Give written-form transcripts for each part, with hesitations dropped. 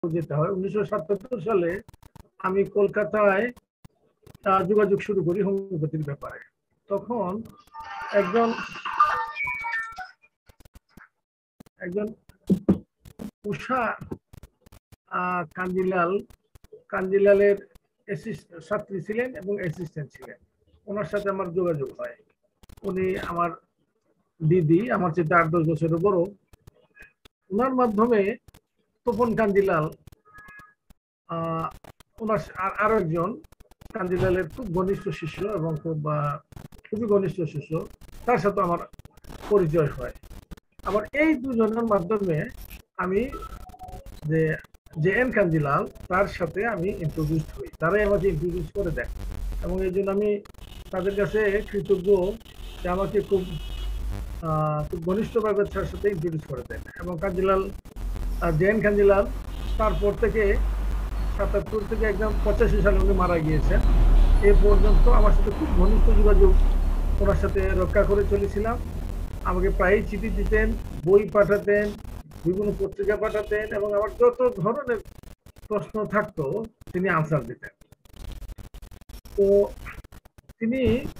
যেতে হয়। 1977 সালে আমি কলকাতায় যোগাযোগ শুরু করি হোমিওপ্যাথির ব্যাপারে। তখন একজন উষা কাঞ্জিলালের ছাত্রী ছিলেন এবং অ্যাসিস্ট্যান্ট ছিলেন। ওনার সাথে আমার যোগাযোগ হয়। উনি আমার দিদি, আমার চেয়ে 8-10 বছরের বড়। ওনার মাধ্যমে তপন কাঞ্জিলাল, ওনার আরো একজন কাঞ্জিলালের খুব ঘনিষ্ঠ শিষ্য এবং খুবই ঘনিষ্ঠ শিষ্য, তার সাথে আমার পরিচয় হয়। আবার এই দুজনের মাধ্যমে আমি যে এন কাঞ্জিলাল, তার সাথে আমি ইন্ট্রোডিউস হই। তারাই আমাকে ইন্ট্রোডিউস করে দেন এবং এই জন্য আমি তাদের কাছে কৃতজ্ঞ যে আমাকে খুব ঘনিষ্ঠভাবে তার সাথে ইন্ট্রোডিউস করে দেন। এবং কাঞ্জিলাল, জেএন কাঞ্জিলাল তারপর থেকে 77 থেকে একদম 85 সালে উনি মারা গিয়েছেন। এ পর্যন্ত আমার সাথে খুব ঘনিষ্ঠ যোগাযোগ ওনার সাথে রক্ষা করে চলেছিলাম। আমাকে প্রায়ই চিঠি দিতেন, বই পাঠাতেন, বিভিন্ন পত্রিকা পাঠাতেন এবং আমার যত ধরনের প্রশ্ন থাকতো তিনি আনসার দিতেন। তো তিনি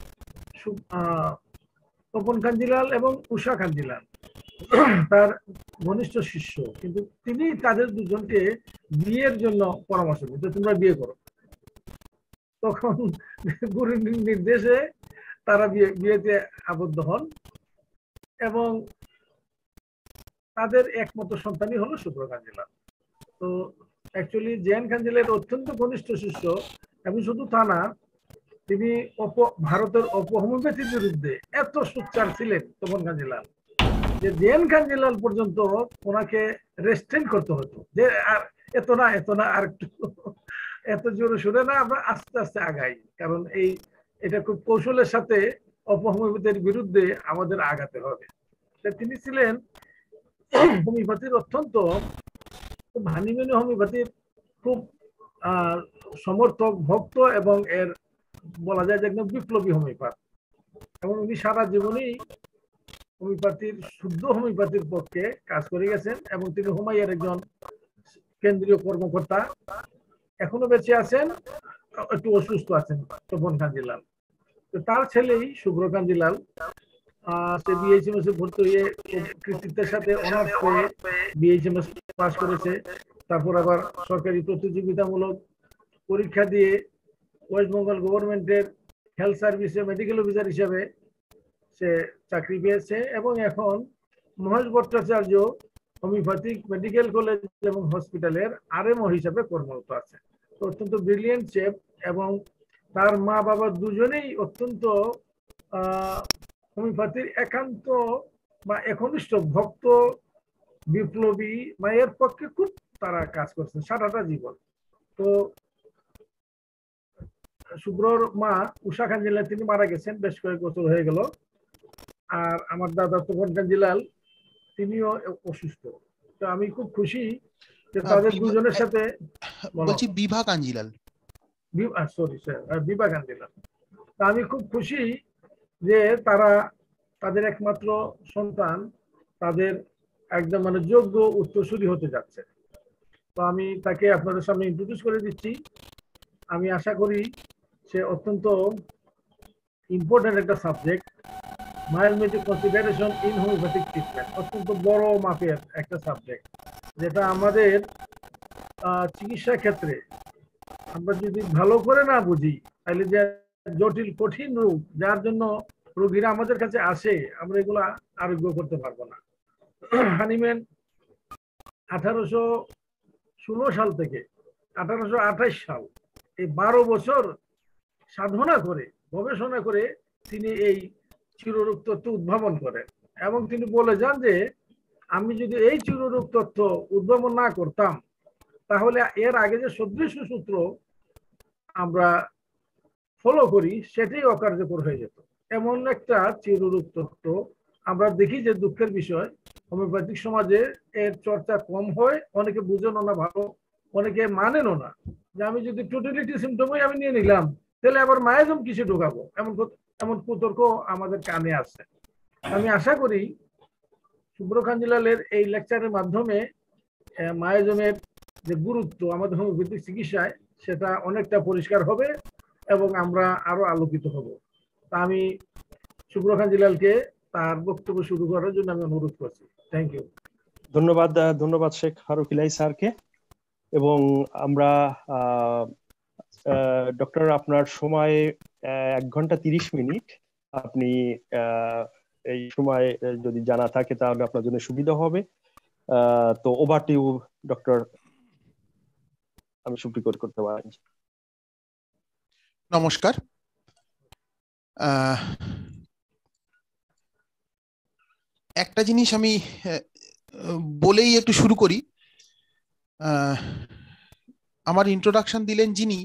তপন কাঞ্জিলাল এবং উষা কাঞ্জিলাল তার ঘনিষ্ঠ শিষ্য, কিন্তু তিনি তাদের দুজনকে বিয়ের জন্য পরামর্শ দিতেন, তোমরা বিয়ে করো। তখন গুরুর নির্দেশে তারা বিয়েতে আবদ্ধ হন এবং তাদের একমাত্র সন্তানই হলো শুভ্র কাঞ্জিলাল। তো অ্যাকচুয়ালি জেএন কাঞ্জিলালের অত্যন্ত ঘনিষ্ঠ শিষ্য এবং শুধু তা না, তিনি ভারতের হোমিওপ্যাথির বিরুদ্ধে এত সোচ্চার ছিলেন তপন কাঞ্জিলাল যে জেএন কাঞ্জিলাল পর্যন্ত ওনাকে রেস্ট্রেন করতে হতো, যে আর এত না আর একটু এত জোরে শুনে না, আমরা আস্তে আস্তে আগাই, কারণ এটা খুব কৌশলের সাথে হোমিওপ্যাথির বিরুদ্ধে আমাদের আগাতে হবে। তিনি ছিলেন হোমিওপ্যাথির অত্যন্ত হানিম্যান হোমিওপ্যাথির খুব সমর্থক, ভক্ত এবং এর বলা যায় যে একদম বিপ্লবী হোমিওপ্যাথ। এবং উনি সারা জীবনেই শুদ্ধ হোমিওপ্যাথির পক্ষে কাজ করে গেছেন এবং তিনি হুমাইয়ার একজন কেন্দ্রীয় কর্মকর্তা। এখনো বেঁচে আছেন, একটু অসুস্থ আছেন তপন কাঞ্জিলাল। তো তার ছেলেই শুভ্র কাঞ্জিলাল, সে বিএইচএমএস এ ভর্তি হয়ে কৃতিত্বের সাথে অনার্স পেয়ে বিএইচএমএস পাস করেছে। তারপর আবার সরকারি প্রতিযোগিতামূলক পরীক্ষা দিয়ে ওয়েস্ট বেঙ্গল গভর্নমেন্টের হেলথ সার্ভিসে মেডিকেল অফিসার হিসেবে সে চাকরি পেয়েছে এবং এখন Mahesh Bhattacharya homoeopathic medical college এবং হসপিটালের আরএমও হিসেবে কর্মরত আছে। তো অত্যন্ত ব্রিলিয়েন্ট চেফ এবং তার মা বাবা দুজনেই অত্যন্ত হোমিওপ্যাথির একান্ত বা একনিষ্ঠ ভক্ত, বিপ্লবী, মায়ের পক্ষে খুব তারা কাজ করছেন সারাটা জীবন। তো শুভ্রর মা উষা কাঞ্জিলাল তিনি মারা গেছেন, বেশ কয়েক বছর হয়ে গেল। আর আমার দাদা তপন কাঞ্জিলাল তিনিও অসুস্থ। তো আমি খুব খুশি যে তাদের দুজনের সাথে, বলছি বিভা কাঞ্জিলাল, সরি স্যার, বিভা কাঞ্জিলাল। আমি খুব খুশি যে তাদের একমাত্র সন্তান তাদের একদম যোগ্য উত্তরসূরি হতে যাচ্ছে। তো আমি তাকে আপনাদের সামনে ইন্ট্রোডিউস করে দিচ্ছি। আমি আশা করি সে অত্যন্ত ইম্পর্টেন্ট একটা subject, miasmatic consideration in homoeopathic treatment, অত্যন্ত বড় মাপের একটা সাবজেক্ট, যেটা আমাদের চিকিৎসা ক্ষেত্রে আমরা যদি ভালো করে না বুঝি তাহলে যে জটিল কঠিন রোগ যার জন্য রোগীরা আমাদের কাছে আসে, আমরা এগুলা আরোগ্য করতে পারবো না। হানিম্যান 1816 সাল থেকে 1828 সাল, এই 12 বছর সাধনা করে গবেষণা করে তিনি এই চিররোগ তত্ত্ব উদ্ভাবন করেন এবং তিনি বলে যান যে আমি যদি এই চিররোগ তত্ত্ব উদ্ভাবন না করতাম তাহলে এর আগে যে সদৃশ্য সূত্র আমরা ফলো করি সেটাই অকার্যকর হয়ে যেত। এমন একটা চিররোগ তত্ত্ব আমরা দেখি যে দুঃখের বিষয় হোমিওপ্যাথিক সমাজে এর চর্চা কম হয়, অনেকে বুঝেনও না ভালো, অনেকে মানেনও না যে আমি যদি টোটালিটি সিমটমই আমি নিয়ে নিলাম তাহলে আবার মায়াজম কিসে ঢোকাবো, এমন কুতর্ক আমাদের কানে আসছে। আমি আশা করি শুভ্র কাঞ্জিলালের এই লেকচারের মাধ্যমে মায়াজমের যে গুরুত্ব আমাদের হোমিওপ্যাথিক চিকিৎসায় সেটা অনেকটা পরিষ্কার হবে এবং আমরা আরো আলোকিত হব। তা আমি শুভ্র খান জিলালকে তার বক্তব্য শুরু করার জন্য আমি অনুরোধ করছি। Thank you. ধন্যবাদ শেখ ফারুক ইলাহি স্যারকে। এবং আমরা ডক্টর আপনার সময় 1 ঘন্টা 30 মিনিট। আপনি এই সময় যদি জানা থাকে তাহলে আপনার জন্য সুবিধা হবে। তো ওভার টু ইউ ডক্টর, আমি সুপ্রিকট করতে পারি। নমস্কার। একটা জিনিস আমি বলেই একটু শুরু করি। আমার ইন্ট্রোডাকশন দিলেন যিনি,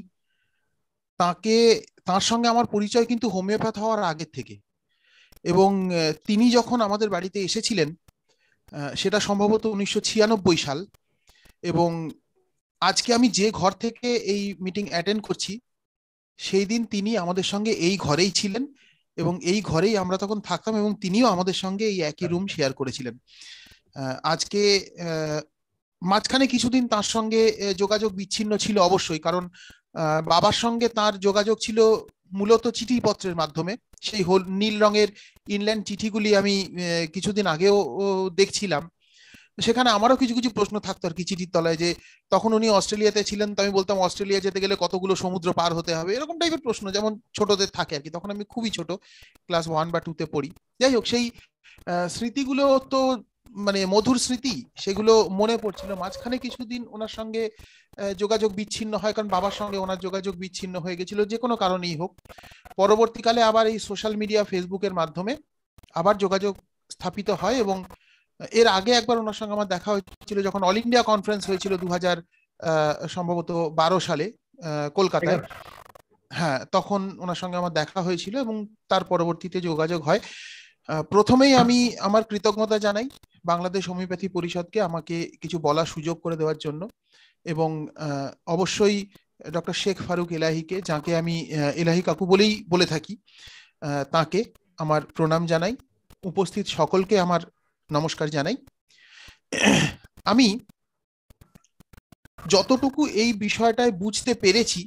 তার সঙ্গে আমার পরিচয় কিন্তু হোমিওপ্যাথ হওয়ার আগের থেকে, এবং তিনি যখন আমাদের বাড়িতে এসেছিলেন সেটা সম্ভবত 1996 সাল, এবং আজকে আমি যে ঘর থেকে এই মিটিং অ্যাটেন্ড করছি সেই দিন তিনি আমাদের সঙ্গে এই ঘরেই ছিলেন, এবং এই ঘরেই আমরা তখন থাকতাম, এবং তিনিও আমাদের সঙ্গে এই একই রুম শেয়ার করেছিলেন। আজকে মাঝখানে কিছুদিন তার সঙ্গে যোগাযোগ বিচ্ছিন্ন ছিল অবশ্যই, কারণ বাবার সঙ্গে তার যোগাযোগ ছিল মূলত চিঠিপত্রের মাধ্যমে। সেই নীল রঙের ইনল্যান্ড চিঠিগুলি আমি কিছুদিন আগেও দেখছিলাম। সেখানে আমারও কিছু কিছু প্রশ্ন থাকতো আর কি চিঠির তলায়, যে তখন উনি অস্ট্রেলিয়াতে ছিলেন, তো আমি বলতাম অস্ট্রেলিয়া যেতে গেলে কতগুলো সমুদ্র পার হতে হবে, এরকম টাইপের প্রশ্ন, যেমন ছোটদের থাকে আর কি। তখন আমি খুবই ছোট, ক্লাস 1 বা 2 তে পড়ি। যাই হোক, সেই স্মৃতিগুলো তো মানে মধুর স্মৃতি, সেগুলো মনে পড়ছিল। মাঝখানে কিছুদিন ওনার সঙ্গে যোগাযোগ বিচ্ছিন্ন হয়, কারণ বাবার সঙ্গে ওনার যোগাযোগ বিচ্ছিন্ন হয়ে গেছিল, যে কোনো কারণেই হোক। পরবর্তীকালে আবার এই সোশ্যাল মিডিয়া, ফেসবুকের মাধ্যমে আবার যোগাযোগ স্থাপিত হয়, এবং এর আগে একবার ওনার সঙ্গে আমার দেখা হয়েছিল যখন অল ইন্ডিয়া কনফারেন্স হয়েছিল 2000 সম্ভবত 12 সালে কলকাতায়। হ্যাঁ, তখন ওনার সঙ্গে আমার দেখা হয়েছিল, এবং তার পরবর্তীতে যোগাযোগ হয়। প্রথমেই আমি আমার কৃতজ্ঞতা জানাই বাংলাদেশ হোমিওপ্যাথি পরিষদকে আমাকে কিছু বলার সুযোগ করে দেওয়ার জন্য, এবং অবশ্যই ডক্টর শেখ ফারুক ইলাহিকে, যাকে আমি ইলাহি কাকু বলেই বলে থাকি, তাকে আমার প্রণাম জানাই। উপস্থিত সকলকে আমার নমস্কার জানাই। আমি যতটুকু এই বিষয়টায় বুঝতে পেরেছি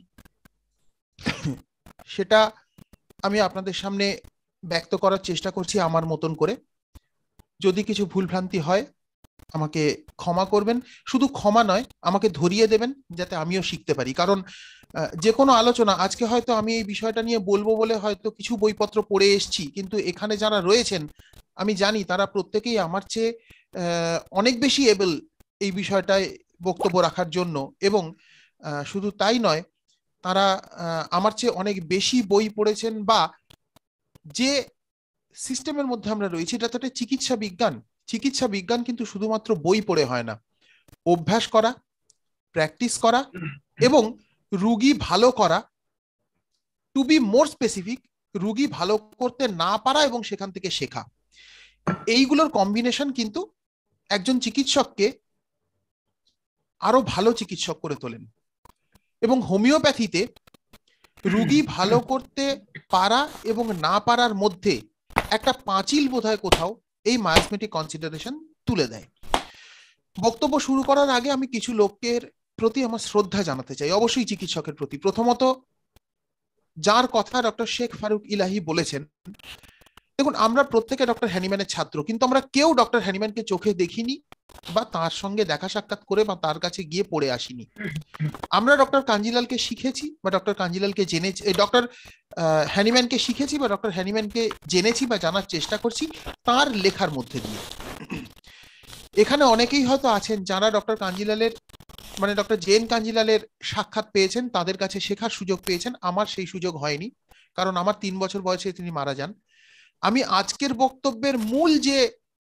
সেটা আমি আপনাদের সামনে ব্যক্ত করার চেষ্টা করছি আমার মতন করে। যদি কিছু ভুলভ্রান্তি হয় আমাকে ক্ষমা করবেন, শুধু ক্ষমা নয়, আমাকে ধরিয়ে দেবেন যাতে আমিও শিখতে পারি। কারণ যে কোনো আলোচনা, আজকে হয়তো আমি এই বিষয়টা নিয়ে বলবো বলে হয়তো কিছু বইপত্র পড়ে এসেছি, কিন্তু এখানে যারা রয়েছেন আমি জানি তারা প্রত্যেকেই আমার চেয়ে অনেক বেশি এবল এই বিষয়টায় বক্তব্য রাখার জন্য, এবং শুধু তাই নয়, তারা আমার চেয়ে অনেক বেশি বই পড়েছেন, বা যে সিস্টেমের মধ্যে আমরা রয়েছি এটা তো একটা চিকিৎসা বিজ্ঞান। চিকিৎসা বিজ্ঞান কিন্তু শুধুমাত্র বই পড়ে হয় না, অভ্যাস করা, প্র্যাকটিস করা, এবং রুগী ভালো করা। টু বি মোর স্পেসিফিক, রুগী ভালো করতে না পারা এবং সেখান থেকে শেখা, এইগুলোর কম্বিনেশন কিন্তু একজন চিকিৎসককে আরো ভালো চিকিৎসক করে তোলেন। এবং হোমিওপ্যাথিতে রুগী ভালো করতে পারা এবং না পারার মধ্যে একটা পাঁচিল বোধহয় কোথাও এই মায়োসমেটিক কনসিডারেশন তুলে দেয়। বক্তব্য শুরু করার আগে আমি কিছু লোকের প্রতি আমার শ্রদ্ধা জানাতে চাই, অবশ্যই চিকিৎসকের প্রতি। প্রথমত, যার কথা ডক্টর শেখ ফারুক ইলাহি বলেছেন, দেখুন আমরা প্রত্যেকে ডক্টর হ্যানিম্যানের ছাত্র, কিন্তু আমরা কেউ ডক্টর হ্যানিম্যানকে চোখে দেখিনি বা তার সঙ্গে দেখা সাক্ষাৎ করে বা তার কাছে গিয়ে পড়ে আসিনি। আমরা ডক্টর কাঞ্জিলালকে শিখেছি বা ডক্টর কাঞ্জিলালকে জেনেছি, ডক্টর হ্যানিম্যানকে শিখেছি বা ডক্টর হ্যানিম্যানকে জেনেছি বা জানার চেষ্টা করছি তার লেখার মধ্যে দিয়ে। এখানে অনেকেই হয়তো আছেন যারা ডক্টর কাঞ্জিলালের মানে ডক্টর জেএন কাঞ্জিলালের সাক্ষাৎ পেয়েছেন, তাদের কাছে শেখার সুযোগ পেয়েছেন। আমার সেই সুযোগ হয়নি, কারণ আমার 3 বছর বয়সে তিনি মারা যান। আমি আজকের বক্তব্যের মূল যে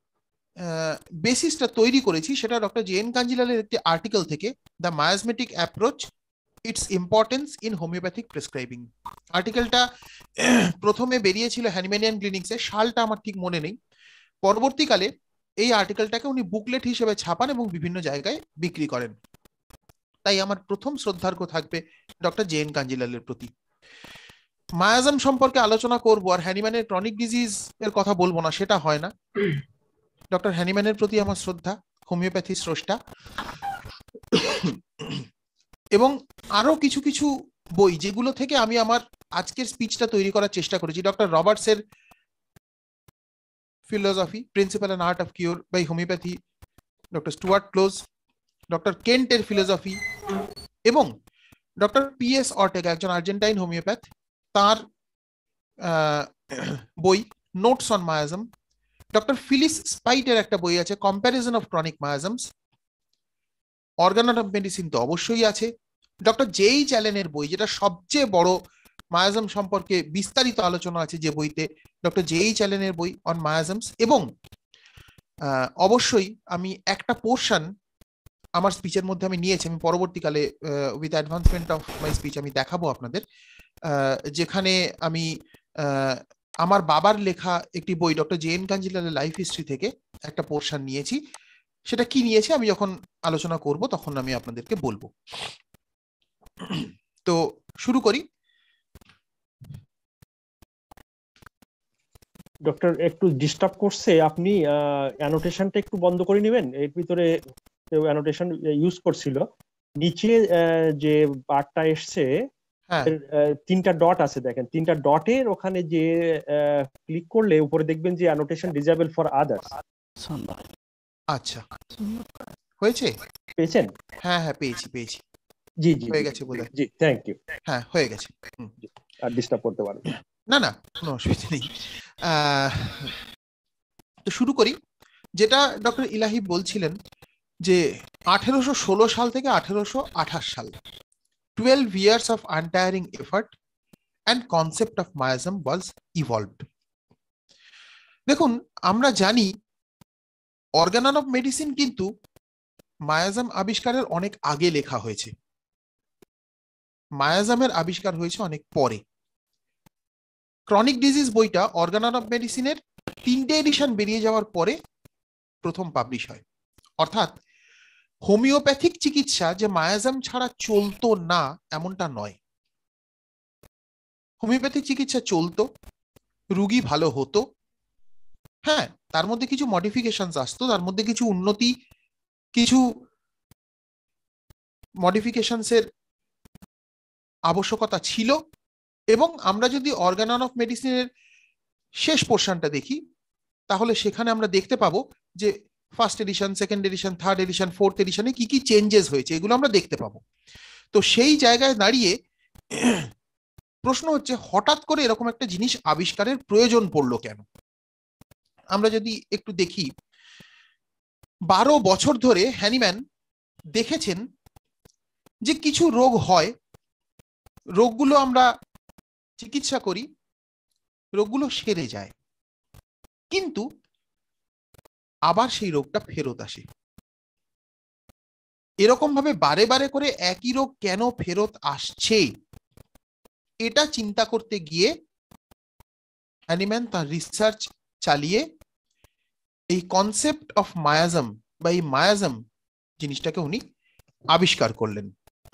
বেসিসটা তৈরি করেছি সেটা ডক্টর জেএন কাঞ্জিলালের একটি আর্টিকেল থেকে, the miasmatic approach, its importance in homoeopathic prescribing. আর্টিকেলটা প্রথমে বেরিয়েছিল হ্যানিম্যানিয়ান ক্লিনিক্সে, সালটা আমার ঠিক মনে নেই। পরবর্তীকালে এই আর্টিকেলটাকে উনি বুকলেট হিসেবে ছাপান এবং বিভিন্ন জায়গায় বিক্রি করেন। তাই আমার প্রথম শ্রদ্ধার্ঘ থাকবে ডক্টর জেএন কাঞ্জিলালের প্রতি। মায়াজম সম্পর্কে আলোচনা করবো আর হ্যানিম্যানের ক্রনিক ডিজিজ এর কথা বলবো না, সেটা হয় না। ডক্টর হ্যানিম্যানের প্রতি আমার শ্রদ্ধা, হোমিওপ্যাথি স্রষ্টা। এবং আরো কিছু কিছু বই যেগুলো থেকে আমি আমার আজকের স্পিচটা তৈরি করার চেষ্টা করেছি। ডক্টর রবার্টসের philosophy, principle and art of cure by homoeopathy, doctor Stuart Close, doctor কেন্টের ফিলোসফি, এবং ডক্টর পিএস অর্টেগা, একজন আর্জেন্টাইন হোমিওপ্যাথ, তার বই notes on miasm, doctor Phyllis স্পাইটের একটা বই আছে comparison of chronic miasms, Organon of medicine তো অবশ্যই আছে, ডক্টর জেইচ অ্যালেনের বই যেটা সবচেয়ে বড় মায়াজম সম্পর্কে বিস্তারিত আলোচনা আছে যে বইতে, ডক্টর জেইচ অ্যালেনের বই অন মায়াজমস, এবং অবশ্যই আমি একটা পোর্শন আমার স্পিচের মধ্যে আমি নিয়েছি, আমি পরবর্তীকালে with advancement of my speech আমি দেখাবো আপনাদের, যেখানে আমি আমার বাবার লেখা একটি বই ডক্টর জে.এন. কাঞ্জিলালের লাইফ হিস্ট্রি থেকে একটা পোর্শন নিয়েছি। সেটা কি নিয়েছি আমি যখন আলোচনা করব তখন আমি আপনাদেরকে বলবো। তো শুরু করি। ডক্টর একটু ডিস্টার্ব করছে, আপনি অ্যানোটেশনটা একটু বন্ধ করে নেবেন। এর ভিতরে অ্যানোটেশন ইউজ করছিল, নিচে যে বারটা এসছে তিনটা ডট আছে, দেখেন তিনটা ডটের ওখানে যে ক্লিক করলে উপরে দেখবেন যে অ্যানোটেশন ডিসেবল ফর আদার্স। আচ্ছা, হয়েছে? পেয়েছেন? হ্যাঁ হ্যাঁ পেয়েছি পেয়েছি। জি জি হয়ে গেছে বলে। জি থ্যাংক ইউ। হ্যাঁ হয়ে গেছে, আর ডিস্টার্ব করতে পারবেন না? না কোনো অসুবিধা নেই। তো শুরু করি। যেটা ডক্টর ইলাহি বলছিলেন যে 1816 সাল থেকে 1828 সাল 12 years of untiring effort and concept of miasm was evolved. দেখুন, আমরা জানি অর্গান অফ মেডিসিন কিন্তু মায়াজম আবিষ্কারের অনেক আগে লেখা হয়েছে, মায়াজমের আবিষ্কার হয়েছে অনেক পরে। ক্রনিক ডিজিজ বইটা অর্গান অফ মেডিসিনের 3টে এডিশন বেরিয়ে যাওয়ার পরে প্রথম পাবলিশ হয়। অর্থাৎ হোমিওপ্যাথিক চিকিৎসা যে মায়াজম ছাড়া চলতো না এমনটা নয়, হোমিওপ্যাথিক চিকিৎসা চলতো, রুগী ভালো হতো, হ্যাঁ তার মধ্যে কিছু মডিফিকেশনস আসতো, তার মধ্যে কিছু উন্নতি, কিছু মডিফিকেশনসের আবশ্যকতা ছিল। এবং আমরা যদি অর্গান অফ মেডিসিনের শেষ পোর্শনটা দেখি তাহলে সেখানে আমরা দেখতে পাবো যে first edition, second edition, third edition, fourth এডিশনে কি কি চেঞ্জেস হয়েছে এগুলো আমরা দেখতে পাবো। তো সেই জায়গায় দাঁড়িয়ে প্রশ্ন হচ্ছে হঠাৎ করে এরকম একটা জিনিস আবিষ্কারের প্রয়োজন পড়লো কেন? আমরা যদি একটু দেখি, 12 বছর ধরে হ্যানিম্যান দেখেছেন যে কিছু রোগ হয়, রোগগুলো আমরা চিকিৎসা করি, রোগগুলো সেরে যায়, কিন্তু আবার সেই রোগটা ফেরত আসে। এরকম ভাবে বারে বারে করে একই রোগ কেন ফেরত আসছে এটা চিন্তা করতে গিয়ে হ্যানিম্যান তার রিসার্চ চালিয়ে এই কনসেপ্ট অফ মায়াজম বা এই মায়াজম জিনিসটাকে উনি আবিষ্কার করলেন।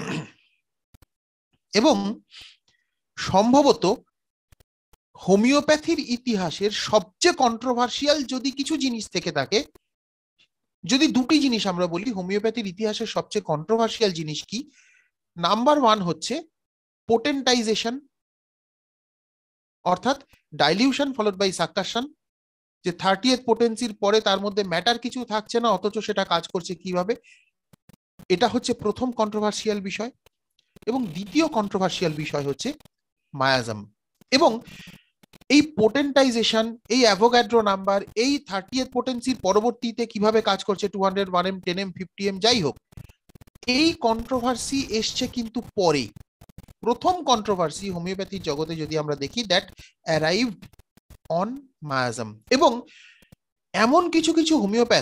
এবং সম্ভবত হোমিওপ্যাথির ইতিহাসের সবচেয়ে কন্ট্রোভার্সিয়াল যদি কিছু জিনিস থেকে থাকে, যদি দুটি জিনিস আমরা বলি হোমিওপ্যাথির ইতিহাসের সবচেয়ে কন্ট্রোভার্সিয়াল জিনিস কি, নাম্বার 1 হচ্ছে পোটেন্টাইজেশন, অর্থাৎ ডাইলিউশন ফলোড বাই সাকাশন, যে 30th পোটেন্সির পরে তার মধ্যে ম্যাটার কিছু থাকছে না অথচ সেটা কাজ করছে কিভাবে, এটা হচ্ছে প্রথম কন্ট্রোভার্সিয়াল বিষয়। এবং দ্বিতীয় কন্ট্রোভার্সিয়াল বিষয় হচ্ছে মায়াজম। এবং এই পোটেন্টাইজেশন, এই অ্যাভোগাড্রো নাম্বার, এই 30th পোটেন্সির পরবর্তীতে কিভাবে কাজ করছে 200, 1M, 10M, 50M যাই হোক, এই কন্ট্রোভার্সি এসছে কিন্তু পরে। প্রথম কন্ট্রোভার্সি হোমিওপ্যাথির জগতে যদি আমরা দেখি দ্যাট অ্যারাইভড অন মায়াজম। এবং এমন কিছু কিছু হোমিওপ্যাথ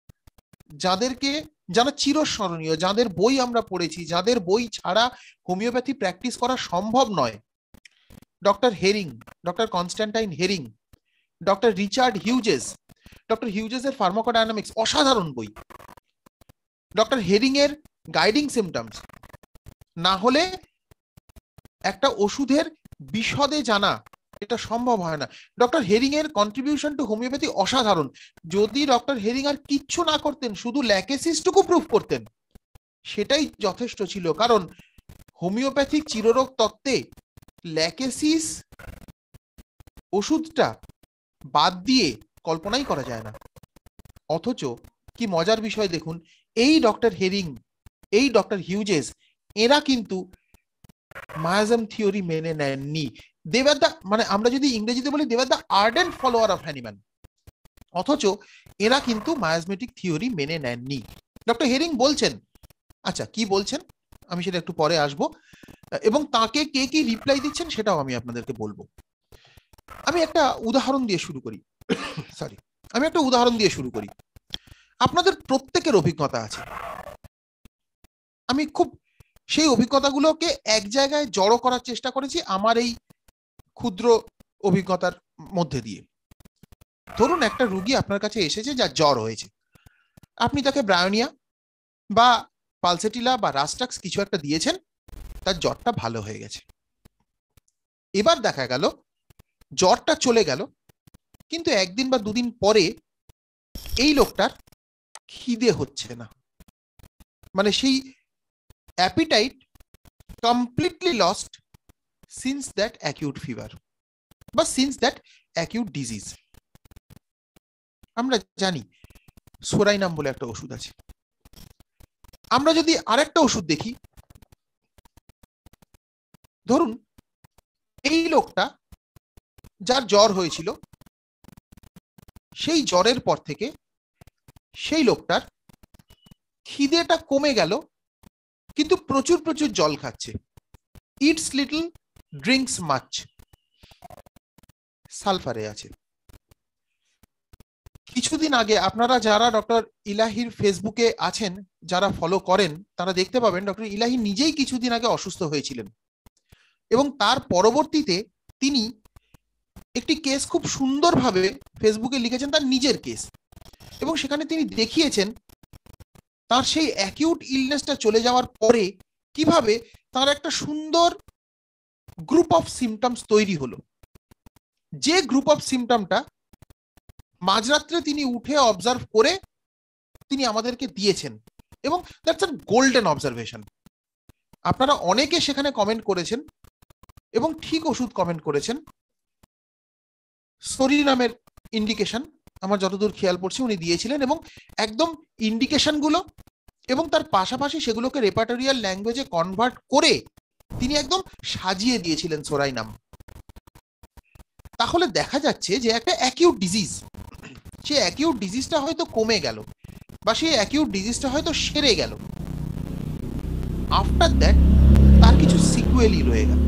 যারা চিরস্মরণীয়, যাদের বই আমরা পড়েছি, যাদের বই ছাড়া হোমিওপ্যাথি প্র্যাকটিস করা সম্ভব নয়, doctor Hering, doctor Constantine Hering, doctor Richard Hughes. Doctor হিউজেসের ফার্মাকোডাইনামিক্স অসাধারণ বই, ডক্টর হেরিং এর গাইডিং সিমটমস, না হলে একটা ওষুধের বিশদে জানা এটা সম্ভব হয় না। ডক্টর হেরিং এর কন্ট্রিবিউশন টু হোমিওপ্যাথি অসাধারণ। যদি ডক্টর হেরিং আর কিচ্ছু না করতেন, শুধু ল্যাকেসিসটুকু প্রুফ করতেন, সেটাই যথেষ্ট ছিল, কারণ হোমিওপ্যাথিক চিররোগ তত্ত্বে ল্যাকেসিস ওষুধটা বাদ দিয়ে কল্পনাই করা যায় না। অথচ কি মজার বিষয় দেখুন, এই ডক্টর হেরিং, এই ডক্টর হিউজেস, এরা কিন্তু মায়াজম থিওরি মেনে নেননি। মানে আমরা যদি ইংরেজিতে বলি দেওয়ার the ardent follower of Hahnemann, অথচ এরা কিন্তু মায়াজমেটিক থিওরি মেনে নেননি। ডক্টর হেরিং বলছেন, আচ্ছা কি বলছেন আমি সেটা একটু পরে আসবো, এবং তাকে কে কি রিপ্লাই দিচ্ছেন সেটাও আমি আপনাদেরকে বলবো। আমি একটা উদাহরণ দিয়ে শুরু করি। আপনাদের প্রত্যেকের অভিজ্ঞতা আছে, আমি খুব সেই অভিজ্ঞতাগুলোকে এক জায়গায় জড়ো করার চেষ্টা করেছি আমার এই ক্ষুদ্র অভিজ্ঞতার মধ্যে দিয়ে। ধরুন একটা রুগী আপনার কাছে এসেছে, যার জ্বর হয়েছে, আপনি তাকে ব্রায়োনিয়া বা পালসেটিলা বা রাস্টাক্স কিছু একটা দিয়েছেন, তার জ্বরটা ভালো হয়ে গেছে। এবার দেখা গেল জ্বরটা চলে গেল, কিন্তু একদিন বা দুদিন পরে এই লোকটার খিদে হচ্ছে না, মানে সেই appetite completely lost since that acute fever বা সিন্স দ্যাট অ্যাকিউট ডিজিজ। আমরা জানি সোরাইনাম বলে একটা ওষুধ আছে। আমরা যদি আরেকটা ওষুধ দেখি, ধরুন এই লোকটা যার জ্বর হয়েছিল, সেই জ্বরের পর থেকে সেই লোকটার খিদেটা কমে গেল, কিন্তু প্রচুর প্রচুর জল খাচ্ছে। ইটস লিটল ড্রিঙ্কস মাচ, সালফারে আছে। কিছুদিন আগে আপনারা যারা ডক্টর ইলাহির ফেসবুকে আছেন, যারা ফলো করেন, তারা দেখতে পাবেন ডক্টর ইলাহি নিজেই কিছুদিন আগে অসুস্থ হয়েছিলেন, এবং তার পরবর্তীতে তিনি একটি কেস খুব সুন্দরভাবে ফেসবুকে লিখেছেন, তার নিজের কেস, এবং সেখানে তিনি দেখিয়েছেন তার সেই অ্যাকিউট ইলনেসটা চলে যাওয়ার পরে কিভাবে তার একটা সুন্দর গ্রুপ অফ সিমটমস তৈরি হলো, যে গ্রুপ অফ সিমটমটা মাঝরাত্রে তিনি উঠে অবজার্ভ করে তিনি আমাদেরকে দিয়েছেন, এবং দ্যাটস আ গোল্ডেন অবজারভেশন। আপনারা অনেকে সেখানে কমেন্ট করেছেন এবং ঠিক ওষুধ কমেন্ট করেছেন। সোরিনামের ইন্ডিকেশন আমার যতদূর খেয়াল পড়ছে উনি দিয়েছিলেন, এবং একদম ইন্ডিকেশনগুলো এবং তার পাশাপাশি সেগুলোকে রেপার্টোরিয়াল ল্যাঙ্গুয়েজে কনভার্ট করে তিনি একদম সাজিয়ে দিয়েছিলেন সোরাইনাম। তাহলে দেখা যাচ্ছে যে একটা অ্যাকিউট ডিজিজ, সেই অ্যাকিউট ডিজিজটা হয়তো কমে গেল বা সেই অ্যাকিউট ডিজিজটা হয়তো সেরে গেল, আফটার দ্যাট তার কিছু সিকুয়েলি রয়ে গেল।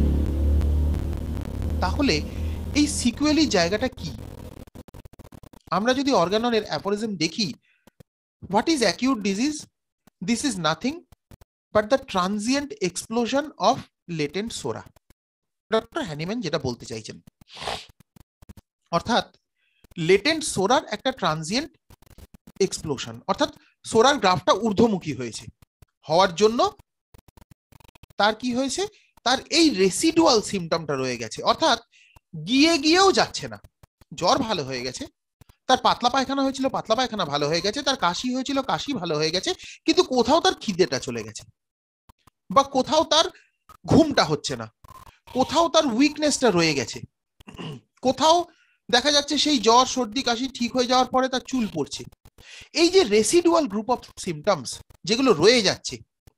তাহলে এই সিকুয়েলি জায়গাটা কি? আমরা যদি অর্গাননের অ্যাফোরিজম দেখি, what is acute disease? This is nothing but the transient explosion of latent psora. Doctor Hahnemann যেটা বলতে চাইছেন, অর্থাৎ লেটেন্ট সোরার একটা ট্রানজিয়েন্ট এক্সপ্লোশন, অর্থাৎ সোরার গ্রাফটা ঊর্ধ্বমুখী হয়েছে, হওয়ার জন্য তার কি হয়েছে, তার এই রেসিডুয়াল সিমটমটা রয়ে গেছে, অর্থাৎ গিয়েও যাচ্ছে না। জ্বর ভালো হয়ে গেছে, তার পাতলা পায়খানা হয়েছিল, পাতলা পায়খানা ভালো হয়ে গেছে, তার কাশি হয়েছিল, কাশি ভালো হয়ে গেছে, কিন্তু কোথাও তার খিদেটা চলে গেছে, বা কোথাও তার ঘুমটা হচ্ছে না, কোথাও তার উইকনেসটা রয়ে গেছে, কোথাও দেখা যাচ্ছে সেই জ্বর সর্দি কাশি ঠিক হয়ে যাওয়ার পরে তার চুল পড়ছে। এই যে রেসিডুয়াল গ্রুপ অফ সিমটমস যেগুলো রয়ে যাচ্ছে,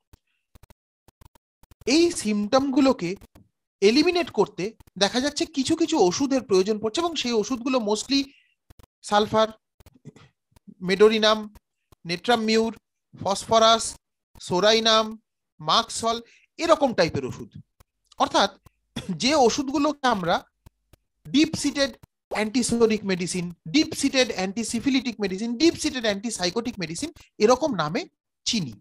এই সিমটমগুলোকে এলিমিনেট করতে দেখা যাচ্ছে কিছু কিছু ওষুধের প্রয়োজন পড়ছে, এবং সেই ওষুধগুলো mostly sulphur, medorrhinum, natrum mur, phosphorus, psorinum, মাক্সল, এরকম টাইপের ওষুধ। অর্থাৎ যে ওষুধগুলোকে আমরা deep seated antipsoric medicine, deep seated antisyphilitic medicine, deep seated antisycotic medicine এরকম নামে চিনি।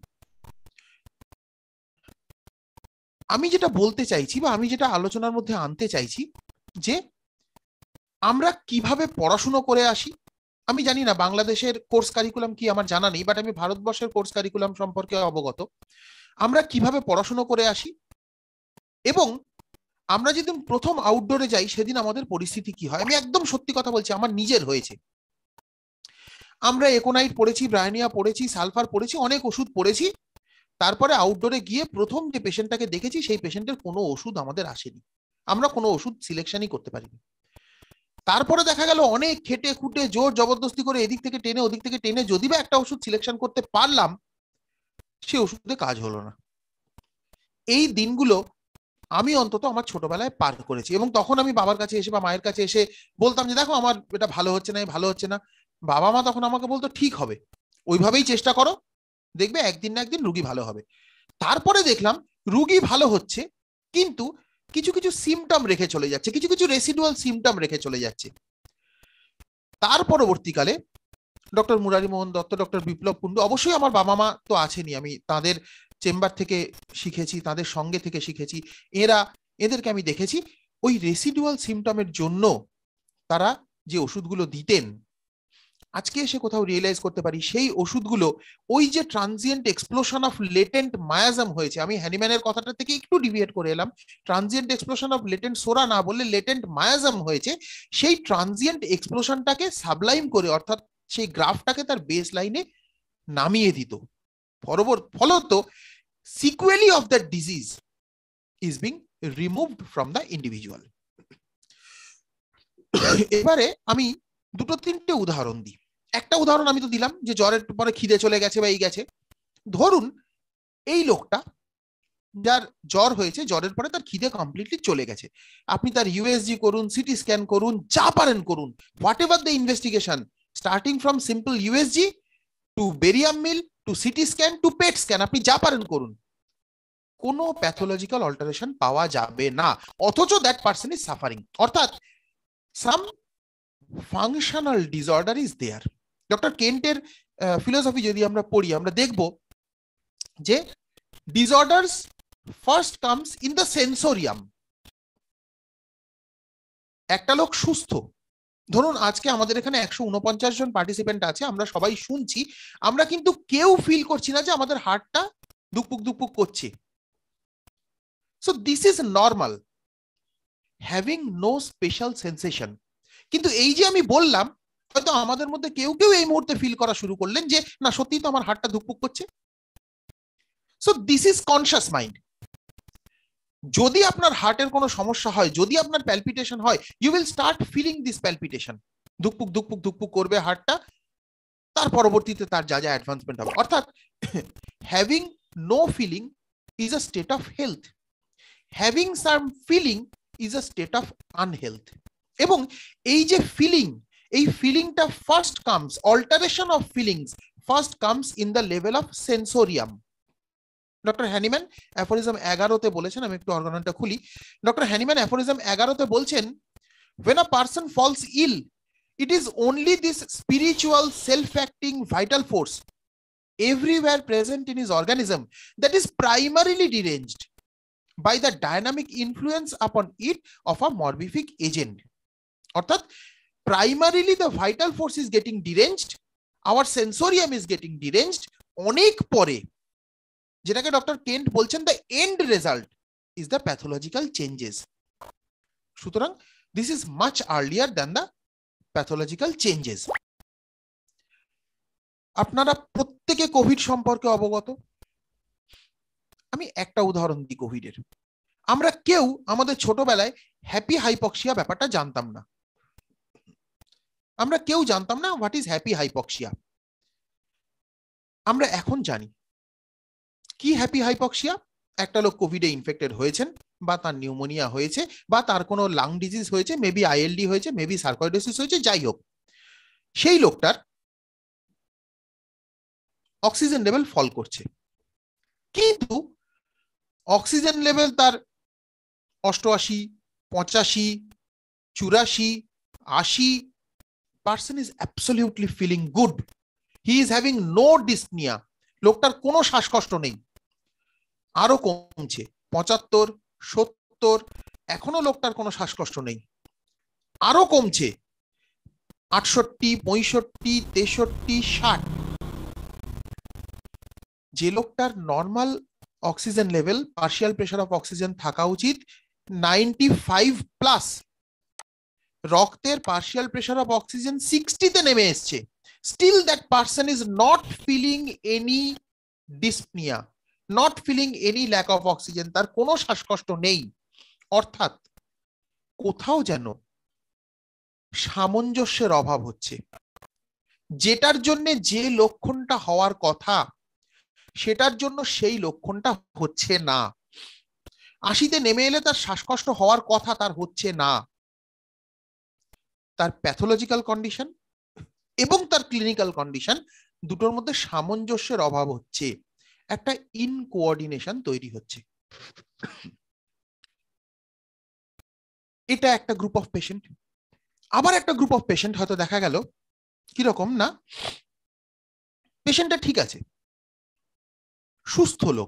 আমি যেটা বলতে চাইছি বা আমি যেটা আলোচনার মধ্যে আনতে চাইছি, যে আমরা কিভাবে পড়াশুনো করে আসি। আমি জানি না বাংলাদেশের কোর্স কারিকুলাম কি, আমার জানা নেই, বাট আমি ভারতবর্ষের কোর্স কারিকুলাম সম্পর্কে অবগত। আমরা কিভাবে পড়াশুনো করে আসি, এবং আমরা যেদিন প্রথম আউটডোরে যাই সেদিন আমাদের পরিস্থিতি কি হয়। আমি একদম সত্যি কথা বলছি, আমার নিজের হয়েছে। আমরা একোনাইট পড়েছি, ব্রায়োনিয়া পড়েছি, সালফার পড়েছি, অনেক ওষুধ পড়েছি, তারপরে আউটডোরে গিয়ে প্রথম যে পেশেন্টটাকে দেখেছি সেই পেশেন্টের কোনো ওষুধ আমাদের আসেনি, আমরা কোনো ওষুধ সিলেকশনই করতে পারিনি। তারপরে দেখা গেল অনেক খেটে খুঁটে জোর জবরদস্তি করে এদিক থেকে টেনে ওদিক থেকে টেনে যদি বা একটা ওষুধ সিলেকশন করতে পারলাম, সে ওষুধে কাজ হলো না। এই দিনগুলো আমি অন্তত আমার ছোটবেলায় পার করেছি, এবং তখন আমি বাবার কাছে এসে বা মায়ের কাছে এসে বলতাম যে দেখো আমার এটা ভালো হচ্ছে না, ভালো হচ্ছে না। বাবা মা তখন আমাকে বলতো ঠিক হবে, ওইভাবেই চেষ্টা করো, দেখবে একদিন না একদিন রুগী ভালো হবে। তারপরে দেখলাম রুগী ভালো হচ্ছে, কিন্তু কিছু কিছু সিমটম রেখে চলে যাচ্ছে, কিছু কিছু রেসিডুয়াল সিমটম রেখে চলে যাচ্ছে। তার পরবর্তীকালে ডক্টর মুরারি মোহন দত্ত, ডক্টর বিপ্লব কুন্ডু, অবশ্যই আমার বাবা মা তো আছেনই, আমি তাদের চেম্বার থেকে শিখেছি, তাদের সঙ্গে থেকে শিখেছি, এদেরকে আমি দেখেছি ওই রেসিডুয়াল সিমটমের জন্য তারা যে ওষুধগুলো দিতেন, আজকে এসে কোথাও রিয়েলাইজ করতে পারি সেই ওষুধগুলো ওই যে transient explosion of latent miasm হয়েছে, আমি হ্যানিম্যানের কথাটা থেকে একটু ডিভিয়েট করে এলাম, ট্রানজিয়েন্ট এক্সপ্লোশন অফ লেটেন্ট সোরা না বললে লেটেন্ট মায়াজম হয়েছে, সেই ট্রানজিয়েন্ট এক্সপ্লোশনটাকে সাবলাইম করে, অর্থাৎ সেই গ্রাফটাকে তার বেস লাইনে নামিয়ে দিত। ফলত sequelae of that disease is being removed from the individual. এবারে আমি দুটো তিনটে উদাহরণ দিই। একটা উদাহরণ আমি তো দিলাম যে জ্বরের পরে খিদে চলে গেছে বা এই গেছে। ধরুন এই লোকটা যার জ্বর হয়েছে, জ্বরের পরে তার খিদে কমপ্লিটলি চলে গেছে, আপনি তার ইউএসজি করুন, সিটি স্ক্যান করুন, যা পারেন করুন, whatever the investigation, starting from simple USG to barium meal to CT scan to PET scan, আপনি যা পারেন করুন, কোনো প্যাথোলজিক্যাল অল্টারেশন পাওয়া যাবে না, অথচ দ্যাট পারসন ইজ সাফারিং, অর্থাৎ some functional disorder is there. Doctor কেন্টের ফিলোসফি যদি আমরা পড়ি, আমরা দেখব যে disorders first comes in the sensorium. একটা লোক সুস্থ, ধরুন আজকে আমাদের এখানে 149 জন পার্টিসিপেন্ট আছে, আমরা সবাই শুনছি, আমরা কিন্তু কেউ ফিল করছি না যে আমাদের হার্টটা দুকপুক দুকপুক করছে। So this is normal, having no special sensation. কিন্তু এই যে আমি বললাম, হয়তো আমাদের মধ্যে কেউ কেউ এই মুহূর্তে ফিল করা শুরু করলেন যে না সত্যি তো আমার হার্টটা ধুকপুক করছে। So this is conscious mind. যদি আপনার হার্টের কোনো সমস্যা হয়, যদি আপনার প্যালপিটেশন হয়, you will start feeling this palpitation, ধুকপুক ধুকপুক ধুকপুক করবে হার্টটা, তার পরবর্তীতে তার যা যা অ্যাডভান্সমেন্ট হবে। অর্থাৎ having no feeling is a state of health, having some feeling is a state of unhealth. এবং এই যে ফিলিং, এই ফিলিংটা first comes, alteration of feelings first comes in the level of sensorium. Doctor Hahnemann aphorism 11-তে বলেছেন, আমি একটু অর্গানটা খুলি, ডক্টর হ্যানিম্যান অ্যাফোরিজম 11-তে বলছেন, when a person falls ill, it is only this spiritual self-acting vital force everywhere present in his organism that is primarily deranged by the dynamic influence upon it of a morbific agent. অর্থাৎ primarily the vital force is getting deranged, our sensorium is getting deranged, অনেক পরে, যেটাকে doctor Kent বলছেন the end result is the pathological changes. সুতরাং this is much earlier than the pathological changes. আপনারা প্রত্যেকে Covid সম্পর্কে অবগত। আমি একটা উদাহরণ দিই কোভিডের। আমরা কেউ আমাদের ছোটবেলায় হ্যাপি হাইপক্সিয়া ব্যাপারটা জানতাম না, আমরা কেউ জানতাম না হোয়াট ইজ হ্যাপি হাইপক্সিয়া। আমরা এখন জানি কি হ্যাপি হাইপক্সিয়া। একটা লোক কোভিডে ইনফেক্টেড হয়েছেন, বা তার নিউমোনিয়া হয়েছে, বা তার কোনো লাং ডিজিজ হয়েছে, মেবি আইএলডি হয়েছে, মেবি সার্কোইডোসিস হয়েছে, যাই হোক, সেই লোকটার অক্সিজেন লেভেল ফল করছে, কিন্তু অক্সিজেন লেভেল তার 88, 85, 84, 80, person is absolutely feeling good, he is having no dyspnea, লোকটার কোনো শ্বাসকষ্ট নেই। আরো কমছে 75, 70, এখনো লোকটার কোনো শ্বাসকষ্ট নেই। আরো কমছে 68, 65, 63, 60। যে লোকটার normal oxygen level, partial pressure of oxygen থাকা উচিত 95+, রক্তের পার্শিয়াল প্রেসার অফ অক্সিজেন 60-তে নেমে এসছে, still that person is not feeling any dyspnea, not feeling any lack of oxygen, তার কোনো শ্বাসকষ্ট নেই। অর্থাৎ কোথাও যেন সামঞ্জস্যের অভাব হচ্ছে, যেটার জন্য যে লক্ষণটা হওয়ার কথা সেটার জন্য সেই লক্ষণটা হচ্ছে না। 80-তে নেমে এলে তার শ্বাসকষ্ট হওয়ার কথা, তার হচ্ছে না। তার প্যাথোলজিক্যাল কন্ডিশন এবং তার ক্লিনিক্যাল কন্ডিশন দুটোর মধ্যে সামঞ্জস্যের অভাব হচ্ছে, একটা ইনকোঅর্ডিনেশন তৈরি হচ্ছে। এটা একটা গ্রুপ অফ পেশেন্ট। আবার একটা গ্রুপ অফ পেশেন্ট হয়তো দেখা গেল কিরকম না, পেশেন্টটা ঠিক আছে, সুস্থ লোক,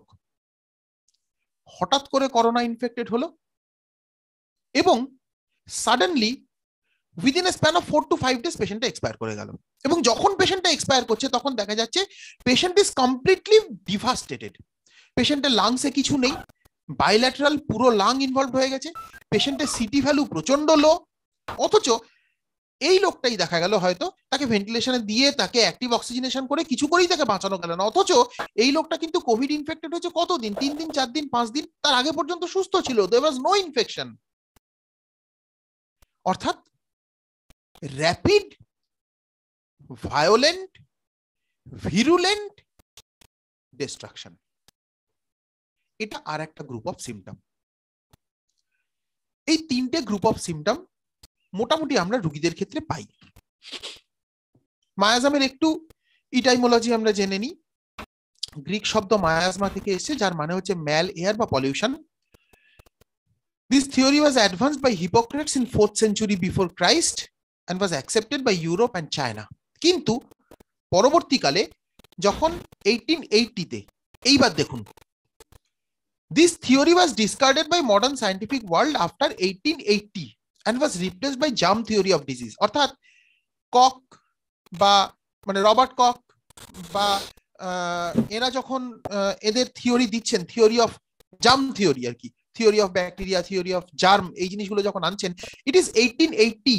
হঠাৎ করে করোনা ইনফেক্টেড হলো এবং suddenly within a span of 4 to 5 days পেশেন্টটা এক্সপায়ার করে গেল। এবং যখন পেশেন্টটা এক্সপায়ার করছে তখন দেখা যাচ্ছে পেশেন্ট ইজ কমপ্লিটলি ডিভাস্টেটেড। পেশেন্টের লাংসে কিছু নেই, বাইল্যাটারাল পুরো লাং ইনভলভ হয়ে গেছে, পেশেন্টের সিটি ভ্যালু প্রচন্ড লো। অথচ এই লোকটাই দেখা গেল হয়তো তাকে ভেন্টিলেশনে দিয়ে তাকে অ্যাক্টিভ অক্সিজেনেশন করে কিছু করেই তাকে বাঁচানো গেল না। অথচ এই লোকটা কিন্তু কোভিড ইনফেক্টেড হয়েছে কতদিন, 3 দিন 4 দিন 5 দিন, তার আগে পর্যন্ত সুস্থ ছিল, দেয়ার ওয়াজ নো ইনফেকশন। অর্থাৎ র্যাপিড, ভায়োলেন্ট, ভিরুলেন্ট ডিস্ট্রাকশন, এটা আর একটা গ্রুপ অফ সিমটম। এই 3টে গ্রুপ অফ সিমটম মোটামুটি আমরা রোগীদের ক্ষেত্রে পাই। মায়াজমের একটু ইটাইমোলজি আমরা জেনে নিই। গ্রিক শব্দ মায়াজমা থেকে এসেছে, যার মানে হচ্ছে ম্যাল এয়ার বা pollution. This theory was advanced by Hippocrates in 4th century before Christ and was accepted by Europe and China. কিন্তু পরবর্তীকালে যখন 1880-তে, এইবার দেখুন, this theory was discarded by modern scientific world after 1880 and was replaced by germ theory of disease. অর্থাৎ Koch বা মানে Robert cock বা এরা যখন এদের থিওরি দিচ্ছেন, থিওরি অফ জার্ম থিওরি আর কি, theory of bacteria, theory of germ, এই জিনিসগুলো যখন আনছেন, ইট ইজ 1880।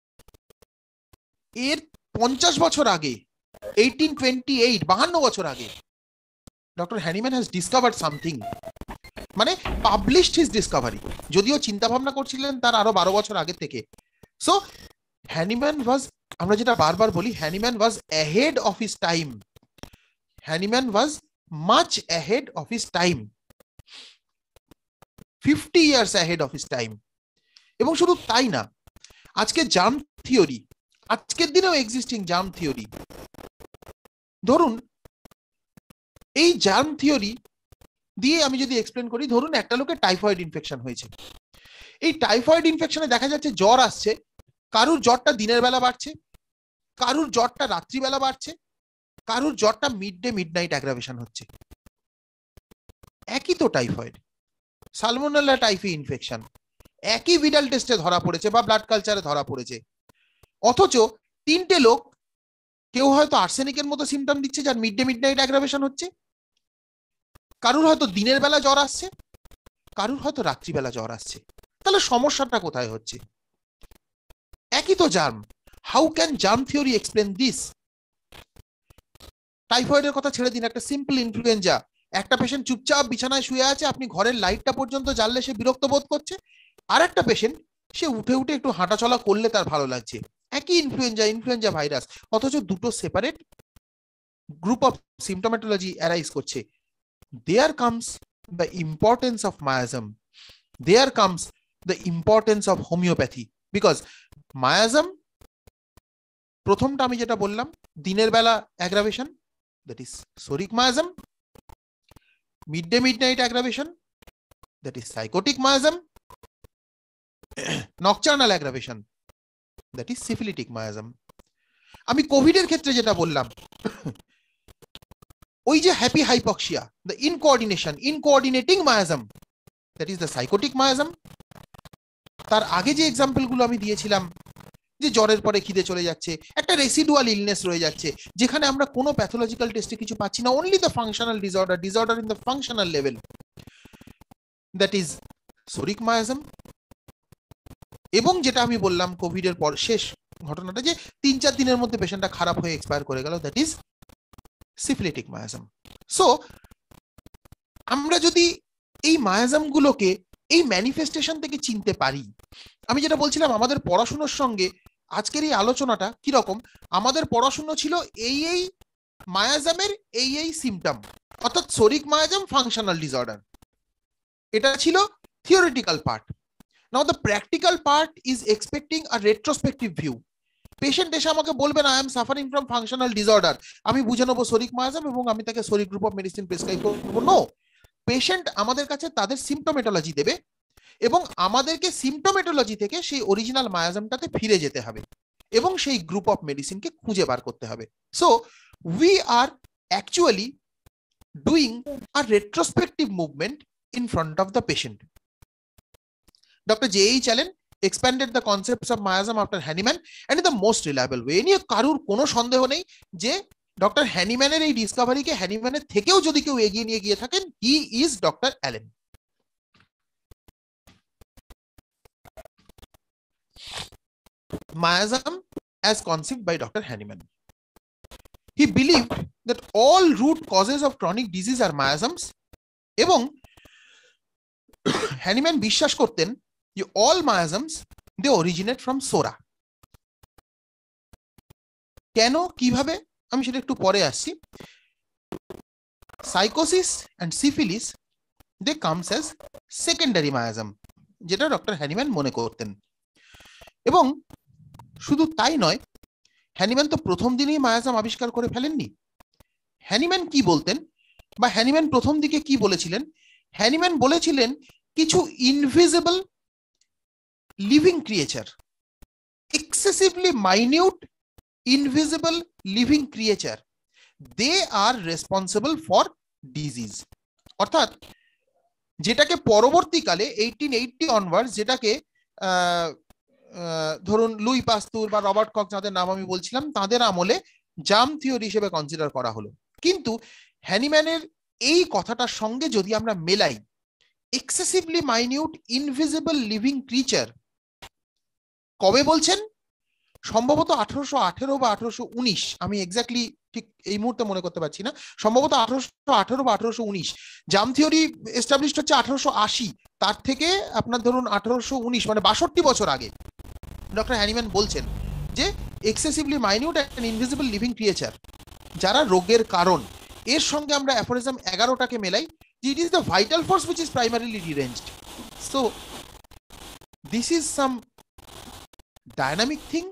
এর 50 বছর আগে, 1828, 52 বছর আগে, doctor Hahnemann has discovered something, মানে পাবলিশড হিজ ডিসকভারি, যদিও চিন্তা ভাবনা করছিলেন তার আরো 12 বছর আগে থেকে। সো হ্যানিম্যান ওয়াজ, আমরা যেটা বারবার বলি, Hahnemann was ahead of his time. Hahnemann was much ahead of his time, 50 years ahead of his time। এবং শুধু তাই না, আজকে জার্ম থিওরি, আজকের দিনেও এক্সিস্টিং জার্ম থিওরি, ধরুন এই জার্ম থিওরি দিয়ে আমি যদি এক্সপ্লেন করি, ধরুন একটা লোকের টাইফয়েড ইনফেকশন হয়েছে। এই টাইফয়েড ইনফেকশনে দেখা যাচ্ছে জ্বর আসছে, কারুর জ্বরটা দিনের বেলা বাড়ছে, কারুর জ্বরটা রাত্রিবেলা বাড়ছে, কারুর জ্বরটা মিডনাইট অ্যাগ্রাভেশন হচ্ছে। একই তো টাইফয়েড, সালমোনেলা টাইফি ইনফেকশন, একই ভিডাল টেস্টে ধরা পড়েছে বা ব্লাড কালচারে ধরা পড়েছে। অথচ 3টে লোক, কেউ হয়তো আর্সেনিকের মতো সিমটম দিচ্ছে যার মিডনাইট অ্যাগ্রাভেশন হচ্ছে, কারুর হয়তো দিনের বেলা জ্বর আসছে, কারুর হয়তো রাত্রিবেলা জ্বর আসছে। তাহলে সমস্যাটা কোথায় হচ্ছে? একই তো germ. How can germ theory explain this? টাইফয়েডের কথা ছেড়ে দিন, একটা সিম্পল ইনফ্লুয়েঞ্জা, একটা পেশেন্ট চুপচাপ বিছানায় শুয়ে আছে, আপনি ঘরের লাইটটা পর্যন্ত জ্বাললে সে বিরক্ত বোধ করছে, আর একটা পেশেন্ট সে উঠে উঠে একটু হাঁটাচলা করলে তার ভালো লাগছে। একই ইনফ্লুয়েঞ্জা ভাইরাস, অথচ দুটো separate group of symptomatology arise করছে। There comes the importance of miasm. There comes the importance of homeopathy, because miasm, প্রথমটা আমি যেটা বললাম, দিনের বেলা aggravation, that is soric miasm. midnight aggravation, that is psychotic miasm. nocturnal aggravation, that is syphilitic miasm. আমি কোভিডের ক্ষেত্রে যেটা বললাম, ওই যে happy hypoxia, the incoordinating miasm, that is the psychotic miasm. তার আগে যে এক্সাম্পল গুলো আমি দিয়েছিলাম, যে জ্বরের পরে খিদে চলে যাচ্ছে, একটা রেসিডুয়াল ইলনেস রয়ে যাচ্ছে, যেখানে আমরা কোনো প্যাথোলজিক্যাল টেস্টে কিছু পাচ্ছি না, only the functional disorder in the functional level, that is soric miasm. এবং যেটা আমি বললাম কোভিডের পর শেষ ঘটনাটা, যে 3-4 দিনের মধ্যে পেশেন্টটা খারাপ হয়ে এক্সপায়ার করে গেল, that is syphilitic miasm. So আমরা যদি এই মায়াজাম গুলোকে এই ম্যানিফেস্টেশন থেকে চিনতে পারি, আমি যেটা বলছিলাম আমাদের পড়াশোনার সঙ্গে আজকের এই আলোচনাটা কিরকম, আমাদের পড়াশোনা ছিল এই মায়াজামের এই সিমটম, অর্থাৎ শরিক মায়াজাম ফাংশনাল ডিসঅর্ডার, এটা ছিল theoretical part. Now the practical part is expecting a retrospective view. Patient এসে আমাকে বলবেন I am suffering from functional disorder, আমি বুঝে নেবো শরিক মায়াজাম এবং আমি তাকে psoric group of medicine prescribe করবো। নো, পেশেন্ট আমাদের কাছে তাদের সিম্পটোমেটোলজি দেবে এবং আমাদেরকে সিম্পটোমেটোলজি থেকে সেই অরিজিনাল মায়াজামটাতে ফিরে যেতে হবে এবং সেই গ্রুপ অফ মেডিসিনকে খুঁজে বার করতে হবে। So we are actually doing a retrospective movement in front of the patient. Dr. J.H. Allen expanded the concepts of miasm after Hahnemann and in the most reliable way. নিয়ে কারুর কোনো সন্দেহ নেই যে ডক্টর হ্যানিম্যানের এই ডিসকভারিকে হ্যানিম্যানের থেকেও যদি কেউ এগিয়ে নিয়ে গিয়ে থাকেন, he is doctor Allen. Miasm as conceived by Dr. Hahnemann. He believed that all root causes of chronic disease are miasms এবং হ্যানিম্যান বিশ্বাস করতেন যে all miasms they originate from psora. কেন, কিভাবে, আমি সেটা একটু পরে আসছি। Sycosis and syphilis they comes as secondary miasm, যেটা ডক্টর হ্যানিম্যান মনে করতেন। এবং শুধু তাই নয়, হ্যানিম্যান তো প্রথম দিনেই মায়াজম আবিষ্কার করে ফেলেননি। হ্যানিম্যান কি বলতেন, বা হ্যানিম্যান প্রথম দিকে কি বলেছিলেন? হ্যানিম্যান বলেছিলেন কিছু invisible living creature, excessively minute invisible living creature, they are responsible for disease. অর্থাৎ যেটাকে পরবর্তীকালে 1880 অনওয়ার্ডস, যেটাকে ধরুন লুই পাস্তুর বা রবার্ট কক্স, যাদের নাম আমি বলছিলাম, তাদের আমলে জার্ম থিওরি হিসেবে কনসিডার করা হলো। কিন্তু হ্যানিম্যানের এই কথাটার সঙ্গে যদি আমরা মেলাই excessively minute invisible living creature, কবে বলছেন? সম্ভবত 1818 বা 1819, আমি এক্স্যাক্টলি ঠিক এই মুহূর্তে মনে করতে পারছি না, সম্ভবত 1818 বা 1819। জার্ম থিওরি এস্টাবলিশড হচ্ছে 1880, তার থেকে আপনার ধরুন 1819 মানে 62 বছর আগে ডক্টর হ্যানিম্যান বলছেন যে excessively minute and invisible living creature যারা রোগের কারণ, এর সঙ্গে আমরা অ্যাফোরিজম 11টাকে মেলাই, it is the vital force which is primarily deranged. So this is some dynamic thing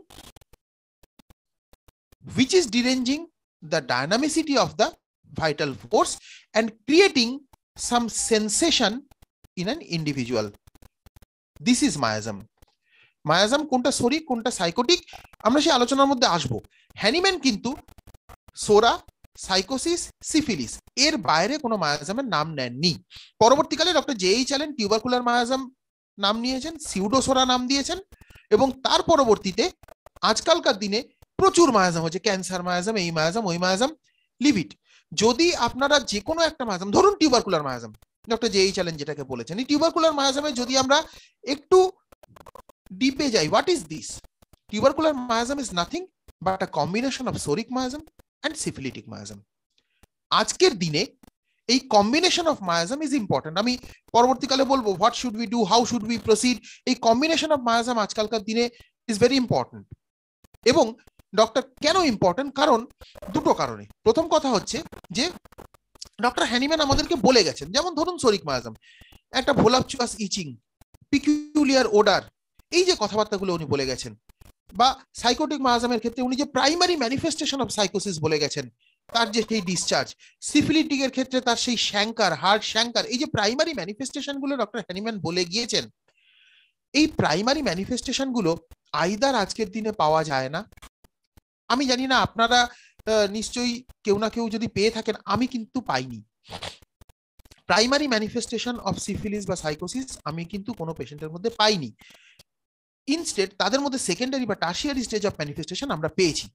which is deranging the dynamicity of the vital force and creating some sensation in an individual. This is miasm. Miasm কোনটা শরিক কোনটা psychotic আমরা সেই আলোচনার মধ্যে আসবো। Hahnemann কিন্তু সোরা, সাইকোসিস, সিফিলিস এর বাইরে কোনো মায়াজামের নাম নেননি। পরবর্তীকালে ডক্টর J.H. Allen টিউবারকুলার মায়াজাম নাম নিয়েছেন, সিউডোসোরা নাম দিয়েছেন এবং তার পরবর্তীতে আজকালকার দিনে প্রচুর মায়াজাম হচ্ছে, ক্যান্সার মায়াজাম, এই মায়াজাম, ওই মায়াজাম, লিভ ইট। যদি আপনারা যে কোনো একটা মায়াজাম, ধরুন টিউবারকুলার মায়াজাম, ডক্টর J.H. Allen যেটাকে বলেছেন, এই টিউবারকুলার মায়াজামে যদি আমরা একটু ডিপে যাই, what is this? Tubercular miasm is nothing but a combination of psoric miasm and syphilitic miasm. আজকের দিনে এই combination of miasm is important. আমি পরবর্তীকালে বলবো what should we do, how should we proceed. এই কম্বিনেশন অফ মায়াজাম আজকালকার দিনে is very important. এবং ডক্টর কেন ইম্পর্টেন্ট? কারণ দুটো কারণে। প্রথম কথা হচ্ছে যে ডক্টর হ্যানিম্যান আমাদেরকে বলে গেছেন, যেমন ধরুন শরিক মায়াজাম, একটা ভোলাপচুয়াস ইচিং, পিকুলিয়ার ওডার, এই যে কথাবার্তাগুলো উনি বলে গেছেন, বা সাইকোটিক মায়াজামের ক্ষেত্রে উনি যে প্রাইমারি ম্যানিফেস্টেশন অফ সাইকোসিস বলে গেছেন, তার যে সেই ডিসচার্জ, সিফিলিটিকের ক্ষেত্রে তার সেই শ্যাঙ্কার, হার্ট শ্যাঙ্কার, এই যে প্রাইমারি ম্যানিফেস্টেশন গুলো ডক্টর হ্যানিম্যান বলে গিয়েছেন, এই প্রাইমারি ম্যানিফেস্টেশন গুলো আইদার আজকের দিনে পাওয়া যায় না। আমি জানি না আপনারা নিশ্চয়ই কেউ না কেউ যদি পেয়ে থাকেন, আমি কিন্তু পাইনি। প্রাইমারি ম্যানিফেস্টেশন অফ সিফিলিস বা সাইকোসিস আমি কিন্তু কোনো পেশেন্টের মধ্যে পাইনি। ইনস্টেড তাদের মধ্যে সেকেন্ডারি বা টার্সিয়ারি স্টেজ অফ ম্যানিফেস্টেশন আমরা পেয়েছি।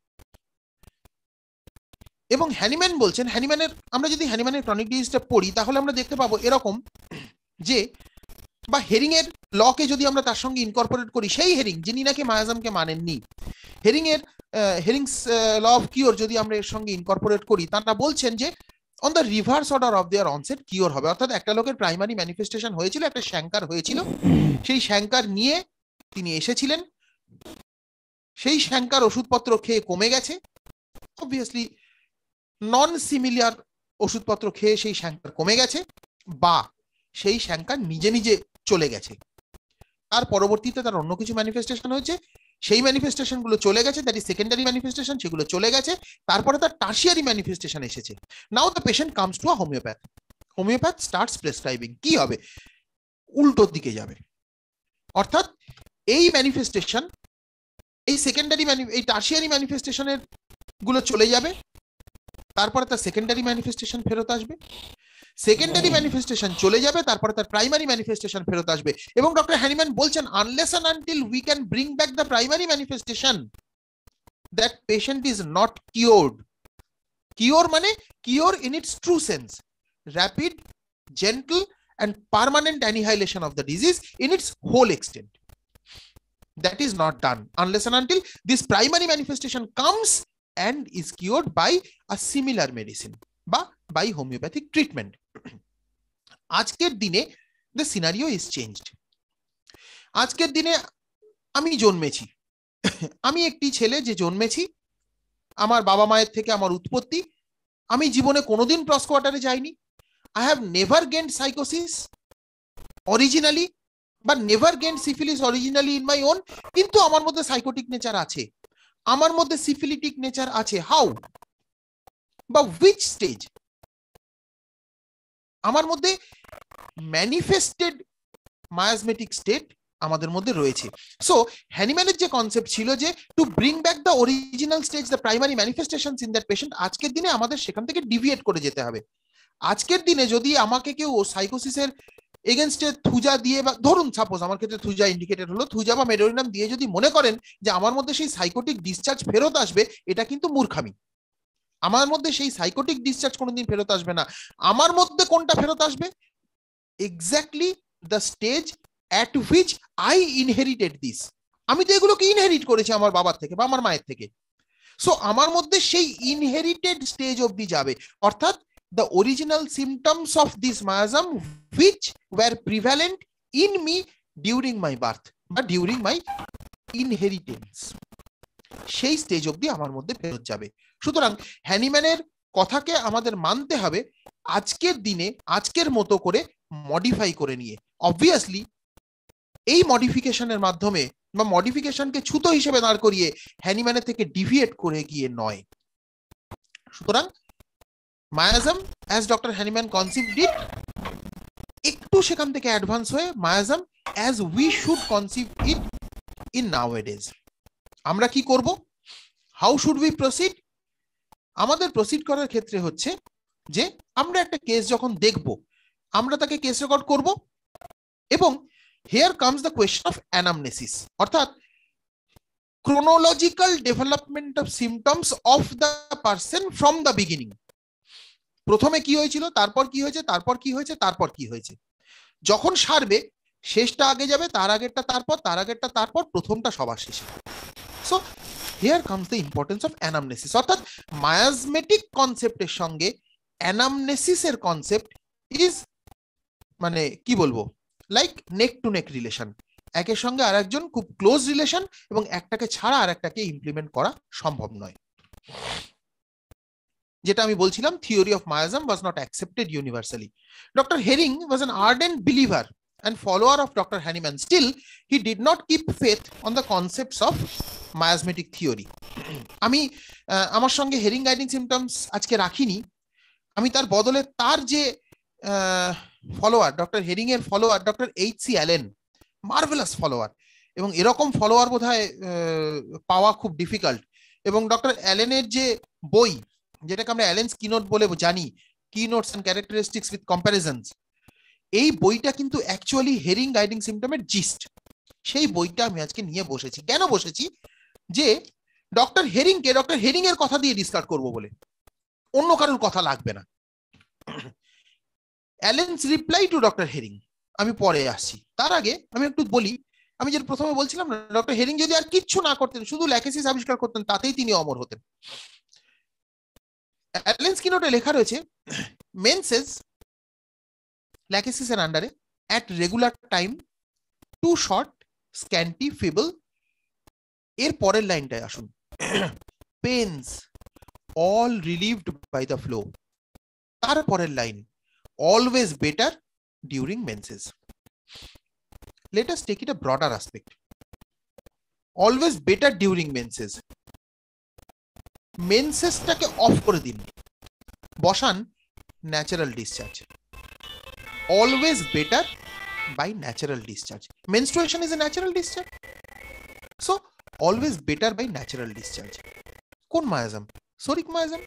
এবং হ্যানিম্যান বলছেন, হ্যানিম্যানের আমরা যদি হ্যানিম্যানের ক্রনিক ডিজিজটা পড়ি তাহলে আমরা দেখতে পাবো এরকম যে, বা হেরিং এর লকে যদি আমরা তার সঙ্গে ইনকর্পোরেট করি, সেই হেরিং যিনি নাকি মায়াজামকে মানেননি, হেরিংস ল অফ কিওর যদি আমরা এর সঙ্গে ইনকর্পোরেট করি, তারা বলছেন যে on the reverse order of their onset cure হবে। অর্থাৎ একটা লোকের প্রাইমারি ম্যানিফেস্টেশন হয়েছিল, একটা শ্যাঙ্কার হয়েছিল, সেই শ্যাঙ্কার নিয়ে তিনি এসেছিলেন, সেই শ্যাঙ্কার ওষুধপত্র খেয়ে কমে গেছে, অবভিয়াসলি নন সিমিলার ওষুধপত্র খেয়ে সেই শ্যাঙ্কার কমে গেছে, বা সেই শ্যাঙ্কার নিজে নিজে চলে গেছে, তার পরবর্তীতে তার অন্য কিছু ম্যানিফেস্টেশন হয়েছে, সেই ম্যানিফেস্টেশন গুলো চলে গেছে, দ্যাট ইজ সেকেন্ডারি ম্যানিফেস্টেশন, সেগুলো চলে গেছে, তারপরে তার টার্সিয়ারি ম্যানিফেস্টেশন এসেছে। Now the patient comes to a homeopath, homeopath starts prescribing, কি হবে, উল্টোর দিকে যাবে। অর্থাৎ এই ম্যানিফেস্টেশন, এই সেকেন্ডারি এই টার্সিয়ারি ম্যানিফেস্টেশনের গুলো চলে যাবে, তারপরে তার সেকেন্ডারি ম্যানিফেস্টেশন ফেরত আসবে, সেকেন্ডারি ম্যানিফেস্টেশন চলে যাবে, তারপরে তার প্রাইমারি ম্যানিফেস্টেশন ফেরত আসবে। এবং ডক্টর হ্যানিম্যান বলছেন, unless and until we can bring back the primary manifestation, that patient is not cured. Cure মানে cure in its true sense, rapid, gentle and permanent annihilation of the disease in its whole extent. That is not done unless and until this primary manifestation comes and is cured by a similar medicine বা by homeopathic treatment. আজকের দিনে the scenario is changed. আজকের দিনে আমি জন্মেছি, আমি একটি ছেলে যে জন্মেছি, আমার বাবা মায়ের থেকে আমার উৎপত্তি, আমি জীবনে কোনোদিন ক্রস কোয়ার্টারে যাইনি, I have never gained psychosis originally, but never gained syphilis originally in my own, কিন্তু আমার মধ্যে সাইকোটিক নেচার আছে, আমার মধ্যে সিফিলিটিক নেচার আছে। হাউ বা which স্টেজ? আমার মধ্যে ম্যানিফেস্টেড মায়াজমেটিক স্টেট আমাদের মধ্যে রয়েছে। সো হ্যানিম্যানের যে কনসেপ্ট ছিল যে to bring back the original stage, the primary manifestations in that patient, আজকের দিনে আমাদের সেখান থেকে ডিভিয়েট করে যেতে হবে। আজকের দিনে যদি আমাকে কেউ সাইকোসিসের এগেনস্টে থুজা দিয়ে, বা ধরুন সাপোজ আমার ক্ষেত্রে থুজা ইন্ডিকেটেড হলো, থুজা বা মেডোরিনাম দিয়ে যদি মনে করেন যে আমার মধ্যে সেই সাইকোটিক ডিসচার্জ ফেরত আসবে, এটা কিন্তু মূর্খামি। আমার মধ্যে সেই সাইকোটিক ডিসচার্জ কোনোদিন ফেরত আসবে না। আমার মধ্যে কোনটা ফেরত আসবে? Exactly the stage at which I inherited this. আমি তো এগুলোকে ইনহেরিট করেছি আমার বাবার থেকে বা আমার মায়ের থেকে। সো আমার মধ্যে সেই ইনহেরিটেড স্টেজ অবধি যাবে, অর্থাৎ the original symptoms of this miasm which were prevalent in me during my birth বা during my inheritance, সেই স্টেজ অবধি আমার মধ্যে ফেরত যাবে। সুতরাং হ্যানিম্যানের কথাকে আমাদের মানতে হবে, আজকের দিনে আজকের মতো করে মডিফাই করে নিয়ে। অবভিয়াসলি এই মডিফিকেশনের মাধ্যমে বা মডিফিকেশনকে ছুতো হিসেবে দাঁড় করিয়ে হ্যানিম্যানের থেকে ডিভিয়েট করে গিয়ে নয়। সুতরাং miasm as Dr. Hahnemann conceived it, একটু সেখান থেকে অ্যাডভান্স হয়ে miasm as we should conceive it in nowadays। আমরা কি করব? How should we proceed? আমাদের প্রসিড করার ক্ষেত্রে হচ্ছে যে আমরা একটা কেস যখন দেখব, আমরা তাকে কেস রেকর্ড করব, এবং here comes the question of anamnesis, অর্থাৎ chronological development of symptoms of the person from the beginning। প্রথমে কি হয়েছিল, তারপর কি হয়েছে, তারপর কি হয়েছে, তারপর কি হয়েছে, যখন সারবে শেষটা আগে যাবে, তার আগেরটা তারপর, তার আগেরটা তারপর, প্রথমটা সবার শেষে। So here comes the importance of anamnesis, অর্থাৎ মায়াজমেটিক কনসেপ্টের সঙ্গে অ্যানামনেসিসের কনসেপ্ট ইজ, মানে কি বলবো, like neck to neck relation, একের সঙ্গে আর একজন খুব ক্লোজ রিলেশন, এবং একটাকে ছাড়া আর একটাকে ইমপ্লিমেন্ট করা সম্ভব নয়। যেটা আমি বলছিলাম, theory of miasm was not accepted universally. Dr. Hering was an ardent believer and follower of Dr. Hahnemann. Still, he did not keep faith on the concepts of miasmatic theory. আমি আমার সঙ্গে herring guiding symptoms আজকে রাখিনি, আমি তার বদলে তার যে ফলোয়ার, ডক্টর হেরিং এর follower doctor H C. Allen, marvellous follower, এবং এরকম ফলোয়ার বোধহয় পাওয়া খুব ডিফিকাল্ট। এবং ডক্টর অ্যালেনের যে বই, যেটাকে আমরা অ্যালেনস কিনোট বলে জানি, keynotes and characteristics with comparisons, এই বইটা কিন্তু অ্যাকচুয়ালি হেরিং গাইডিং সিমটমের জিস্ট। সেই বইটা আমি আজকে নিয়ে বসেছি। কেন বসেছি? যে ডক্টর হেরিংকে ডক্টর হেরিং এর কথা দিয়ে ডিসকাস করব বলে, অন্য কারোর কথা লাগবে না। Allen's reply to doctor Hering আমি পরে আসছি। তার আগে আমি একটু বলি, আমি যেটা প্রথমে বলছিলাম না, ডক্টর হেরিং যদি আর কিচ্ছু না করতেন, শুধু ল্যাকেসিস আবিষ্কার করতেন, তাতেই তিনি অমর হতেন। অ্যালেন্স কি নোটে লেখা রয়েছে, মেন্সেস ল্যাকেসিস এর আন্ডারে at regular time, too short, scanty, feeble. এর পরের লাইনটায় আসুন, pains all relieved by the flow. তারপরের line, always better during menses. Let us take it a broader aspect. Always better during menses, মেন্সেসটাকে off করে দিন, বসান natural discharge. Always better by natural discharge. Menstruation is a natural discharge, so always better by natural discharge. কোন miasm? Psoric miasm.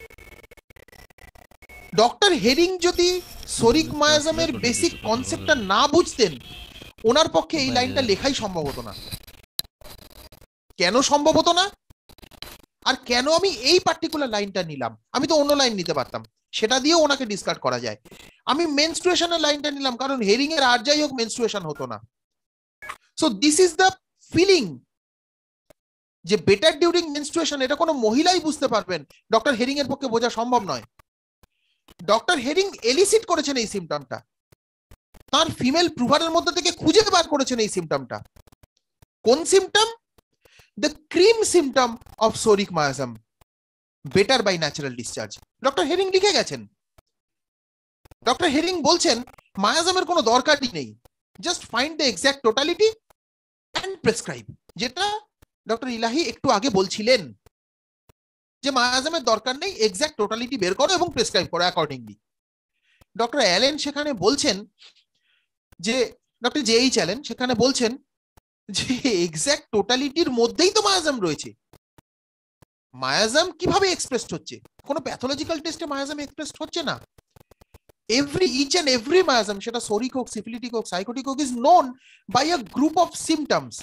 Doctor Hering যদি psoric মায়াজমের basic কনসেপ্টটা না বুঝতেন, ওনার পক্ষে এই লাইনটা লেখাই সম্ভব হতো না। কেন সম্ভব হতো না, আর কেন আমি এই পার্টিকুলার লাইনটা নিলাম? আমি তো অন্য লাইন নিতে পারতাম, সেটা দিয়েও ওনাকে ডিসকার্ড করা যায়। আমি মেনস্ট্রুয়েশনের লাইনটা নিলাম কারণ হেরিং এর আর যাই হোক মেনস্ট্রুয়েশন হতো না। So this is the feeling যে বেটার ডিউরিং মেনস্ট্রুয়েশন, এটা কোনো মহিলাই বুঝতে পারবেন, ডক্টর হেরিং এর পক্ষে বোঝা সম্ভব নয়। ডক্টর হেরিং এলিসিট করেছেন এই সিম্পটমটা, তার ফিমেল প্রুভারের মধ্যে থেকে খুঁজে বার করেছেন এই সিম্পটমটা। কোন symptom? The cream symptom of psoric miasm, better by natural discharge. Doctor Hering লিখে গেছেন। ডক্টর হেরিং বলছেন মায়াজমের কোনো দরকারই নেই, just find the exact totality and prescribe. যেটা ডক্টর ইলাহি একটু আগে বলছিলেন যে মায়াজমের দরকার নেই, এক্সাক্ট টোটালিটি বের করো এবং প্রেসক্রাইব করো অ্যাকর্ডিংলি। ডক্টর অ্যালেন সেখানে বলছেন যে, ডক্টর জে.এইচ. অ্যালেন সেখানে বলছেন যে এক্সাক্ট টোটালিটির মধ্যেই তো মায়াজম রয়েছে। মায়াজম কিভাবে এক্সপ্রেসড হচ্ছে? কোনো প্যাথোলজিক্যাল টেস্টে মায়াজম এক্সপ্রেসড হচ্ছে না। each and every miasm, সেটা সোরিক হোক, সিফিলিটিক হোক, সাইকোটিক হোক, is known by a group of symptoms,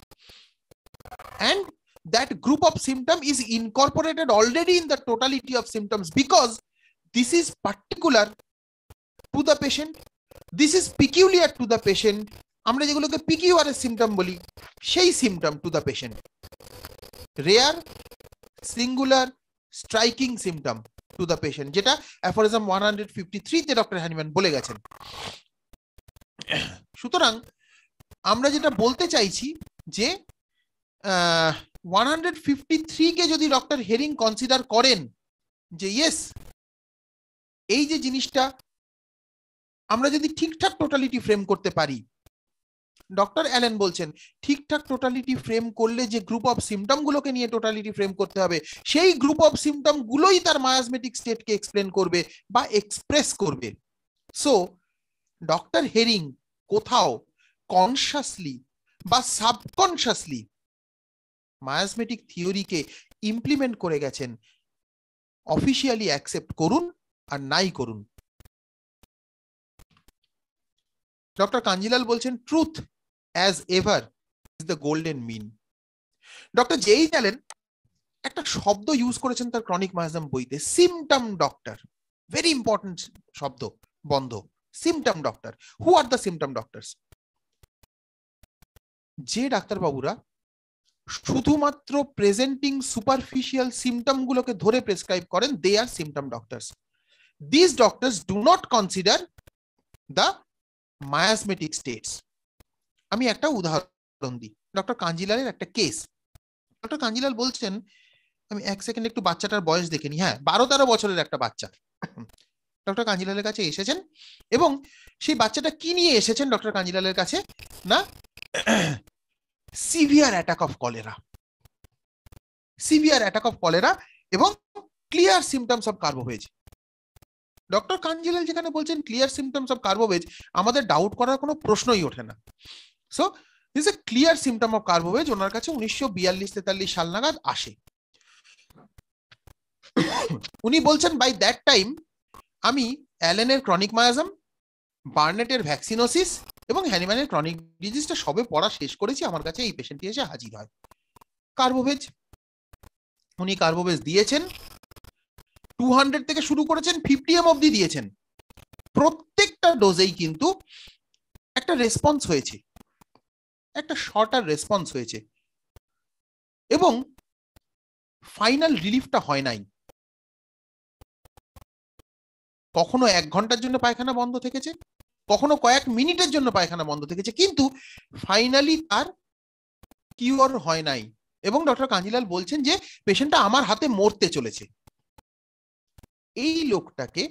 and that group of symptom is incorporated already in the totality of symptoms because this is particular to the patient, this is peculiar to the patient। আমরা যেগুলোকে PQRS symptom বলি, সেই symptom to the patient. Rare, singular, striking symptom to the patient, যেটা aphorism 153 তে doctor Hahnemann বলে গেছেন। সুতরাং আমরা যেটা বলতে চাইছি যে 153 কে যদি ডক্টর হেরিং কনসিডার করেন যে ইয়েস, এই যে জিনিসটা আমরা যদি ঠিকঠাক টোটালিটি ফ্রেম করতে পারি, ডক্টর অ্যালেন বলছেন ঠিকঠাক টোটালিটি ফ্রেম করলে যে গ্রুপ অফ সিম্পটম গুলোকে নিয়ে টোটালিটি ফ্রেম করতে হবে, সেই গ্রুপ অফ সিম্পটম গুলোই তার মায়াজমেটিক স্টেটকে এক্সপ্লেন করবে বা এক্সপ্রেস করবে। সো ডক্টর হেরিং কোথাও কনশাসলি বা সাবকনশাসলি মায়াজমেটিক থিওরিকে ইমপ্লিমেন্ট করে গেছেন, অফিসিয়ালি অ্যাকসেপ্ট করুন আর নাই করুন। ডক্টর কাঞ্জিলাল বলছেন truth as ever is the golden mean। Doctor J H. Allen একটা শব্দ ইউজ করেছেন তার ক্রনিক মায়াজম বইতে, সিম্পটম ডক্টর। ভেরি ইম্পর্টেন্ট শব্দ, বন্ধ। Symptom doctor. Who are the symptom doctors? যে ডাক্তারবাবুরা শুধুমাত্র প্রেজেন্টিং সুপারফিশিয়াল সিম্পটম গুলোকে ধরে প্রেসক্রাইব করেন, they are symptom doctors. This doctors do not consider the miasmatic states. আমি একটা উদাহরণ দিই, ডক্টর কাঞ্জিলালের একটা কেস। ডক্টর কাঞ্জিলাল বলছেন, আমি এক সেকেন্ড একটু বাচ্চাটার বয়স দেখে নি, হ্যাঁ 12-13 বছরের একটা বাচ্চা ডক্টর কাঞ্জিলালের কাছে এসেছেন, এবং সেই বাচ্চাটা কি নিয়ে এসেছেন ডক্টর কাঞ্জিলালের কাছে? না, severe attack of cholera. Severe attack of cholera এবং clear symptoms of carbo veg. Doctor Kanjilal যেখানে বলছেন ক্লিয়ার সিমটমস অফ কার্বোভেজ, আমাদের ডাউট করার কোনো প্রশ্নই ওঠে না। So this a clear symptom of carbo veg ওনার কাছে 1942-43 সাল নাগাদ আসে। উনি বলছেন বাই দ্যাট টাইম আমি অ্যালেনের ক্রনিক মায়াজম, বার্নেটের ভ্যাকসিনোসিস এবং হ্যানিম্যানের ক্রনিক ডিজিজটা সবে পড়া শেষ করেছি, আমার কাছে এই পেশেন্টটি এসে হাজির হয়। কার্বোভেজ, উনি কার্বোভেজ দিয়েছেন, 200 থেকে শুরু করেছেন, 50 mg অবধি দিয়েছেন। প্রত্যেকটা ডোজেই কিন্তু একটা রেসপন্স হয়েছে, একটা শর্টার রেসপন্স হয়েছে, এবং ফাইনাল রিলিফটা হয় নাই। কখনো 1 ঘন্টার জন্য পায়খানা বন্ধ থেকেছে, কখনো কয়েক মিনিটের জন্য পায়খানা বন্ধ থেকেছে, কিন্তু ফাইনালি তার কিওর হয় নাই। এবং ডক্টর কাঞ্জিলাল বলছেন যে পেশেন্টটা আমার হাতে মরতে চলেছে। এই লোকটাকে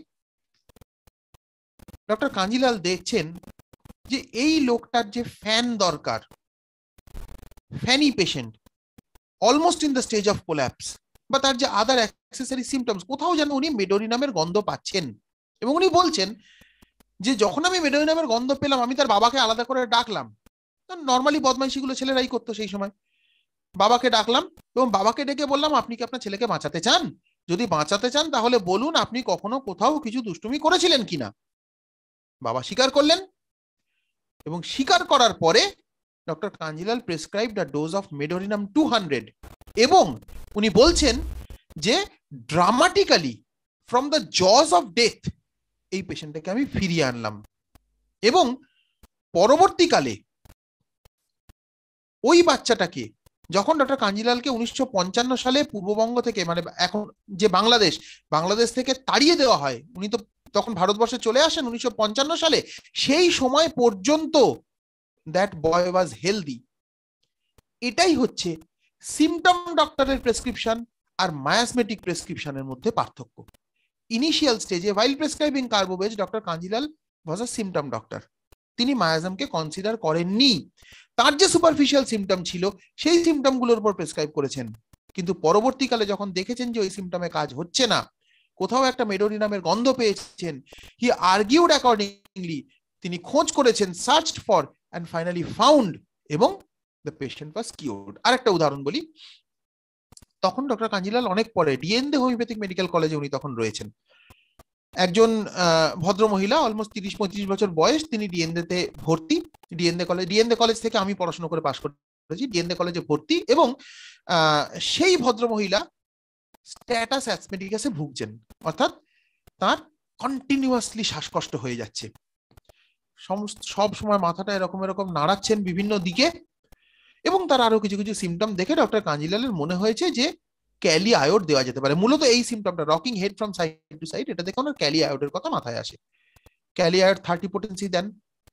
ডক্টর কাঞ্জিলাল দেখছেন যে এই লোকটার যে ফ্যান দরকার, ফ্যানি patient, almost in the stage of collapse, বা তার যে আদার অ্যাক্সেসরি সিমটমস, কোথাও যেন উনি মেডোরিনামের গন্ধ পাচ্ছেন। এবং উনি বলছেন যে যখন আমি মেডোরিনামের গন্ধ পেলাম, আমি তার বাবাকে আলাদা করে ডাকলাম। নর্মালি বদমাইশিগুলো ছেলেরাই করতো সেই সময়। বাবাকে ডাকলাম এবং বাবাকে ডেকে বললাম, আপনি কি আপনার ছেলেকে বাঁচাতে চান? যদি বাঁচাতে চান তাহলে বলুন আপনি কখনো কোথাও কিছু দুষ্টুমি করেছিলেন কিনা। বাবা স্বীকার করলেন, এবং স্বীকার করার পরে doctor Kanjilal prescribed a dose of medorrhinum 200, এবং উনি বলছেন যে dramatically from the jaws of death এই পেশেন্টটাকে আমি ফিরিয়ে আনলাম। এবং পরবর্তীকালে ওই বাচ্চাটাকে যখন ডক্টর কাঞ্জিলালকে 1955 সালে পূর্ববঙ্গ থেকে, মানে এখন যে বাংলাদেশ থেকে তাড়িয়ে দেওয়া হয়, উনি তো তখন ভারতবর্ষে চলে আসেন 1955 সালে, সেই সময় পর্যন্ত দ্যাট বয় ওয়াজ হেলদি। এটাই হচ্ছে সিমটম ডক্টরের প্রেসক্রিপশন আর মায়াসমেটিক প্রেসক্রিপশনের মধ্যে পার্থক্য। ইনিশিয়াল স্টেজে while prescribing Carbobase, doctor Kanjilal was a symptom doctor। তিনি মায়াজমকে কনসিডার করেননি। তার যে সুপারফিশিয়াল সিমটম ছিল সেই সিমটমগুলোর উপর প্রেসক্রাইব করেছেন, কিন্তু পরবর্তীকালে যখন দেখেছেন যে ওই সিমটমে কাজ হচ্ছে না, কোথাও একটা মেডোরিনামের গন্ধ পেয়েছেন, হি আর্গিউড অ্যাকর্ডিংলি, তিনি খোঁজ করেছেন, searched for and finally found, এবং দ্য পেশেন্ট ওয়াজ কিওর্ড। আরেকটা উদাহরণ বলি, তখন ডক্টর কাঞ্জিলাল অনেক পরে ডিএনদে হোমিওপ্যাথিক মেডিকেল কলেজে উনি তখন রয়েছেন। একজন ভদ্র মহিলা, অলমোস্ট 30-35 বছর বয়স, তিনি ডিএনদেতে ভর্তি। ডিএনদে কলেজ থেকে আমি পড়াশোনা করে পাশ করেছি, ডিএনদে কলেজে ভর্তি। এবং সেই ভদ্র মহিলা স্ট্যাটাস অ্যাসমেটিকাসে ভুগছেন, অর্থাৎ তার কন্টিনিউয়াসলি শ্বাসকষ্ট হয়ে যাচ্ছে, সব সময় মাথাটা এরকম এরকম নাড়াচ্ছেন বিভিন্ন দিকে, এবং তার আরো কিছু কিছু সিমটম দেখে ডক্টর কাঞ্জিলালের মনে হয়েছে যে ক্যালি আয়োড দেওয়া যেতে পারে। মূলত এই সিমটমটা, rocking head from side to side, এটা দেখে ওনার ক্যালি আয়োডের কথা মাথায় আসে। ক্যালি আয়োড 30 পোটেন্সি দেন,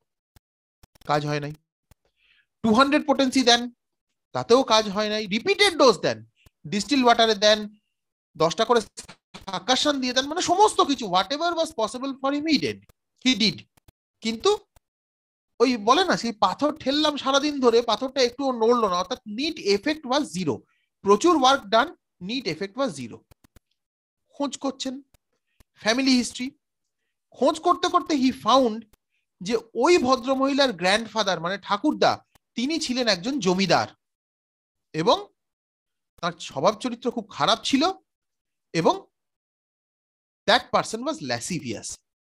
কাজ হয় নাই। 200 পোটেন্সি দেন, তাতেও কাজ হয় নাই। রিপিটেড ডোজ দেন, ডিস্টিল ওয়াটারে দেন, 10টা করে সাকাশন দিয়ে দেন, মানে সমস্ত কিছু whatever was possible for him he did. কিন্তু ওই বলে না, সেই পাথর ঠেললাম সারাদিন ধরে, পাথরটা একটুও নড়লো না, অর্থাৎ নিট এফেক্ট ওয়াজ জিরো। প্রচুর work done, net effect was zero. খোঁজ করছেন ফ্যামিলি হিস্ট্রি, খোঁজ করতে করতে হি ফাউন্ড যে ওই ভদ্রমহিলার গ্র্যান্ডফাদার মানে ঠাকুরদা, তিনি ছিলেন একজন জমিদার, এবং তার স্বভাব চরিত্র খুব খারাপ ছিল, এবং দ্যাট পারসন ওয়াজ ল্যাসিভিয়াস।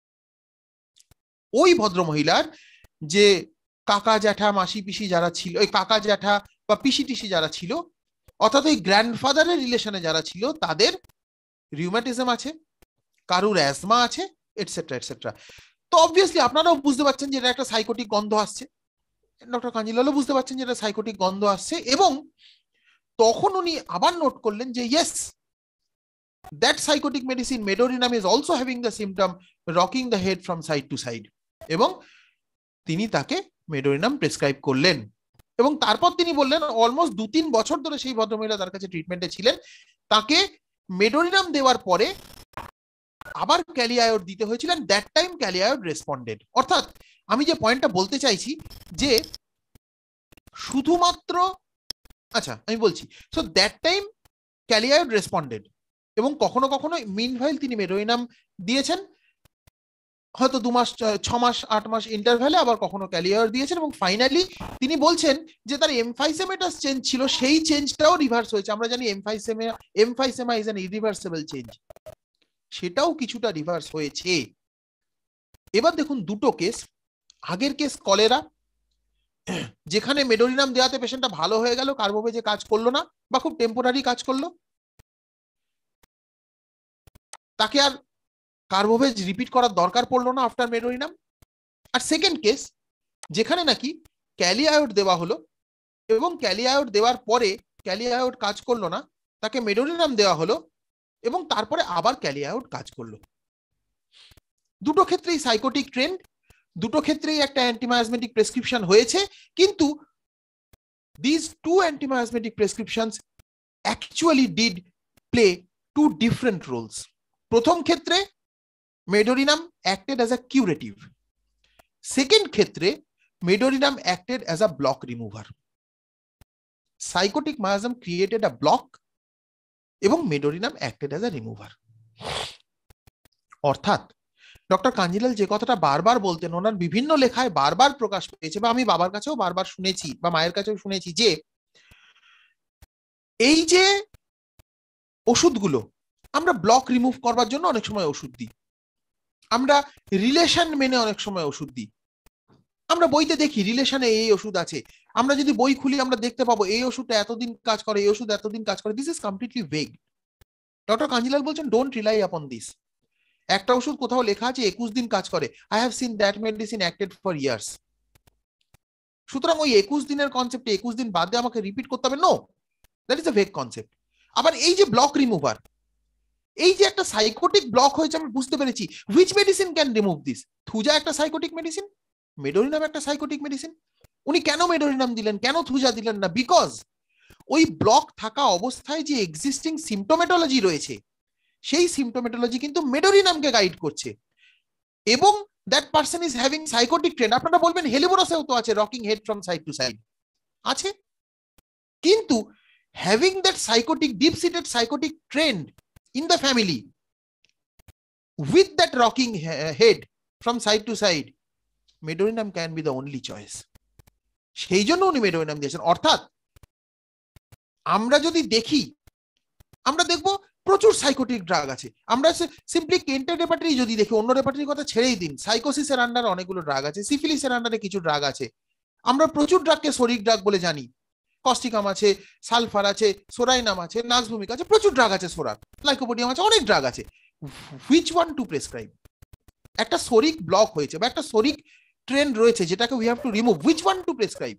ওই ভদ্রমহিলার যে কাকা জ্যাঠা মাসি পিসি যারা ছিল, ওই কাকা জ্যাঠা বা পিসি টিসি যারা ছিল, অর্থাৎ ওই গ্র্যান্ডফাদারের রিলেশনে যারা ছিল, তাদের রিউম্যাটিজম আছে, কারুর অ্যাজমা আছে, এটসেট্রা এটসেট্রা। তো অবভিয়াসলি আপনারাও বুঝতে পারছেন যে এটা একটা সাইকোটিক গন্ধ আসছে, ডক্টর কাঞ্জিলালও বুঝতে পারছেন যে এটা সাইকোটিক গন্ধ আসছে। এবং তখন উনি আবার নোট করলেন যে yes, that sycotic medicine medorrhinum is also having the symptom rocking the head from side to side, এবং তিনি তাকে মেডোরিনাম প্রেসক্রাইব করলেন। এবং তারপর তিনি বললেন অলমোস্ট 2-3 বছর ধরে সেই ভদ্রমহিলা তার কাছে ট্রিটমেন্টে ছিলেন, তাকে মেডোরিনাম দেওয়ার পরে আবার ক্যালি আয়োড দিতে হয়েছিল, that time kali iod responded. অর্থাৎ আমি যে পয়েন্টটা বলতে চাইছি যে শুধুমাত্র, আচ্ছা আমি বলছি, so that time kali iod responded, এবং কখনো কখনো মিনভাইল তিনি মেডোরিনাম দিয়েছেন, হয়তো 2 মাস 6 মাস 8 মাস ইন্টারভ্যালে আবার কখনো ক্যালি আয়োড দিয়েছেন, এবং ফাইনালি তিনি বলছেন যে তার এমফাইসেমেটাস চেঞ্জ ছিল, সেই চেঞ্জটাও রিভার্স হয়েছে। আমরা জানি emphysema is an irreversible change, সেটাও কিছুটা রিভার্স হয়েছে। এবার দেখুন দুটো কেস। আগের কেস কলেরা, যেখানে মেডোরিনাম দেওয়াতে পেশেন্টটা ভালো হয়ে গেল, কার্বোবেজে কাজ করলো না বা খুব টেম্পোরারি কাজ করলো, তাকে আর কার্বোভেজ রিপিট করার দরকার পড়লো না আফটার মেডোরিনাম। আর সেকেন্ড কেস, যেখানে নাকি ক্যালি আয়োড দেওয়া হলো এবং ক্যালি আয়োড দেওয়ার পরে ক্যালি আয়োড কাজ করলো না, তাকে মেডোরিনাম দেওয়া হলো এবং তারপরে আবার ক্যালি আয়োড কাজ করলো। দুটো ক্ষেত্রেই সাইকোটিক ট্রেন্ড, দুটো ক্ষেত্রেই একটা অ্যান্টিমায়াজমেটিক প্রেসক্রিপশন হয়েছে, কিন্তু these two antimiasmatic prescriptions actually did play two different roles. প্রথম ক্ষেত্রে medorrhinum acted as a curative. Second ক্ষেত্রে medorrhinum acted as a block remover. Psychotic miasm created a block এবং medorrhinum acted as a remover. অর্থাৎ doctor Kanjilal যে কথাটা বারবার বলতেন, ওনার বিভিন্ন লেখায় বারবার প্রকাশ পেয়েছে, বা আমি বাবার কাছেও বারবার শুনেছি বা মায়ের কাছেও শুনেছি, যে এই যে ওষুধগুলো আমরা ব্লক রিমুভ করবার জন্য অনেক সময় ওষুধ দিই, আমরা রিলেশন মেনে অনেক সময় ওষুধ দিই, আমরা বইতে দেখি রিলেশনে এই ওষুধ আছে, আমরা যদি বই খুলি আমরা দেখতে পাবো এই ওষুধটা এতদিন কাজ করে, এই ওষুধ এতদিন কাজ করে। This is completely vague. Doctor Kanjilal বলছেন ডোন্ট রিলাই আপন দিস। একটা ওষুধ কোথাও লেখা আছে 21 দিন কাজ করে, I have seen that medicine acted for years. সুতরাং ওই 21 দিনের কনসেপ্টে 21 দিন বাদে আমাকে রিপিট করতে হবে? No, that is a vague concept. আবার এই যে ব্লক রিমুভার, এই যে একটা সাইকোটিক ব্লক হয়েছে, আমি বুঝতে পেরেছি which medicine can remove this. Thuja একটা সাইকোটিক মেডিসিন, মেডোরিনাম একটা সাইকোটিক মেডিসিন। উনি কেন মেডোরিনাম দিলেন, কেন থুজা দিলেন না? বিকজ ওই ব্লক থাকা অবস্থায় যে এক্সিস্টিং সিম্পটোমেটোলজি রয়েছে, সেই সিম্পটোমেটোলজি কিন্তু মেডোরিনামকে গাইড করছে, এবং that person is having sycotic trend. আপনারা বলবেন হেলিবোরাসেও তো আছে rocking head from side to side, আছে, কিন্তু having that sycotic deep seated sycotic trend in the family with that rocking head from side to side, medorrhinum can be the only choice. সেই জন্য উনি মেডোরিনাম দিয়েছেন। অর্থাৎ আমরা যদি দেখি, আমরা দেখবো প্রচুর সাইকোটিক ড্রাগ আছে। আমরা সিম্পলি কেন্টের রেপার্টরি যদি দেখি, অন্য রেপার্টরির কথা ছেড়েই দিন, সাইকোসিসের আন্ডারে অনেকগুলো ড্রাগ আছে, সিফিলিসের আন্ডারে কিছু ড্রাগ আছে। আমরা প্রচুর ড্রাগকে সোরিক ড্রাগ বলে জানি। কস্টিকাম আছে, সালফার আছে, সোরাইনাম আছে, নাজভূমিক আছে, প্রচুর ড্রাগ আছে, সোরার, লাইকোপোডিয়াম আছে, অনেক ড্রাগ আছে। Which one to prescribe? একটা সোরিক ব্লক হয়েছে বা একটা সোরিক ট্রেন্ড রয়েছে যেটাকে we have to remove, which one to prescribe?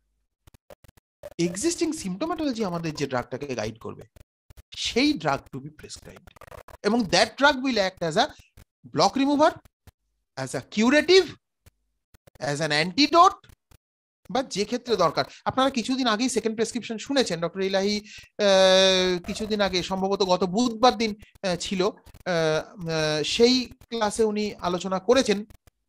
Existing symptomatology আমাদের যে ড্রাগটাকে গাইড করবে, সেই ড্রাগ টু বি প্রেসক্রাইবড, এবং that drug will act as a block remover, as a curative, as an antidote, বা যে ক্ষেত্রে দরকার। আপনারা কিছুদিন আগেই সেকেন্ড প্রেসক্রিপশন শুনেছেন, ডক্টর ইলাহি কিছুদিন আগে, সম্ভবত গত বুধবার দিন ছিল, সেই ক্লাসে উনি আলোচনা করেছেন,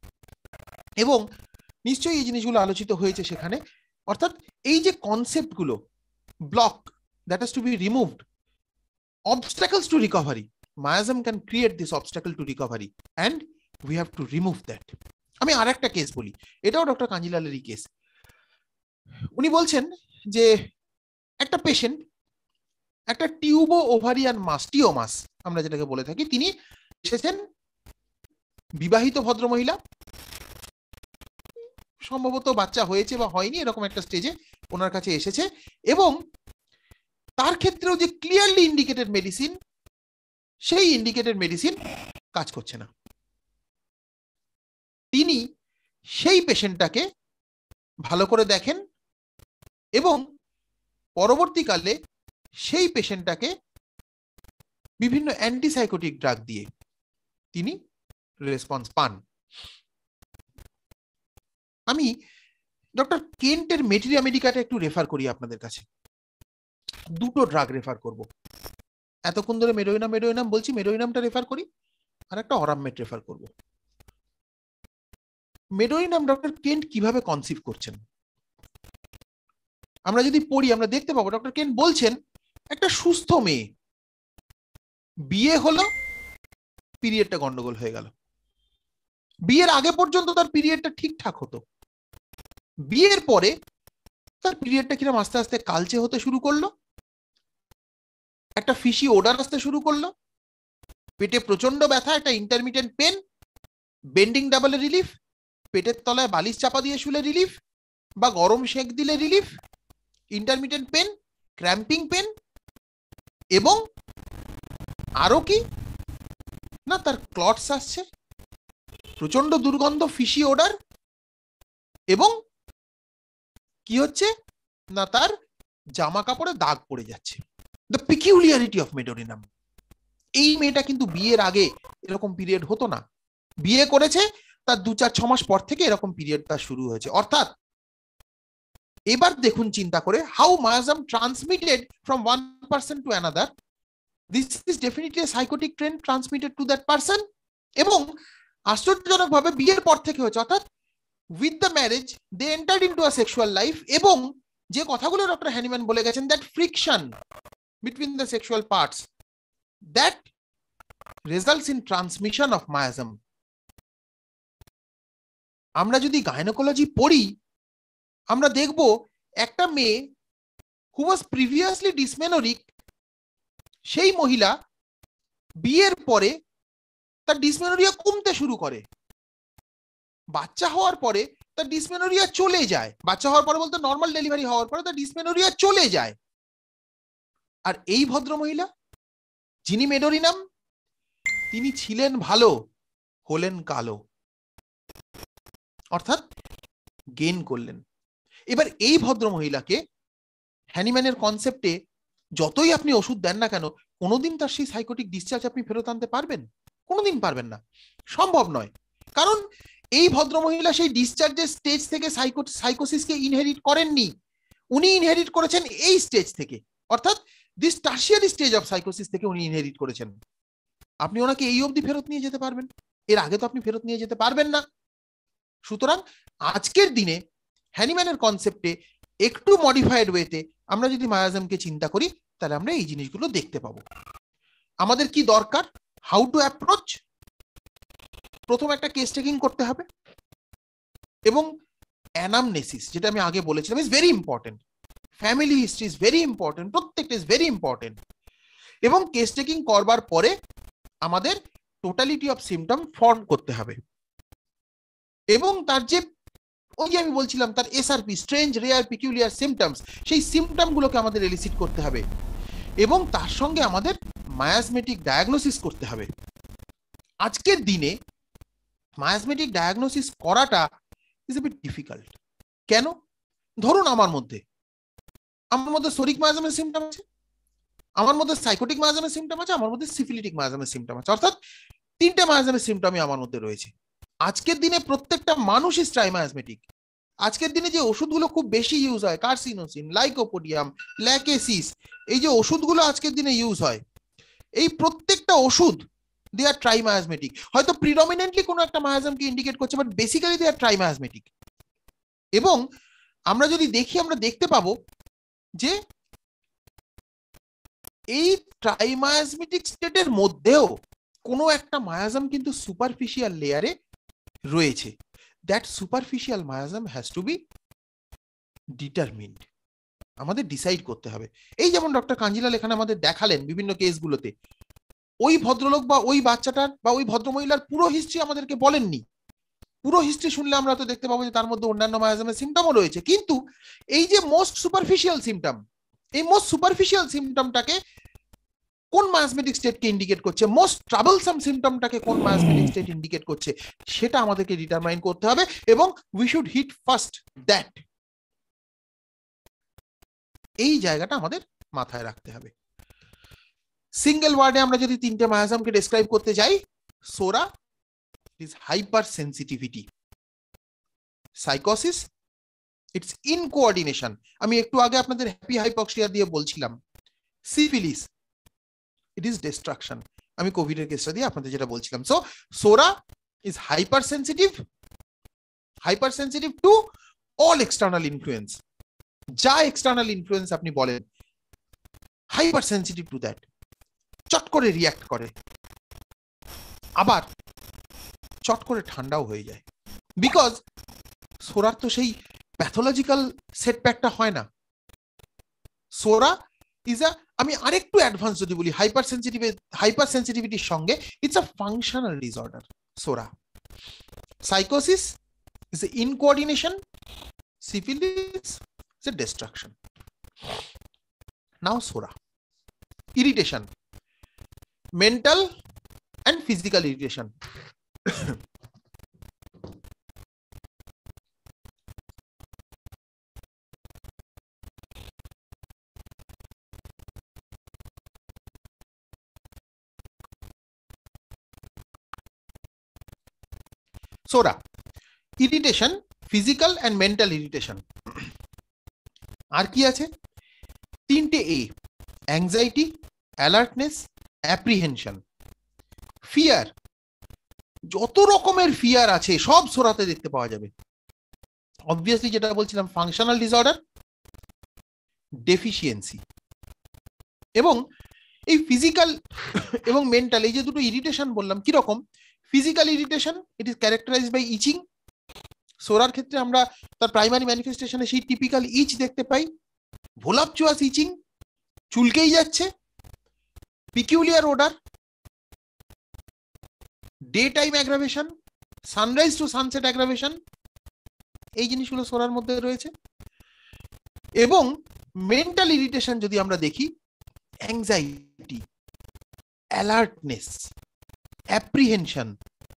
এবং নিশ্চয়ই এই জিনিসগুলো আলোচিত হয়েছে সেখানে। অর্থাৎ এই যে কনসেপ্টগুলো, block that has to be removed, obstacles to recovery, miasm can create this obstacle to recovery and we have to remove that. আমি আরেকটা কেস বলি, এটাও ডক্টর কাঞ্জিলালেরই কেস। উনি বলছেন যে একটা পেশেন্ট, একটা টিউবো ওভারিয়ান মাস, টিওমাস আমরা যেটাকে বলে থাকি, তিনি এসেছেন, বিবাহিত ভদ্রমহিলা, সম্ভবত বাচ্চা হয়েছে বা হয়নি এরকম একটা স্টেজে ওনার কাছে এসেছে, এবং তার ক্ষেত্রেও যে ক্লিয়ারলি ইন্ডিকেটেড মেডিসিন, সেই ইন্ডিকেটেড মেডিসিন কাজ করছে না। তিনি সেই পেশেন্টটাকে ভালো করে দেখেন এবং পরবর্তীকালে সেই পেশেন্টটাকে বিভিন্ন অ্যান্টিসাইকোটিক ড্রাগ দিয়ে তিনি রেসপন্স পান। আমি ডক্টর কেন্টের মেটেরিয়া মেডিকাটা একটু রেফার করি আপনাদের কাছে। দুটো ড্রাগ রেফার করব, এতক্ষণ ধরে মেডোরিনাম বলছি, মেডোরিনামটা রেফার করি, আর একটা অরামমেট রেফার করব। মেডোরিনাম ডক্টর কেন্ট কিভাবে কনসিভ করছেন আমরা যদি পড়ি, আমরা দেখতে পাবো ডক্টর কেন্ট বলছেন একটা সুস্থ মেয়ে, বিয়ে হলো, পিরিয়ডটা গন্ডগোল হয়ে গেল। বিয়ের আগে পর্যন্ত তার পিরিয়ডটা ঠিকঠাক হতো, বিয়ের পরে তার পিরিয়ডটা কিরকম আস্তে আস্তে কালচে হতে শুরু করলো, একটা ফিশি ওডার আসতে শুরু করলো, পেটে প্রচন্ড ব্যথা, একটা ইন্টারমিটেন্ট পেন, বেন্ডিং ডাবলে রিলিফ, পেটের তলায় বালিশ চাপা দিয়ে শুলে রিলিফ, বা গরম সেঁক দিলে relief, intermittent pain, cramping pain, এবং আরো কি না, তার ক্লটস আসছে, প্রচন্ড দুর্গন্ধ, ফিশি ওডার, এবং কি হচ্ছে না, তার জামা কাপড়ে দাগ পড়ে যাচ্ছে। The peculiarity of medorrhinum. এই মেয়েটা কিন্তু বিয়ের আগে এরকম পিরিয়ড হতো না, বিয়ে করেছে, তার 2-4-6 মাস পর থেকে এরকম পিরিয়ড তার শুরু হয়েছে। অর্থাৎ এবার দেখুন চিন্তা করে, how miasm transmitted from one person to another, this is definitely a sycotic trend transmitted to that person. এবং আশ্চর্যজনকভাবে বিয়ের পর থেকে হয়েছে, অর্থাৎ with the marriage they entered into a sexual life. এবং যে কথাগুলো ডক্টর হ্যানিম্যান বলে গেছেন, that friction between the sexual parts, that results in transmission of miasm. আমরা যদি গাইনোকোলজি পড়ি, আমরা দেখব একটা মেয়ে হু ওয়াজ প্রিভিয়াসলি ডিসমেনোরিক, সেই মহিলা বিয়ের পরে তার ডিসমেনোরিয়া কমতে শুরু করে, বাচ্চা হওয়ার পরে তার ডিসমেনোরিয়া চলে যায়। বাচ্চা হওয়ার পরে বলতে নর্মাল ডেলিভারি হওয়ার পরে তার ডিসমেনোরিয়া চলে যায়। আর এই ভদ্র মহিলা যিনি মেডোরিনাম, তিনি ছিলেন ভালো, হলেন কালো, অর্থাৎ গেইন করলেন। এবার এই ভদ্র মহিলাকে হ্যানিম্যানের কনসেপ্টে যতই আপনি ওষুধ দেন না কেন, কোনোদিন তার সেই সাইকোটিক ডিসচার্জ আপনি ফেরত আনতে পারবেন? কোনোদিন পারবেন না, সম্ভব নয়। কারণ এই ভদ্র মহিলা সেই ডিসচার্জের স্টেজ থেকে সাইকোসিসকে ইনহেরিট করেননি, উনি ইনহেরিট করেছেন এই স্টেজ থেকে, অর্থাৎ this tertiary stage of sycosis থেকে উনি ইনহেরিট করেছেন। আপনি ওনাকে এই অবধি ফেরত নিয়ে যেতে পারবেন, এর আগে তো আপনি ফেরত নিয়ে যেতে পারবেন না। সুতরাং আজকের দিনে হ্যানিম্যানের কনসেপ্টে একটু মডিফাইড ওয়েতে আমরা যদি মায়াজমকে চিন্তা করি, তাহলে আমরা এই জিনিসগুলো দেখতে পাবো। আমাদের কি দরকার? How to approach? প্রথম একটা কেস টেকিং করতে হবে, এবং অ্যানামনেসিস, যেটা আমি আগে বলেছিলাম, is very important. Family history is very important, প্রত্যেকটা ইজ ভেরি ইম্পর্টেন্ট। এবং কেস টেকিং করবার পরে আমাদের টোটালিটি অফ সিমটম ফর্ম করতে হবে, এবং তার যে ওই যে আমি বলছিলাম তার SRP, strange rare peculiar symptoms, সেই সিমটম গুলোকে আমাদের এলিসিট করতে হবে, এবং তার সঙ্গে আমাদের মায়াজমেটিক ডায়াগনোসিস করতে হবে। আজকের দিনে মায়াজমেটিক ডায়াগনোসিস করাটা ইজ এ বিট ডিফিকাল্ট। কেন? ধরুন আমার মধ্যে সরিক মায়াজমের সিমটম আছে, আমার মধ্যে সাইকোটিক মায়াজমের সিমটম আছে, আমার মধ্যে সিফিলিটিক মায়াজমের সিমটম আছে, অর্থাৎ 3টে মায়াজমের সিমটমই আমার মধ্যে রয়েছে। আজকের দিনে প্রত্যেকটা মানুষই ট্রাইমায়াজমেটিক। আজকের দিনে যে ওষুধগুলো খুব বেশি ইউজ হয়, কার্সিনোসিন, লাইকোপোডিয়াম, ল্যাকেসিস, এই যে ওষুধগুলো আজকের দিনে ইউজ হয়, এই প্রত্যেকটা ওষুধ দে আর ট্রাইমায়াজমেটিক। হয়তো প্রিডমিনেন্টলি কোনো একটা মায়াজমকে ইন্ডিকেট করছে, but basically they are trimiasmatic. এবং আমরা যদি দেখি, আমরা দেখতে পাবো যে এই ট্রাইমায়াজমেটিক স্টেটের মধ্যেও কোনো একটা মায়াজম কিন্তু সুপারফিশিয়াল লেয়ারে রয়েছে। That superficial miasm has to be determined, আমাদের ডিসাইড করতে হবে। এই যেমন ডক্টর কাঞ্জিলাল এখানে আমাদের দেখালেন বিভিন্ন কেসগুলোতে, ওই ভদ্রলোক বা ওই বাচ্চাটার বা ওই ভদ্রমহিলার পুরো হিস্ট্রি আমাদেরকে বলেননি। পুরো হিস্ট্রি শুনলে আমরা তো দেখতে পাবো যে তার মধ্যে অন্যান্য মায়াজমের সিমটমও রয়েছে, কিন্তু এই যে মোস্ট সুপারফিশিয়াল সিমটম, এই মোস্ট সুপারফিশিয়াল সিমটমটাকে কোন মায়াজমেটিক স্টেটকে ইন্ডিকেট করছে, মোস্ট ট্রাবলসাম সিমটমটাকে কোন মায়াজমেটিক স্টেট ইন্ডিকেট করছে, সেটা আমাদেরকে ডিটারমাইন করতে হবে, এবং we should hit first that. এই জায়গাটা আমাদের মাথায় রাখতে হবে। সিঙ্গেল ওয়ার্ডে আমরা যদি 3টে মায়াজমকে ডেসক্রাইব করতে যাই, psora is hypersensitivity, sycosis it's incoordination, আমি একটু আগে আপনাদের হ্যাপি হাইপক্সিয়া দিয়ে বলছিলাম, সিফিলিস it is destruction, আমি কোভিড এর কেসটা দিয়ে আপনাদের যেটা বলছিলাম। So psora is hypersensitive to all external influence, যা এক্সটার্নাল ইনফ্লুয়েন্স আপনি বলেন, হাইপার সেন্সিটিভ টু দ্যাট, চট করে রিয়াক্ট করে, আবার চট করে ঠান্ডাও হয়ে যায়, বিকজ সোরার তো সেই প্যাথোলজিক্যাল সেটব্যাকটা হয় না। সোরা ইজ আ, আমি আরেকটু অ্যাডভান্স যদি বলি, হাইপার সেন্সিটিভিটির সঙ্গে it's a functional disorder psora. Sycosis is a incoordination, syphilis is a destruction. Now psora, irritation, mental and physical irritation. Psora irritation, physical and mental irritation. আর কি আছে? 3টে A, anxiety, alertness, apprehension. Fear, যত রকমের fear আছে সব সোরাতে দেখতে পাওয়া যাবে। অবভিয়াসলি যেটা বলছিলাম, ফাংশনাল ডিসঅর্ডার, ডেফিসিয়েন্সি। এবং এই ফিজিক্যাল এবং মেন্টাল, এই যে দুটো ইরিটেশন বললাম, কিরকম? Physical irritation, it is characterized by itching. সোরার ক্ষেত্রে আমরা তার প্রাইমারি ম্যানিফেস্টেশনে সেই টিপিক্যাল ইচ দেখতে পাই, ভোলাপচুয়াস ইচিং, চুলকেই যাচ্ছে, peculiar odour, day time aggravation, sunrise to sunset aggravation, এই জিনিসগুলো সোরার মধ্যে রয়েছে। এবং মেন্টাল ইরিটেশন যদি আমরা দেখি, অ্যাংজাইটি, অ্যালার্টনেস, অ্যাপ্রিহেনশন,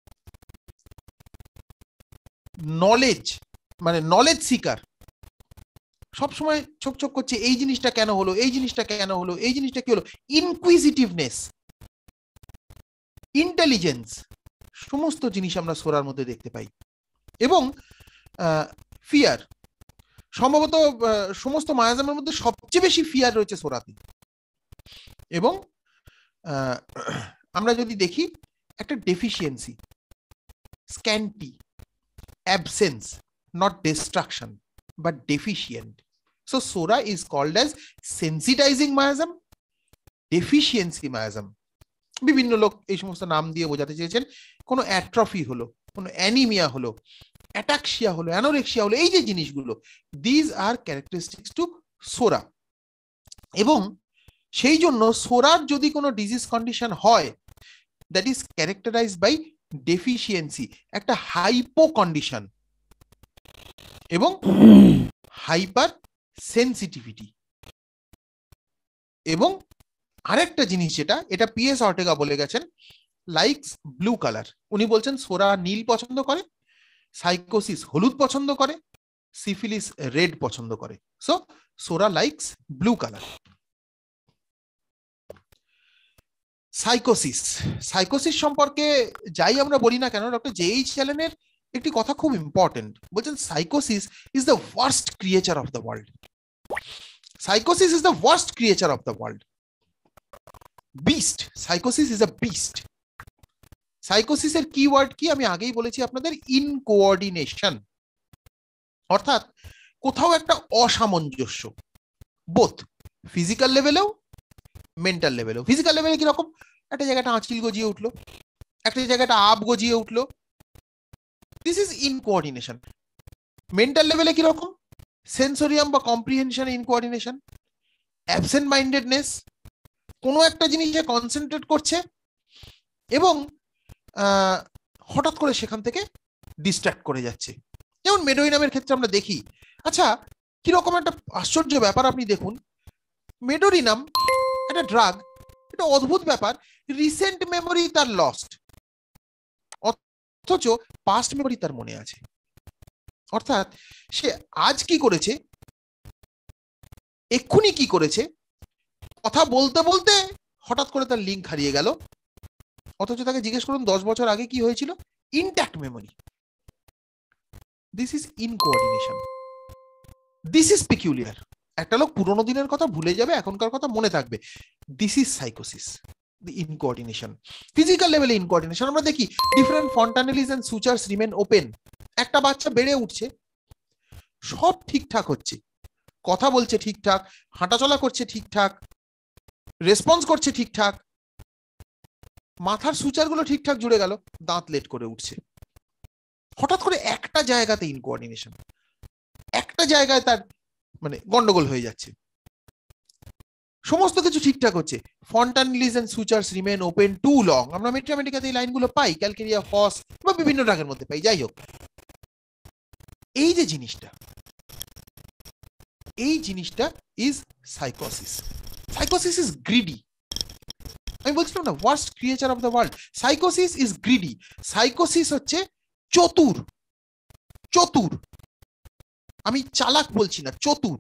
নলেজ, মানে নলেজ সিকার, সবসময় ছোক ছোক করছে, এই জিনিসটা কেন হলো, এই জিনিসটা কেন হলো, এই জিনিসটা কি হলো, ইনকুইজিটিভনেস, ইন্টেলিজেন্স, সমস্ত জিনিস আমরা সোরার মধ্যে দেখতে পাই। এবং ফিয়ার, সম্ভবত সমস্ত মায়াজামের মধ্যে সবচেয়ে বেশি ফিয়ার রয়েছে সোরাতে। এবং আমরা যদি দেখি, একটা deficiency, scanty, absence, not destruction but deficient. So psora is called as sensitizing miasm, deficiency miasm. বিভিন্ন লোক এই সমস্ত নাম দিয়ে বোঝাতে চেয়েছেন। কোনো অ্যাট্রফি হলো, কোনো অ্যানিমিয়া হলো, অ্যাটাক্সিয়া হলো, অ্যানোরেক্সিয়া হলো, এই যে জিনিসগুলো, দিজ আর ক্যারেক্টারিস্টিক্স টু সোরা। এবং সেই জন্য সোরার যদি কোনো ডিজিজ কন্ডিশন হয়, that is characterized by deficiency, একটা হাইপো কন্ডিশন, এবং হাইপার সেন্সিটিভিটি। এবং আরেকটা জিনিস যেটা, এটা পিএস অর্টেগা বলে গেছেন, লাইকস ব্লু কালার। উনি বলছেন সোরা নীল পছন্দ করে, সাইকোসিস হলুদ পছন্দ করে, সিফিলিস রেড পছন্দ করে। So psora likes blue colour. Sycosis, sycosis সম্পর্কে যাই আমরা বলি না কেন, ডক্টর জে.এইচ. অ্যালেনের একটি কথা খুব ইম্পর্টেন্ট। বলছেন sycosis is the worst creature of the world. Sycosis is the worst creature of the world. Beast, sycosis is a beast. সাইকোসিসের কিওয়ার্ড কি আমি আগেই বলেছি আপনাদের, ইনকোঅর্ডিনেশন, অর্থাৎ কোথাও একটা অসামঞ্জস্য, বোথ ফিজিক্যাল লেভেলেও মেন্টাল লেভেলেও। ফিজিক্যাল লেভেলে কিরকম, একটা জায়গাটা আঁচিল গজিয়ে উঠলো, একটা জায়গাটা আপ গজিয়ে উঠলো, দিস ইজ ইনকোঅর্ডিনেশন। মেন্টাল লেভেলে কিরকম, সেন্সোরিয়াম বা কম্প্রিহেনশন ইনকোঅর্ডিনেশন, অ্যাবসেন্ট মাইন্ডেডনেস, কোনো একটা জিনিসে কনসেন্ট্রেট করছে এবং হঠাৎ করে সেখান থেকে ডিস্ট্র্যাক্ট করে যাচ্ছে। যেমন মেডোরিনামের ক্ষেত্রে আমরা দেখি। আচ্ছা, কিরকম একটা আশ্চর্য ব্যাপার আপনি দেখুন, মেডোরিনাম একটা ড্রাগ, এটা অদ্ভুত ব্যাপার, রিসেন্ট মেমোরি তার লস্ট, অথচ পাস্ট মেমোরি তার মনে আছে। অর্থাৎ সে আজ কি করেছে, এক্ষুনি কি করেছে, কথা বলতে বলতে হঠাৎ করে তার লিঙ্ক হারিয়ে গেল, অথচ তাকে জিজ্ঞেস করুন 10 বছর আগে কি হয়েছিল, intact memory. This is incoordination, this is peculiar. একটা লোক পুরোনো দিনের কথা ভুলে যাবে, এখনকার কথা মনে থাকবে, this is sycosis, the incoordination. Physical লেভেলে ইনকোঅর্ডিনেশন আমরা দেখি, different fontanelles and sutures remain open. একটা বাচ্চা বেড়ে উঠছে, সব ঠিকঠাক হচ্ছে, কথা বলছে ঠিকঠাক, হাঁটাচলা করছে ঠিকঠাক, রেসপন্স করছে ঠিকঠাক, মাথার সুচারগুলো ঠিকঠাক জুড়ে গেল, দাঁত লেট করে উঠছে। হঠাৎ করে একটা জায়গাতে ইনকোঅর্ডিনেশন, একটা জায়গায় তার মানে গন্ডগোল হয়ে যাচ্ছে, সমস্ত কিছু ঠিকঠাক হচ্ছে। Fontanelles and sutures remain open too long, আমরা মেট্রামেটিকাতে এই লাইনগুলো পাই, ক্যালকেরিয়া ফস বা বিভিন্ন ড্রাগের মধ্যে পাই। যাই হোক, এই যে জিনিসটা, এই জিনিসটা is sycosis. Sycosis is greedy. আমি বলছিলাম না, worst creature of the world. Sycosis is greedy. Sycosis হচ্ছে চতুর, চতুর, আমি চালাক বলছি না, চতুর।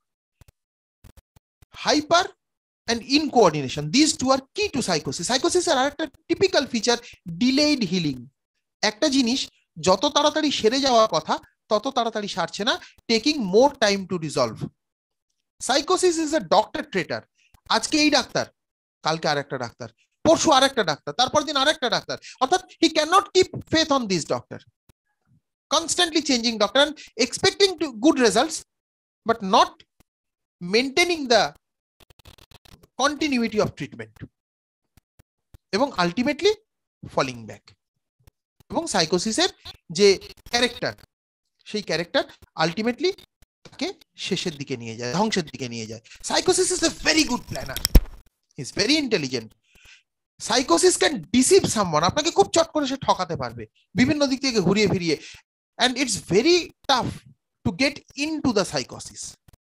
Hyper and incoordination, these two are key to psychosis. Psychosis এর আরেকটা টিপিক্যাল ফিচার, ডিলেইড হিলিং। একটা জিনিস যত তাড়াতাড়ি সেরে যাওয়ার কথা তত তাড়াতাড়ি সারছে না, taking more time to resolve. Sycosis is a doctor traitor. আজকে এই ডাক্তার, কালকে আরেকটা ডাক্তার, পরশু আরেকটা ডাক্তার, তারপর দিন আরেকটা ডাক্তার, অর্থাৎ he can not keep faith on this doctor, constantly changing doctor and expecting to good results but not maintaining the continuity of treatment, এবং আলটিমেটলি ফলিং ব্যাক। এবং সাইকোসিসের যে ক্যারেক্টার, সেই ক্যারেক্টার আলটিমেটলি তাকে শেষের দিকে নিয়ে যায়, ধ্বংসের দিকে নিয়ে যায়। Sycosis is a very good planner, is very intelligent. Sycosis can deceive someone, আপনাকে খুব চট করে সে ঠকাতে পারবে বিভিন্ন দিক থেকে ঘুরিয়ে ফিরিয়ে, and it's very tough to get into the psychosis.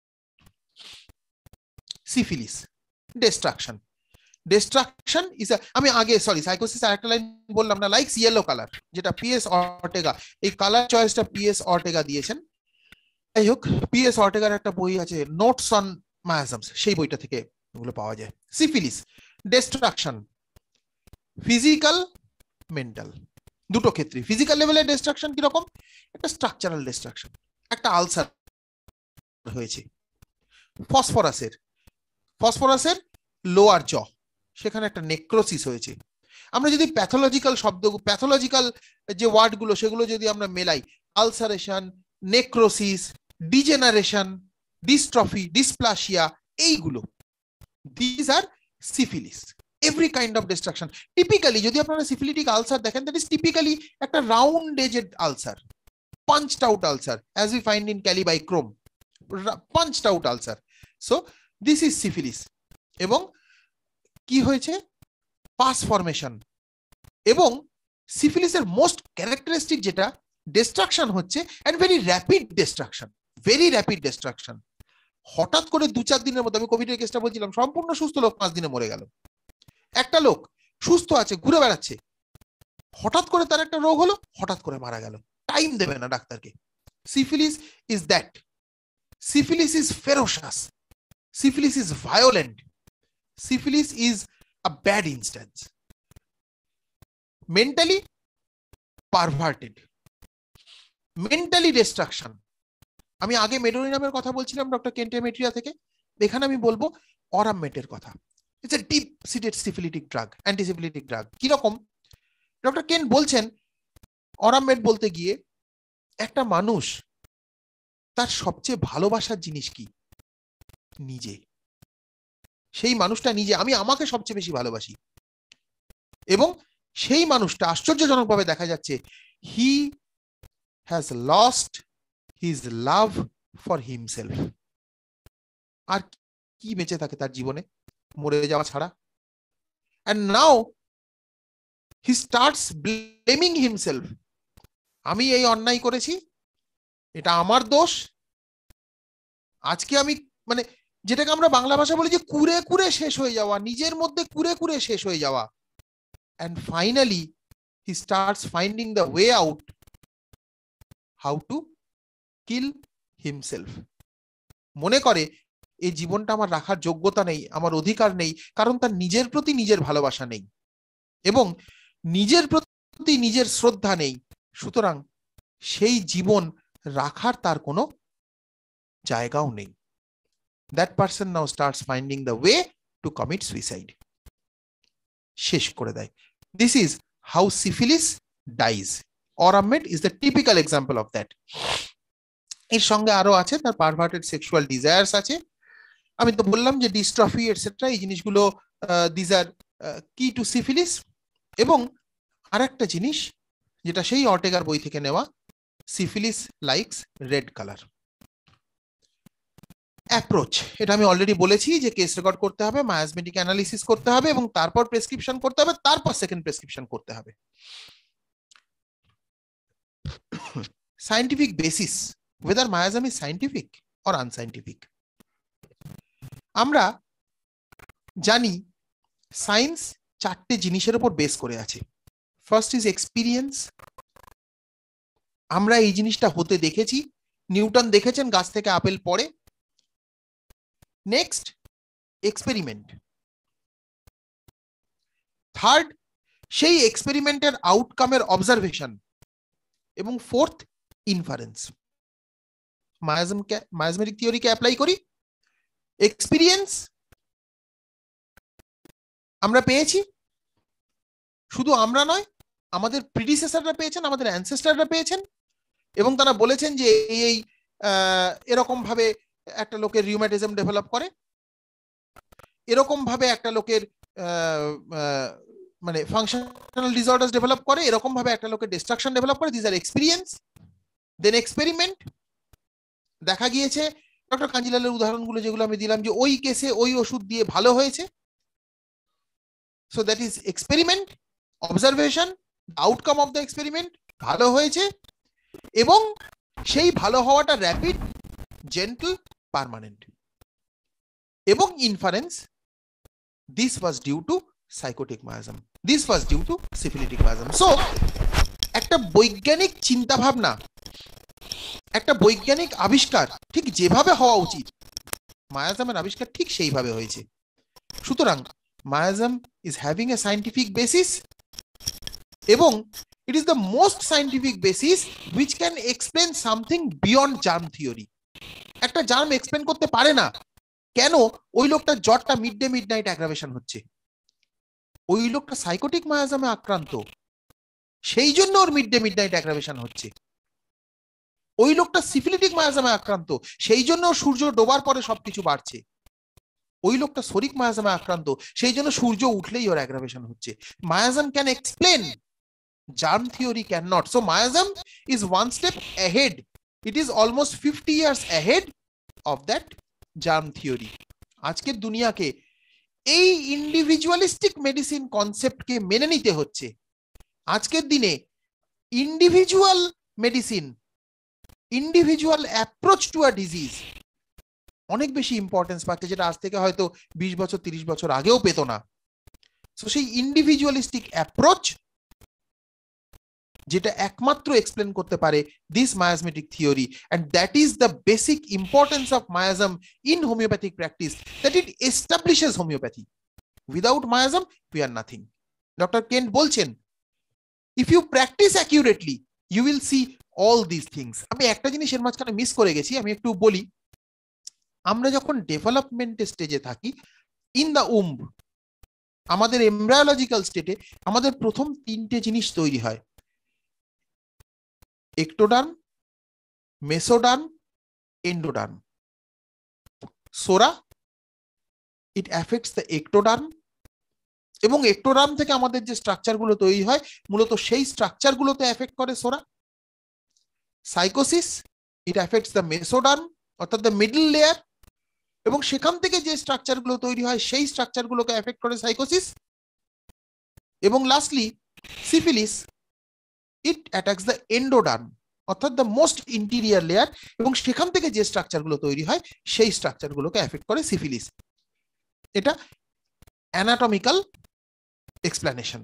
Syphilis, destruction is a, আমি আগে সরি সাইকোসিস আরেকটা লাইন বললাম না, লাইকস ইয়েলো কালার, যেটা পিএস অর্টেগা, এই কালার চয়েসটা পিএস অর্টেগা দিয়েছেন। যাই হোক, পিএস অর্টেগার একটা বই আছে নোটস অন মায়াজমস, সেই বইটা থেকে এগুলো পাওয়া যায়। সিফিলিস, ডিস্ট্রাকশন, ফিজিক্যাল মেন্টাল, দুটো ক্ষেত্রে। ফিজিক্যাল লেভেলের ডিস্ট্রাকশন কিরকম? একটা স্ট্রাকচারাল ডিস্ট্রাকশন, একটা আলসার হয়েছে। ফসফরাসের লোয়ার জ, সেখানে একটা নেক্রোসিস হয়েছে। আমরা যদি প্যাথোলজিক্যাল প্যাথোলজিক্যাল যে ওয়ার্ডগুলো সেগুলো যদি আমরা মেলাই, ulceration, necrosis, degeneration, dystrophy, dysplasia, এইগুলো this are syphilis. Every kind of destruction. Typically যদি আপনারা সিফিলিটিক আলসার দেখেন, দ্যাট ইজ টিপিক্যালি একটা round edged ulcer, punched out ulcer, as we find in kali bichrome, punched out ulcer. So this is syphilis. এবং কি হয়েছে? Pus formation. এবং সিফিলিসের most characteristic যেটা ডিস্ট্রাকশন হচ্ছে, and very rapid destruction, very rapid destruction. হঠাৎ করে 2-4 দিনের মধ্যে, আমি কোভিডের কেসটা বলছিলাম, সম্পূর্ণ সুস্থ লোক 5 দিনে মরে গেল। একটা লোক সুস্থ আছে, ঘুরে বেড়াচ্ছে, হঠাৎ করে তার একটা রোগ হলো, হঠাৎ করে মারা গেল, টাইম দেবে না ডাক্তারকে। Syphilis is that. Syphilis is ferocious, syphilis is violent, syphilis is a bad instance. Mentally perverted, mentally destruction. আমি আগে মেডোরিনামের কথা বলছিলাম ডক্টর কেন্টেমেট্রিয়া থেকে, এখানে আমি বলবো অরামমেটের কথা। It's a deep seated syphilitic drug, antisyphilitic drug. কিরকম? ডক্টর কেন বলছেন অরামমেট বলতে গিয়ে, একটা মানুষ তার সবচেয়ে ভালোবাসার জিনিস কি? নিজে। সেই মানুষটা নিজে, আমি আমাকে সবচেয়ে বেশি ভালোবাসি। এবং সেই মানুষটা আশ্চর্যজনকভাবে দেখা যাচ্ছে, he has lost his love for himself. আর কি বেঁচে থাকে তার জীবনে? মরে যাওয়া ছাড়া। And now he starts blaming himself. আমি এই অন্যায় করেছি, এটা আমার দোষ, আজকে আমি, মানে যেটাকে আমরা বাংলা ভাষা বলি যে কুরে কুরে শেষ হয়ে যাওয়া, নিজের মধ্যে কুরে কুরে শেষ হয়ে যাওয়া। And finally he starts finding the way out how to kill himself. মনে করে এই জীবনটা আমার রাখার যোগ্যতা নেই, আমার অধিকার নেই, কারণ তার নিজের প্রতি নিজের ভালোবাসা নেই এবং নিজের প্রতি নিজের শ্রদ্ধা নেই। সুতরাং সেই জীবন রাখার তার কোনো জায়গাও নেই। That person now starts finding the way to commit suicide. শেষ করে দেয়। This is how syphilis dies. Oramet is the typical example of that. এর সঙ্গে আরো আছে তার পারভার্টেড সেক্সুয়াল ডিজায়ার্স আছে। আমি তো বললাম যে ডিস্ট্রফি এটসেট্রা, এই জিনিসগুলো দিস আর কি টু সিফিলিস। এবং আরেকটা জিনিস যেটা সেই অর্টেগার বই থেকে নেওয়া, syphilis likes red colour. Approach, এটা আমি অলরেডি বলেছি যে কেস রেকর্ড করতে হবে, মায়াজমেটিক অ্যানালিসিস করতে হবে এবং তারপর প্রেসক্রিপশন করতে হবে, তারপর সেকেন্ড প্রেসক্রিপশন করতে হবে। Scientific basis, whether miasm is scientific or unscientific. আমরা জানি সায়েন্স 4টে জিনিসের উপর বেস করে আছে। ফার্স্ট ইজ এক্সপিরিয়েন্স, আমরা এই জিনিসটা হতে দেখেছি, নিউটন দেখেছেন গাছ থেকে আপেল পড়ে। Next experiment. থার্ড, সেই এক্সপেরিমেন্টের আউটকামের অবজারভেশন, এবং ফোর্থ ইনফারেন্স। মায়াজমেটিক থিওরিকে অ্যাপ্লাই করি, এক্সপিরিয়েন্স আমরা পেয়েছি, শুধু আমরা নয়, আমাদের প্রিডিসেসররা পেয়েছেন, আমাদের অ্যানসেস্টাররা পেয়েছেন, এবং তারা বলেছেন যে এই এরকম ভাবে একটা লোকের রিউম্যাটিজম ডেভেলপ করে, এরকম ভাবে একটা লোকের মানে ফাংশনাল ডিসঅর্ডারস ডেভেলপ করে, এরকম ভাবে একটা লোকের ডিস্ট্রাকশন ডেভেলপ করে। This are experience. Then experiment. দেখা গিয়েছে ডক্টর কাঞ্জিলালের উদাহরণগুলো যেগুলো আমি দিলাম, যে ওই কেসে ওই ওষুধ দিয়ে ভালো হয়েছে। So that is experiment, observation, outcome of the experiment ভালো হয়েছে, এবং সেই ভালো হওয়াটা র্যাপিড, জেন্টল, পার্মানেন্ট। এবং inference, this was due to sycotic miasm, this was due to syphilitic miasm. So একটা বৈজ্ঞানিক চিন্তা ভাবনা, একটা বৈজ্ঞানিক আবিষ্কার ঠিক যেভাবে হওয়া উচিত, মায়াজমের আবিষ্কার ঠিক সেইভাবে হয়েছে। সুতরাং miasm is having a scientific basis, এবং it is the most scientific basis which can explain something beyond germ theory. একটা জার্ম এক্সপ্লেন করতে পারে না কেন ওই লোকটার জ্বরটা মিডনাইট অ্যাগ্রাভেশন হচ্ছে, ওই লোকটা সাইকোটিক মায়াজমে আক্রান্ত, সেই জন্য ওর মিডনাইট অ্যাগ্রাভেশন হচ্ছে। ওই লোকটা সিফিলিটিক মায়াজমে আক্রান্ত, সেই জন্য সূর্য ডোবার পরে সবকিছু বাড়ছে। ওই লোকটা সরিক মায়াজমে আক্রান্ত, সেই জন্য সূর্য উঠলেই ওর অ্যাগ্রাভেশন হচ্ছে। Miasm can explain, germ theory cannot. So Mayasm is one step ahead. It is almost 50 years ahead of that germ theory. আজকের দুনিয়াকে এই ইন্ডিভিজুয়ালিস্টিক মেডিসিন কনসেপ্টকে মেনে নিতে হচ্ছে। আজকের দিনে individual medicine, individual approach to a disease অনেক বেশি ইম্পর্টেন্স পাচ্ছে, যেটা আজ থেকে হয়তো 20 বছর 30 বছর আগেও পেত না। সো সেই ইন্ডিভিজুয়ালিস্টিক অ্যাপ্রোচ যেটা একমাত্র এক্সপ্লেন করতে পারে this miasmatic theory, and that is the basic importance of miasm in homeopathic practice, that it establishes homeopathy. Without miasm we are nothing. Doctor Kent বলছেন, if you practise accurately you will see all this things. আমি একটা জিনিস এর মাঝখানে miss করে গেছি, আমি একটু বলি। আমরা যখন ডেভেলপমেন্ট স্টেজে থাকি, ইন দ্য উম্ব, আমাদের এমব্রায়োলজিক্যাল স্টেটে আমাদের প্রথম 3টে জিনিস তৈরি হয়, एक्टोडार्म, मेसोडार्म, एंडोडार्म। সোরা ইট অ্যাফেক্টস দ্য एक्टोडार्म, এবং एक्टोडार्म থেকে আমাদের যে স্ট্রাকচারগুলো তৈরি হয় মূলত সেই স্ট্রাকচারগুলোতে এফেক্ট করে psora. Sycosis it affects the mesoderm, অর্থাৎ দ্য মিডল লেয়ার, এবং সেখান থেকে যে স্ট্রাকচারগুলো তৈরি হয় সেই স্ট্রাকচারগুলোকে এফেক্ট করে সাইকোসিস। এবং lastly syphilis, it attacks the endoderm, অর্থাৎ দ্য মোস্ট ইন্টেরিয়র লেয়ার, এবং সেখান থেকে যে স্ট্রাকচারগুলো তৈরি হয় সেই স্ট্রাকচারগুলোকে এফেক্ট করে সিফিলিস। এটা anatomical explanation.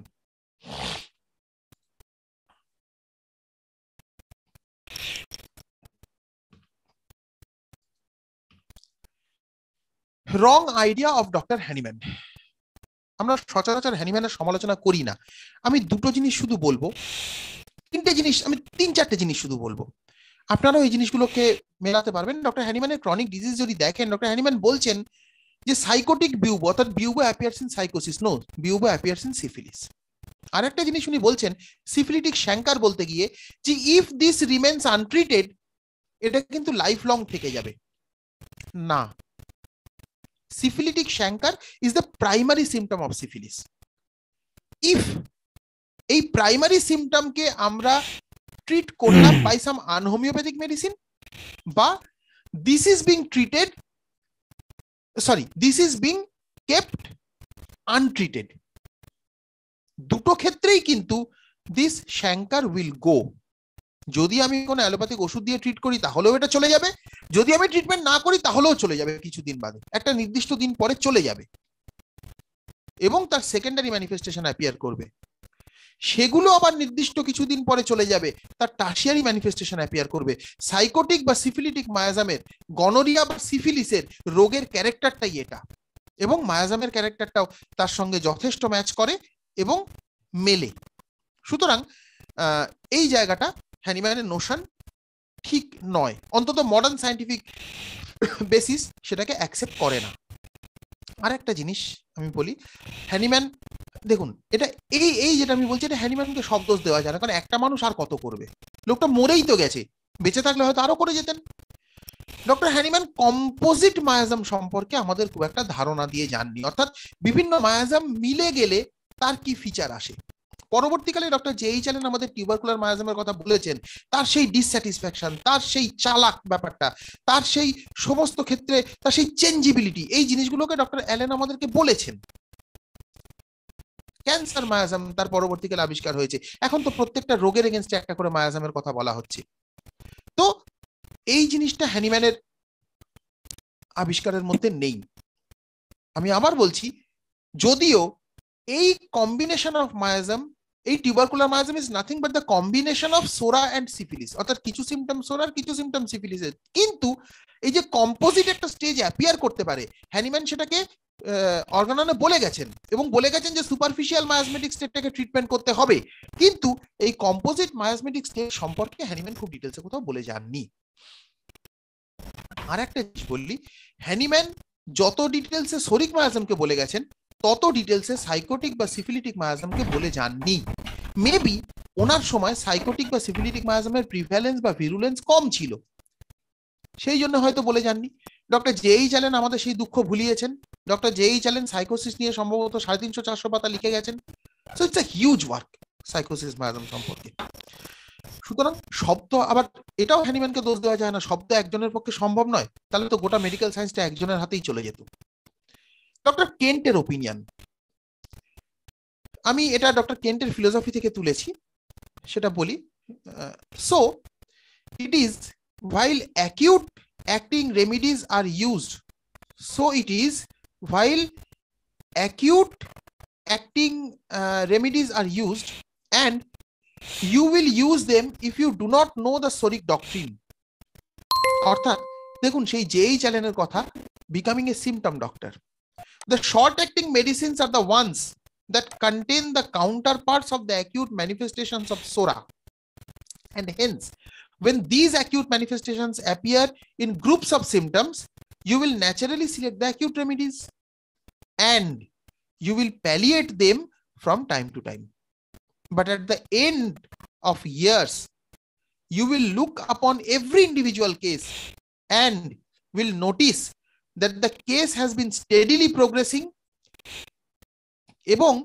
Wrong idea of doctor Hahnemann. আমরা সচরাচর হ্যানিম্যানের সমালোচনা করি না। আমি দুটো জিনিস শুধু বলবো, 3টে জিনিস, আমি 3-4টে জিনিস শুধু বলবো, আপনারাও এই জিনিসগুলোকে মেলাতে পারবেন। ডক্টর হ্যানিম্যানের ক্রনিক ডিজিজ যদি দেখেন, ডক্টর হ্যানিম্যান বলছেন যে সাইকোটিক বিউবো, অর্থাৎ bubo appears in sycosis, no, bubo appears in syphilis. আর একটা জিনিস উনি বলছেন সিফিলিটিক শ্যাঙ্কার বলতে গিয়ে, যে ইফ দিস রিমেন্স আনট্রিটেড, এটা কিন্তু লাইফ লং থেকে যাবে না। syphilitic chancre is the primary symptom of syphilis. If এই প্রাইমারি সিম্পটমকে আমরা ট্রিট করলাম বাই সাম আনহোমিওপ্যাথিক মেডিসিন, বা this is being treated, sorry, this is being kept untreated, দুটো ক্ষেত্রেই কিন্তু দিস শ্যাঙ্কার উইল গো। যদি আমি কোনো অ্যালোপ্যাথিক ওষুধ দিয়ে ট্রিট করি তাহলেও এটা চলে যাবে, যদি আমি ট্রিটমেন্ট না করি তাহলেও চলে যাবে, কিছুদিন বাদে, একটা নির্দিষ্ট দিন পরে চলে যাবে, এবং তার সেকেন্ডারি ম্যানিফেস্টেশন অ্যাপিয়ার করবে। সেগুলো আবার নির্দিষ্ট কিছুদিন পরে চলে যাবে, তার টার্সিয়ারি ম্যানিফেস্টেশন অ্যাপিয়ার করবে। সাইকোটিক বা সিফিলিটিক মায়াজামের, গনোরিয়া বা সিফিলিসের রোগের ক্যারেক্টারটাই এটা, এবং মায়াজামের ক্যারেক্টারটাও তার সঙ্গে যথেষ্ট ম্যাচ করে এবং মেলে। সুতরাং এই জায়গাটা হ্যানিম্যানের নোশন ঠিক নয়, অন্তত মডার্ন সায়েন্টিফিক বেসিস সেটাকে অ্যাকসেপ্ট করে না। আর একটা জিনিস আমি বলি, হ্যানিম্যান দেখুন এটা এই যেটা আমি বলছি, এটা হ্যানিম্যানকে সব দোষ দেওয়া যায় না, কারণ একটা মানুষ আর কত করবে, লোকটা মরেই তো গেছে, বেঁচে থাকলে হয়তো আরো করে যেতেন। ডক্টর হ্যানিম্যান কম্পোজিট মায়াজম সম্পর্কে আমাদের খুব একটা ধারণা দিয়ে যাননি, অর্থাৎ বিভিন্ন মায়াজম মিলে গেলে তার কি ফিচার আসে। পরবর্তীকালে ডক্টর জেইচ অ্যালেন আমাদের টিউবারকুলার মায়াজমের কথা বলেছেন, তার সেই ডিসস্যাটিসফ্যাকশন, তার সেই চালাক ব্যাপারটা, তার সেই সমস্ত ক্ষেত্রে তার সেই চেঞ্জিবিলিটি, এই জিনিসগুলোকে ডক্টর অ্যালেন আমাদেরকে বলেছেন। ক্যান্সার মায়াজম তার পরবর্তীকালে আবিষ্কার হয়েছে, এখন তো প্রত্যেকটা রোগের এগেনস্টে একটা করে মায়াজমের কথা বলা হচ্ছে। তো এই জিনিসটা হ্যানিম্যানের আবিষ্কারের মধ্যে নেই। আমি আবার বলছি, যদিও এই কম্বিনেশন অফ মায়াজম, এই tubercular miasm is nothing but the combination of psora and syphilis, অর্থাৎ কিছু সিমটম সোরার, কিছু সিমটম সিফিলিসের, কিন্তু এই যে কম্পোজিট একটা স্টেজ অ্যাপিয়ার করতে পারে, হ্যানিম্যান সেটাকে অর্গাননে বলে গেছেন, এবং বলে গেছেন যে সুপারফিশিয়াল মায়াজমেটিক স্টেটটাকে ট্রিটমেন্ট করতে হবে, কিন্তু এই কম্পোজিট মায়াজমেটিক স্টেট সম্পর্কে হ্যানিম্যান খুব ডিটেলসে কোথাও বলে যাননি। আর একটা জিনিস বললি, হ্যানিম্যান যত ডিটেলসে সোরিক মায়াজমকে বলে গেছেন, তত ডিটেলসে সাইকোটিক বা সিফিলিটিক মায়াজমকে বলে যাননি। মেবি ওনার সময় সাইকোটিক বা সিফিলিটিক মায়াজমের প্রিভ্যালেন্স বা ভিরুলেন্স কম ছিল, সেই জন্য হয়তো বলে যাননি। ডক্টর জেইচ অ্যালেন আমাদের সেই দুঃখ ভুলিয়েছেন। ডক্টর জেইচ অ্যালেন সাইকোসিস নিয়ে সম্ভবত 350-400 পাতা লিখে গেছেন। So it's a huge work sycosis miasm সম্পর্কে। সুতরাং শব্দ, আবার এটাও হ্যানিম্যানকে দোষ দেওয়া যায় না, শব্দ একজনের পক্ষে সম্ভব নয়, তাহলে তো গোটা মেডিকেল সায়েন্সটা একজনের হাতেই চলে যেত। ডক্টর কেন্টের ওপিনিয়ন, আমি এটা ডক্টর কেন্টের ফিলোসফি থেকে তুলেছি, সেটা বলি। So it is while acute acting remedies are used, so it is while acute acting remedies are used, and you will use them if you do not know the Soric doctrine. অর্থাৎ দেখুন সেই জেইচ অ্যালেনের কথা, becoming a symptom doctor. The short acting medicines are the ones that contain the counterparts of the acute manifestations of SORA, and hence when these acute manifestations appear in groups of symptoms, you will naturally select the acute remedies and you will palliate them from time to time. But at the end of years, you will look upon every individual case and will notice that the case has been steadily progressing. এবং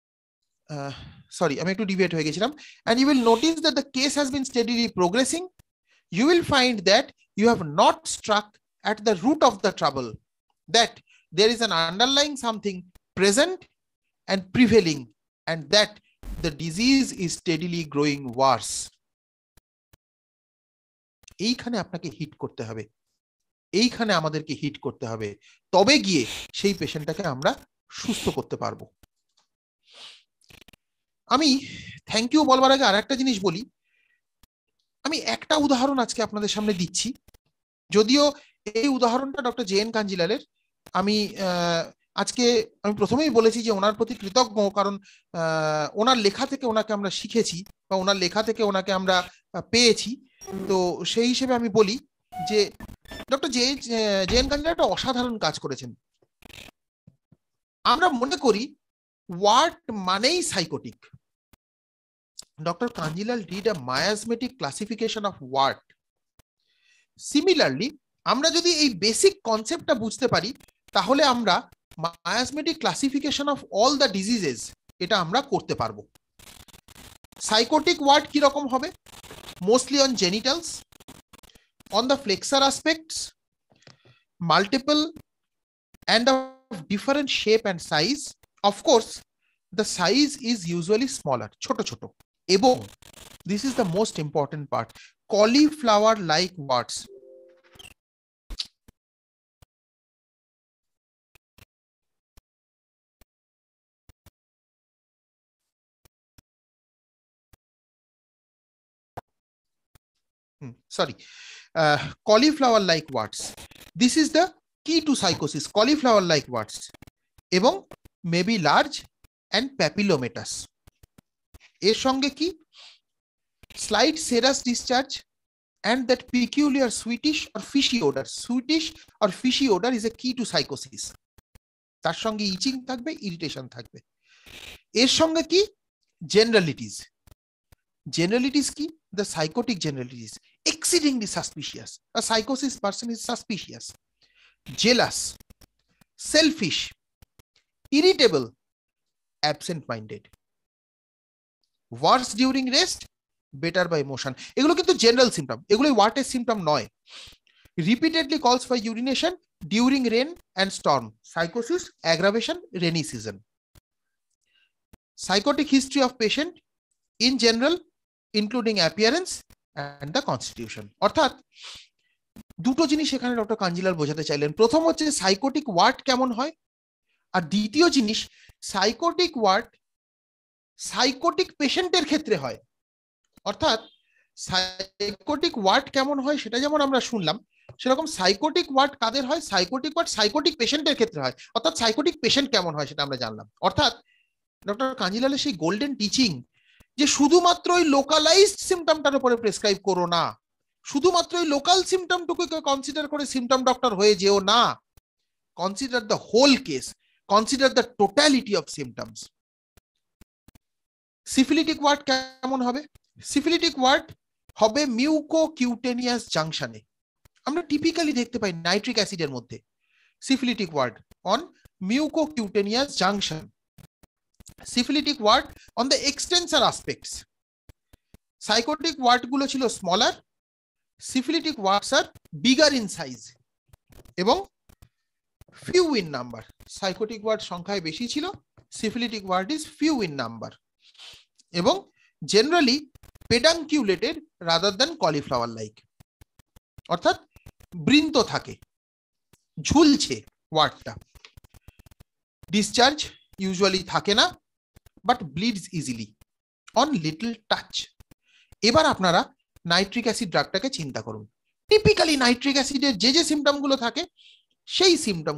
আমি একটু deviate হয়ে গেছিলাম, and you will notice that the case has been steadily progressing. You will find that you have not struck at the root of the trouble, that there is an underlying something present and prevailing, and that the disease is steadily growing worse. এইখানে আপনাকে hit করতে হবে, এইখানে আমাদেরকে hit করতে হবে, তবে গিয়ে সেই পেশেন্টটাকে আমরা সুস্থ করতে পারবো। আমি থ্যাংক ইউ বলবার আগে আরেকটা জিনিস বলি, আমি একটা উদাহরণ আজকে আপনাদের সামনে দিচ্ছি, যদিও এই উদাহরণটা ডক্টর জে.এন. কাঞ্জিলালের। আমি প্রথমেই বলেছি যে ওনার প্রতি কৃতজ্ঞ, কারণ ওনার লেখা থেকে ওনাকে আমরা শিখেছি বা ওনার লেখা থেকে ওনাকে আমরা পেয়েছি। তো সেই হিসেবে আমি বলি যে ডক্টর জে.এন. কাঞ্জিলাল একটা অসাধারণ কাজ করেছেন। আমরা মনে করি ওয়ার্ট মানেই sycotic. Dr. Kanjilal did a miasmatic classification of wart. Similarly, আমরা যদি এই বেসিক কনসেপ্টটা বুঝতে পারি, তাহলে আমরা miasmatic classification of all the diseases এটা আমরা করতে পারবো। সাইকোটিক ওয়ার্ট কি রকম হবে? Mostly on genitals, on the flexor aspects, multiple and of different shape and size. Of course, the size is usually smaller, ছোট ছোট। এবং this is the most important part, cauliflower like warts. Cauliflower like warts. This is the key to psychosis, cauliflower like warts. এবং maybe large and papillomatous. এর সঙ্গে কি slight serous discharge, and that peculiar sweetish or fishy odor. Sweetish or fishy odor is a key to psychosis. তার সঙ্গে ইচিং থাকবে, irritation থাকবে। এর সঙ্গে কি জেনারেলিটিস। জেনারেলিটিস কি? the psychotic generalities, exceedingly suspicious. A psychosis person is suspicious, jealous, selfish, irritable, absent-minded, worse during rest, better by motion. এগুলো কিন্তু জেনারেল সিম্পটম, এগুলো ওয়াটের সিম্পটম নয়। repeatedly calls for urination during rain and storm. Psychosis, aggravation, rainy season. Psychotic history of patient in general, including appearance and the constitution. অর্থাৎ দুটো জিনিস এখানে doctor Kanjilal বোঝাতে চাইলেন। প্রথম হচ্ছে সাইকোটিক ওয়ার্ড কেমন হয়, আর দ্বিতীয় জিনিস সাইকোটিক ওয়ার্ড সাইকোটিক পেশেন্টের ক্ষেত্রে হয়। অর্থাৎ সাইকোটিক ওয়ার্ড কেমন হয় সেটা যেমন আমরা শুনলাম, সেরকম সাইকোটিক ওয়ার্ড কাদের হয়? সাইকোটিক ওয়ার্ড সাইকোটিক পেশেন্টের ক্ষেত্রে হয়। অর্থাৎ সাইকোটিক পেশেন্ট কেমন হয় সেটা আমরা জানলাম। অর্থাৎ ডক্টর কাঞ্জিলালের সেই গোল্ডেন টিচিং যে শুধুমাত্র ওই লোকালাইজড সিম্পটমটার উপরে প্রেসক্রাইব করো না, শুধুমাত্র ওই লোকাল সিম্পটমটুকুকে কনসিডার করে সিম্পটম ডক্টর হয়ে যেও না, consider the whole case, consider the totality of symptoms. Syphilitic wart কেমন হবে? সিফিলিটিক ওয়ার্ড হবে মিউকোকিউটেনিয়াস জাংশনে। আমরা টিপিক্যালি দেখতে পাই নাইট্রিক অ্যাসিডের মধ্যে syphilitic wart on mucocutaneous junction. syphilitic word on the extensor aspects. Psychotic word গুলো ছিল smaller, syphilitic words are bigger in size এবং few in number. Psychotic word সংখ্যায় বেশি ছিল, syphilitic word is few in number এবং generally pedunculated rather than cauliflower like. অর্থাৎ বৃন্ত থাকে, ঝুলছে ওয়ার্ডটা। ডিসচার্জ ইউজুয়ালি থাকে না, but bleeds easily on little touch. এবার আপনারা নাইট্রিক অ্যাসিড ড্রাগটাকে চিন্তা করুন। টিপিক্যালি নাইট্রিক অ্যাসিডের যে যে সিম্পটমগুলো থাকে সেই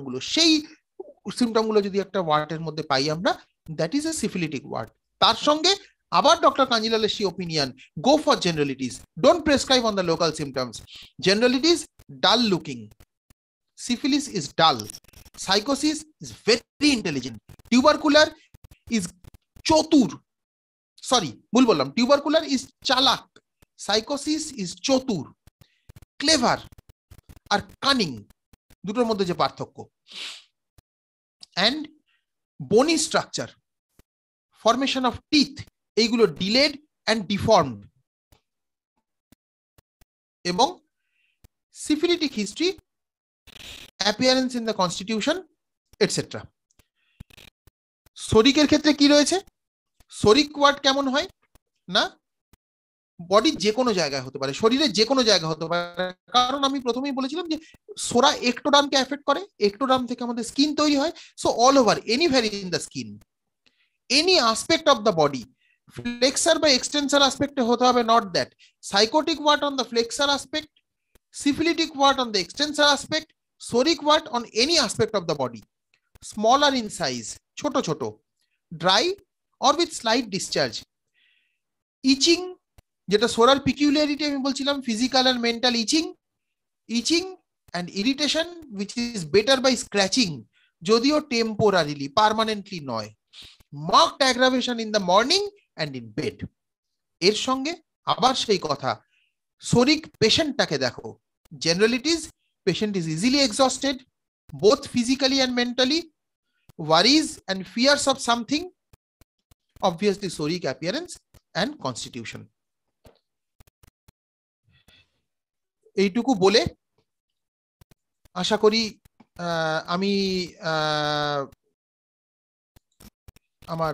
সিম্পটমগুলো যদি একটা ওয়ার্ডের মধ্যে পাই আমরা, that is a syphilitic wart. তার সঙ্গে আবার ডক্টর কাঞ্জিলালের সেই opinion, go for generalities, don't prescribe on the local symptoms. Generalities dull looking, syphilis is dull, psychosis is very intelligent, tubercular is chotur, sorry ভুল বললাম, tubercular is chalak, psychosis is chotur, clever R cunning, দুটোর মধ্যে যে পার্থক্য। and bony structure, formation of teeth, এইগুলো delayed and deformed এবং syphilitic history, appearance in the constitution, etc. শরিকের ক্ষেত্রে কি রয়েছে? শরিক ওয়ার্ড কেমন হয় না, বডির যে কোনো জায়গায় হতে পারে, শরীরের যে কোনো জায়গায় হতে পারে। কারণ আমি প্রথমেই বলেছিলাম যে সোরা একটোডার্মকে এফেক্ট করে, একটোডার্ম থেকে আমাদের স্কিন তৈরি হয়। So all over, anywhere in the skin, any aspect of the body, flexor বা এক্সটেন্সার অ্যাসপেক্টে হতে হবে, not that. Sycotic wart on the flexor aspect, syphilitic word on the extensor aspect, soric word on any aspect of the body, smaller in size, ছোট ছোট, dry or with slight discharge, itching, যেটা সোরার peculiarity আমি বলছিলাম, physical and mental itching and irritation which is better by scratching, যদিও temporarily, permanently নয়, marked aggravation in the morning and in bed। এর সঙ্গে আবার সেই কথা, শরিক পেশেন্টটাকে দেখো, জেনারেলিটিস, patient is easily exhausted both physically and mentally, worries and fears of something, obviously soric appearance and constitution। এইটুকু বলে আশা করি আমি আমার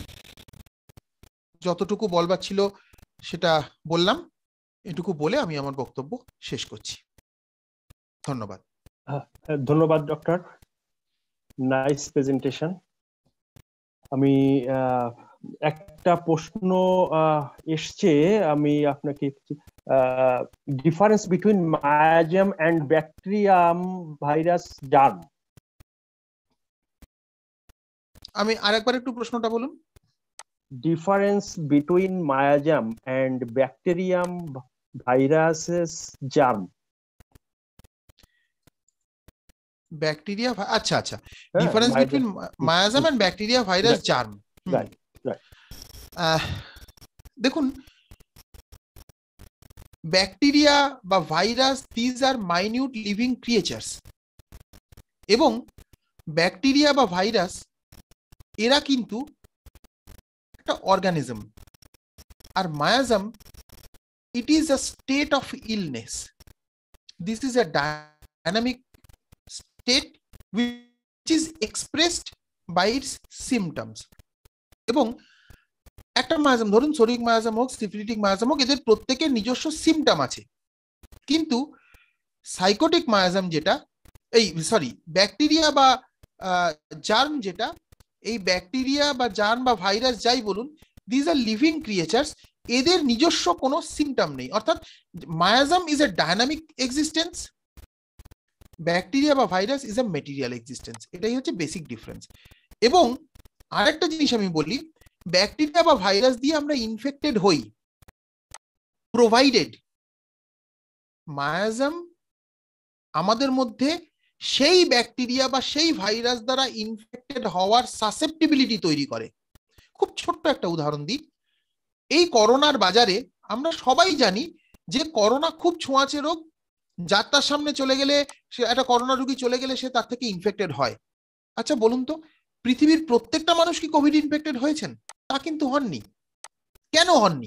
যতটুকু বলবার ছিল সেটা বললাম। এটুকু বলে আমি আমার বক্তব্য শেষ করছি। ধন্যবাদ। ধন্যবাদ ডক্টর, নাইস প্রেজেন্টেশন। আমি একটা প্রশ্ন এসছে, আমি আপনাকে difference between miasm and bacterium virus germ. আমি আরেকবার একটু প্রশ্নটা বলুন। difference between myasm and bacterium, viruses, germ? Bacteria, আচ্ছা আচ্ছা, difference between miasm and bacteria, virus, germ. দেখুন, ব্যাকটেরিয়া বা virus, these are minute living creatures, এবং ব্যাকটেরিয়া বা ভাইরাস এরা কিন্তু একটা অর্গানিজম। আর miasm, it is a state of illness, this is a dynamic state which is expressed by its symptoms। এবং একটা মায়াজাম, ধরুন সোরিক মায়াজাম হোক, সিফিলিটিক মায়াজাম হোক, এদের প্রত্যেকের নিজস্ব সিমটম আছে। কিন্তু সাইকোটিক মায়াজাম যেটা, ব্যাকটেরিয়া বা জার্ম যেটা, এই ব্যাকটেরিয়া বা জার্ম বা ভাইরাস যাই বলুন, দিজ আর লিভিং ক্রিয়েচার্স, এদের নিজস্ব কোনো সিমটম নেই। অর্থাৎ miasm is a dynamic existence, bacteria বা virus is a material existence. এটাই হচ্ছে বেসিক ডিফারেন্স। এবং আরেকটা জিনিস আমি বলি, ব্যাকটেরিয়া বা ভাইরাস দিয়ে আমরা ইনফেক্টেড হই প্রোভাইডেড মায়াজাম আমাদের মধ্যে সেই ব্যাকটেরিয়া বা সেই ভাইরাস দ্বারা ইনফেক্টেড হওয়ার সাসেপ্টিবিলিটি তৈরি করে। খুব ছোট্ট একটা উদাহরণ দিই, এই করোনার বাজারে আমরা সবাই জানি যে করোনা খুব ছোঁয়াচে রোগ, যার তার সামনে চলে গেলে, সে একটা করোনা রোগী চলে গেলে সে তার থেকে ইনফেক্টেড হয়। আচ্ছা বলুন তো, পৃথিবীর প্রত্যেকটা মানুষ কি কোভিড ইনফেক্টেড হয়েছেন? তা কিন্তু হননি। কেন হননি?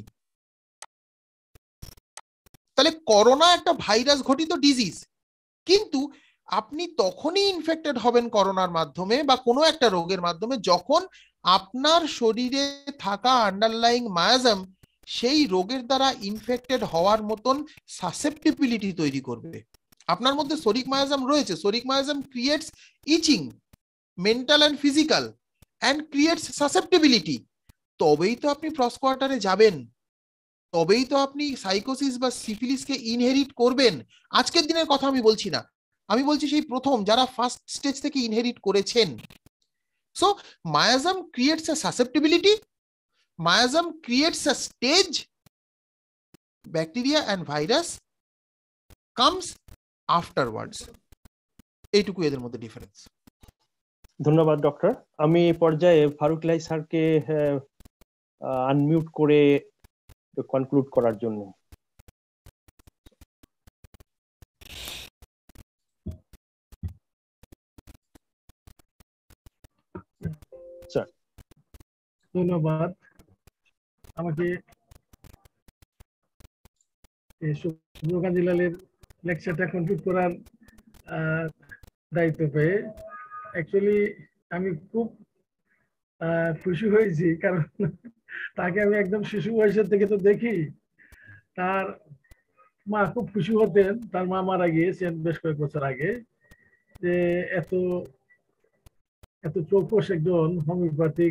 তাহলে করোনা একটা ভাইরাস ঘটিত ডিজিজ, কিন্তু আপনি তখনই ইনফেক্টেড হবেন করোনার মাধ্যমে বা কোনো একটা রোগের মাধ্যমে যখন আপনার শরীরে থাকা আন্ডারলাইং মায়াজাম সেই রোগের দ্বারা ইনফেক্টেড হওয়ার মতন সাসেপ্টিবিলিটি তৈরি করবে। আপনার মধ্যে সোরিক মায়াজাম রয়েছে, psoric miasm creates itching, mental and physical, and creates susceptibility. তবেই তো আপনি ক্রস কোয়ার্টারে যাবেন, তবেই তো আপনি সাইকোসিস বা সিফিলিসকে ইনহেরিট করবেন। আজকের দিনের কথা আমি বলছি না, আমি বলছি সেই প্রথম যারা ফার্স্ট স্টেজ থেকে ইনহেরিট করেছেন। So miasm creates a susceptibility, miasm creates a stage, bacteria and virus comes afterwards. এইটুকু এদের মধ্যে ডিফারেন্স। ধন্যবাদ ডক্টর। আমি এই পর্যায়ে ফারুক লাই স্যারকে আনমিউট করে কনক্লুড করার জন্য। স্যার ধন্যবাদ আমাকে শুভকান্ত লালের লেকচারটা কমপ্লিট করার দায়িত্ব পেয়ে। অ্যাকচুয়ালি আমি খুব খুশি হয়েছি, কারণ তাকে আমি একদম শিশু বয়সের থেকে তো দেখি। তার মা খুব খুশি হতেন, তার মা মারা গিয়েছেন বেশ কয়েক বছর আগে, যে এত এত চৌকস একজন হোমিওপ্যাথিক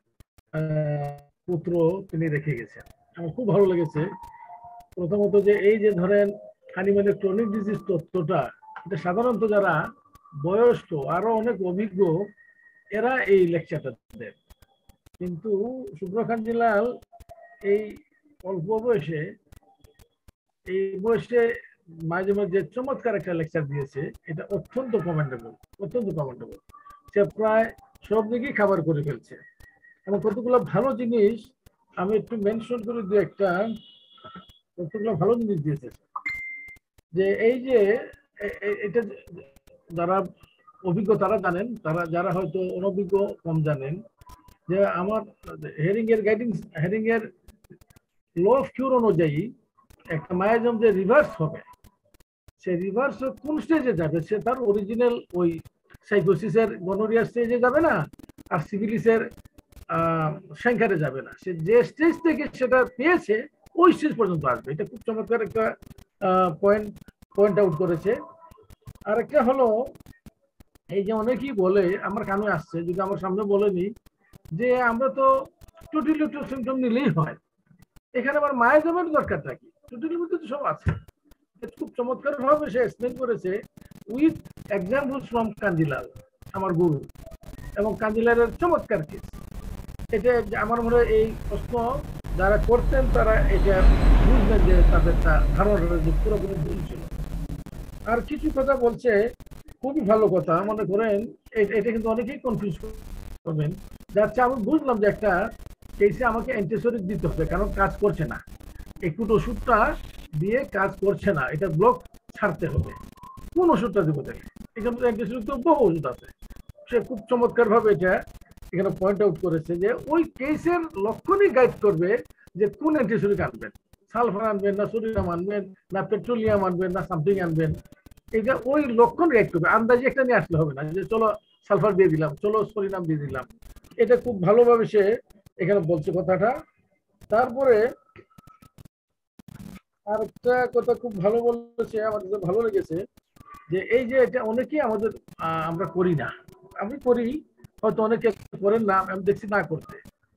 পুত্র তিনি রেখে গেছেন। আমার খুব ভালো লেগেছে। প্রথমত যে এই যে ধরেন অ্যানিমালের ক্রনিক ডিজিজ তত্ত্বটা, এটা সাধারণত যারা বয়স্ক আরো অনেক অভিজ্ঞ এরা এই লেকচারটা দেন, কিন্তু শুভ্রকান্ত লাল এই অল্প বয়সে, এই বয়সে মাঝে মাঝে চমৎকার একটা লেকচার দিয়েছে। এটা অত্যন্ত কমেন্ডেবল, অত্যন্ত কমেন্ডেবল। সে প্রায় সব দিকেই খাবার করে ফেলছে এবং কতগুলো ভালো জিনিস আমি একটু মেনশন করে দিই। একটা কতগুলো ভালো জিনিস দিয়েছে, যে এই যে এটা যারা অভিজ্ঞ তারা জানেন, তারা যারা হয়তো অনভিজ্ঞ কম জানেন, যে আমার হেরিং এর গাইডিং, হেরিং এর ল অফ কিউর অনুযায়ী একটা মায়াজম যে রিভার্স হবে, সে রিভার্স কোন স্টেজে যাবে? সে তার অরিজিনাল ওই সাইকোসিসের গনোরিয়া স্টেজে যাবে না, আর সিভিলিসের সংখ্যারে যাবে না। সে যে স্টেজ থেকে সেটা পেয়েছে ওই স্টেজ পর্যন্ত আসবে। এটা খুব চমৎকার একটা পয়েন্ট আউট করেছে। আর একটা হলো এই যে অনেকেই বলে, আমার কানে আসছে, যদি আমার সামনে বলেনি, যে আমরা তো টুটিলিটি সিমটম নিলেই হয়, এখানে আবার মায়াজামের দরকারটা কি? টুটিলির মধ্যে তো সব আছে। খুব চমৎকার ভাবে সে এক্সপ্লেন করেছে উইথ এক্সাম্পলস ফ্রম কাঞ্জিলাল, আমার গুরু, এবং কাঞ্জিলালের চমৎকার কেস। এটা আমার মনে হয় এই প্রশ্ন যারা করতেন তারা এটা বুঝবেন যে তাদের ধারণাটা যে পুরোপুরি ভুল ছিল। আর কিছু কথা বলছে খুবই ভালো কথা, মনে করেন এটা কিন্তু অনেকেই কনফিউজ করবেন। যাচ্ছে আমি বুঝলাম যে একটা কেসে আমাকে অ্যান্টিসেপটিক দিতে হবে কারণ কাজ করছে না, একটু ওষুধটা দিয়ে কাজ করছে না, এটা ব্লক ছাড়তে হবে, কোন ওষুধটা দিব তাকে? এখানে অ্যান্টিসেপটিক তো বহু ওষুধ আছে। সে খুব চমৎকার ভাবে এটা এখানে পয়েন্ট আউট করেছে যে ওই কেসের লক্ষণই গাইড করবে যে কোন অ্যান্টিসেপটিক আনবেন, সালফার আনবেন না সোডিয়াম আনবেন না পেট্রোলিয়াম আনবেন না সামথিং আনবেন, এটা ওই লক্ষণ গাইড করবে। আন্দাজে একটা নিয়ে আসলে হবে না যে চলো সালফার দিয়ে দিলাম, চলো সোডিয়াম দিয়ে দিলাম। এটা খুব ভালোভাবে সে এখানে বলছে কথাটা। তারপরে আরেকটা কথা খুব ভালো বলেছে, আমার কাছে ভালো লেগেছে যে এই যে এটা অনেকেই আমাদের আমরা করি না, আমি করি হয়তো অনেকে করেন না, আমি দেখছি না করতে।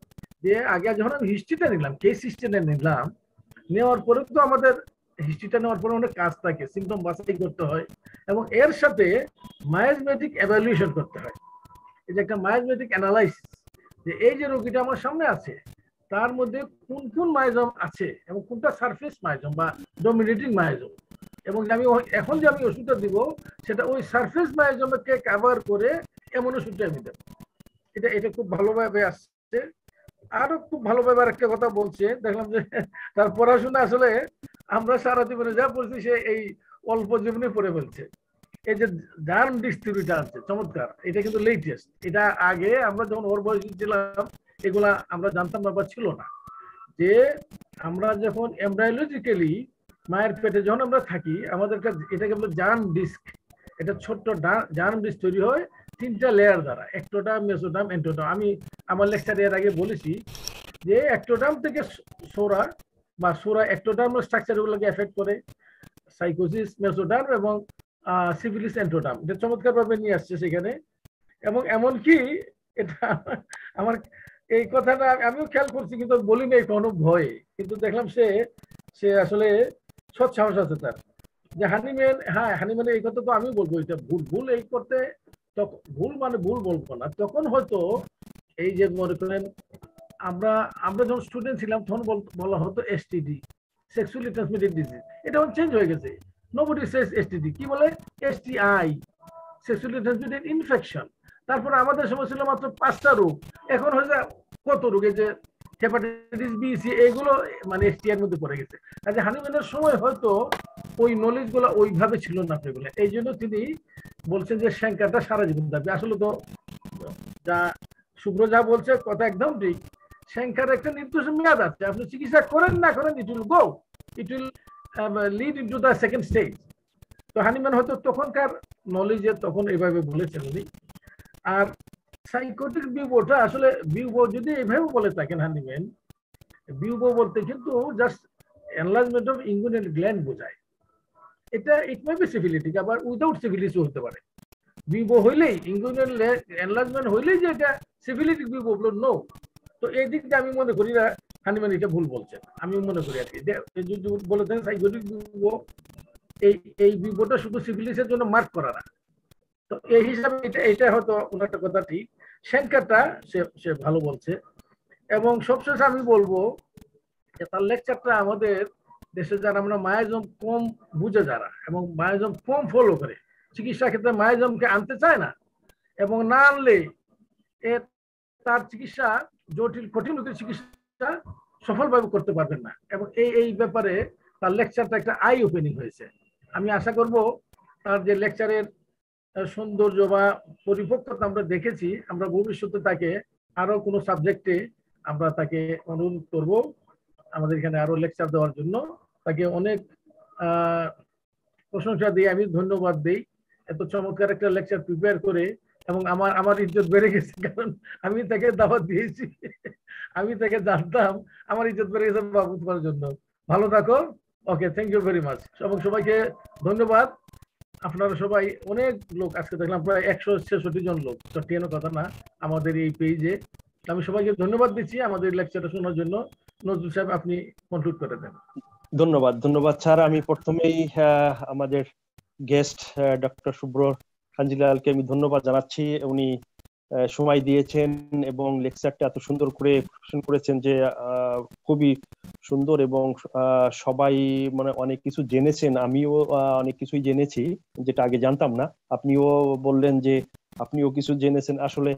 যে আগে যখন আমি হিস্ট্রিটা নিলাম, কেস হিস্ট্রিটা নিলাম, নেওয়ার পরে তো আমাদের হিস্ট্রিটা নেওয়ার পরে অনেক কাজ থাকে, সিমটম বাছাই করতে হয় এবং এর সাথে মায়োমেট্রিক এভালুয়েশন করতে হয়। এই যে একটা মায়োমেট্রিক অ্যানালাইসিস যে এই যে রোগীটা আমার সামনে আছে তার মধ্যে কোন কোন মায়োজম আছে এবং কোনটা সারফেস মায়োজম বা ডমিনেটিং মায়োজম, এবং আমি এখন যে আমি ওষুধটা দিব সেটা ওই সারফেস মায়োজমকে কভার করে এমন ওষুধটা আমি দেব। এটা খুব ভালোভাবে আসছে। আরো খুব ভালোভাবে আরেকটা কথা বলছে, দেখলাম যে তার পড়াশোনা আসলে আমরা সারা জীবনে যা পড়ছি সে এই অল্প জীবনে পড়ে ফেলছে। এই যে জার্ম ডিস্ট্রিবিউটার আছে চমৎকার, এটা কিন্তু লেটেস্ট। এটা আগে আমরা যখন ওর বয়সী ছিলাম এগুলা আমরা জানতাম না বা ছিল না। যে আমরা যখন এমব্রায়োলজিক্যালি মায়ের পেটে যখন আমরা থাকি আমাদের এটাকে বলে জার্ম ডিস্ক, এটা ছোট্ট জার্ম ডিস্ক তৈরি হয় 3টা লেয়ার দ্বারা, একটোডাম, মেসোডাম, এন্টোডাম। আমি আমার লেকচারে এর আগে বলেছি যে একটোডাম থেকে সোরা বা সোরা একটোডাম স্ট্রাকচারগুলোকে এফেক্ট করে, সাইকোসিস, মেসোডাম এবং সিফিলিস, এন্টোডাম। এটা চমৎকার ভাবে নিয়ে আসছে সেখানে। এবং এমনকি এটা আমার এই কথাটা আমিও খেয়াল করছি কিন্তু বলি নাই কোনো ভয়ে, কিন্তু দেখলাম সে আসলে সৎ সাহস আছে তার। যে হানিম্যান, হ্যাঁ হানিম্যানের এই কথা তো আমি বলবো এটা ভুল এই করতে, তখন ভুল মানে ভুল বলবো না, তখন হয়তো এই যে মনে করেন আমরা যখন স্টুডেন্ট ছিলাম তখন বলা হতো এসটিডি, সেক্সুয়ালি ট্রান্সমিটেড ডিজিজ। এটা চেঞ্জ হয়ে গেছে, নোবডি সেজ এসটিডি, কি বলে এসটিআই, সেক্সুয়ালি ট্রান্সমিটেড ইনফেকশন। তারপরে আমাদের সময় ছিল মাত্র 5টা রোগ, এখন হয়েছে কত রোগ, এই যে হেপাটাইটিস বি, সি, এগুলো মানে এসটিআই এর মধ্যে পড়ে গেছে। কাজে হানিম্যানের সময় হয়তো ওই নলেজ গুলো ওইভাবে ছিল না সেগুলো, এই জন্য তিনি বলছেন যে সংখ্যাটা সারা জীবন থাকবে। আসলে তো যা শুভ্র যা বলছে কথা একদম ঠিক, সংখ্যার একটা নির্দিষ্ট মেয়াদ আছে, আপনি চিকিৎসা করেন না করেন it will go, it will lead into the second stage. তো হানিম্যান হয়তো তখনকার নলেজে তখন এইভাবে বলেছেন উনি। আর সাইকোটিক বিউবোটা আসলে বিউবো যদি এইভাবে বলে থাকেন হানিম্যান, বিউবো বলতে কিন্তু just enlargement of inguinal gland বোঝায়। এটা ইট মে বি সিফিলিটিক, আবার উইদাউট সিফিলিসও হতে পারে। বিউবো হইলেই ইনগুইনাল এনলার্জমেন্ট হইলেই যে এটা সিফিলিটিক বিউবো বলো নো। তো এই দিক দিয়ে আমি মনে করি না হানিম্যান এটা ভুল বলছেন, আমি মনে করি আর কি। যদি বলে থাকেন সাইকোটিক বিউবো, এই বিউবোটা শুধু সিফিলিসের জন্য মার্ক করা না। তো এই হিসাবে এটা হয়তো ওনার কথা ঠিক, সংখ্যাটা সে ভালো বলছে। এবং সবশেষে আমি বলবো যে তার লেকচারটা আমাদের দেশে যারা আমরা মায়োজম কম বুঝে যারা এবং মায়োজম কম ফলো করে, চিকিৎসা ক্ষেত্রে মায়োজমকে আনতে চায় না এবং না আনলে তার চিকিৎসা জটিল কঠিন রোগের চিকিৎসা সফলভাবে করতে পারবেন না। এবং এই ব্যাপারে তার লেকচারটা একটা আই ওপেনিং হয়েছে। আমি আশা করব তার যে লেকচারের সৌন্দর্য বা পরিপক্কতা আমরা দেখেছি, আমরা ভবিষ্যতে তাকে আরো কোনো সাবজেক্টে আমরা তাকে অনুরোধ করব আমাদের এখানে আরো লেকচার দেওয়ার জন্য। তাকে অনেক প্রশংসা দিই, আমি ধন্যবাদ দিই এত চমৎকার একটা লেকচার প্রিপেয়ার করে। এবং আমার ইজ্জত বেড়ে গেছে, কারণ আমি তাকে দাওয়াত দিয়েছি, আমি তাকে জানতাম, আমার ইজ্জত বেড়ে গেছে বাবু করার জন্য। ভালো থাকো, okay, thank you very much. এবং সবাইকে ধন্যবাদ। আপনারা সবাই অনেক লোক আজকে দেখলাম, প্রায় 166 জন লোক, চট্টিয়ানো কথা না, আমাদের এই পেজে। আমি সবাইকে ধন্যবাদ দিচ্ছি আমাদের লেকচারটা শোনার জন্য। নজরুল সাহেব আপনি কনক্লুড করে দেন। ধন্যবাদ স্যার। আমি প্রথমেই আমাদের গেস্ট ডক্টর শুভ্র কাঞ্জিলালকে আমি ধন্যবাদ জানাচ্ছি। উনি সময় দিয়েছেন এবং লেকচারটা এত সুন্দর করে করেছেন যে খুবই সুন্দর, এবং সবাই মানে অনেক কিছু জেনেছেন। আমিও অনেক কিছুই জেনেছি যেটা আগে জানতাম না। আপনিও বললেন যে আপনিও কিছু জেনেছেন। আসলে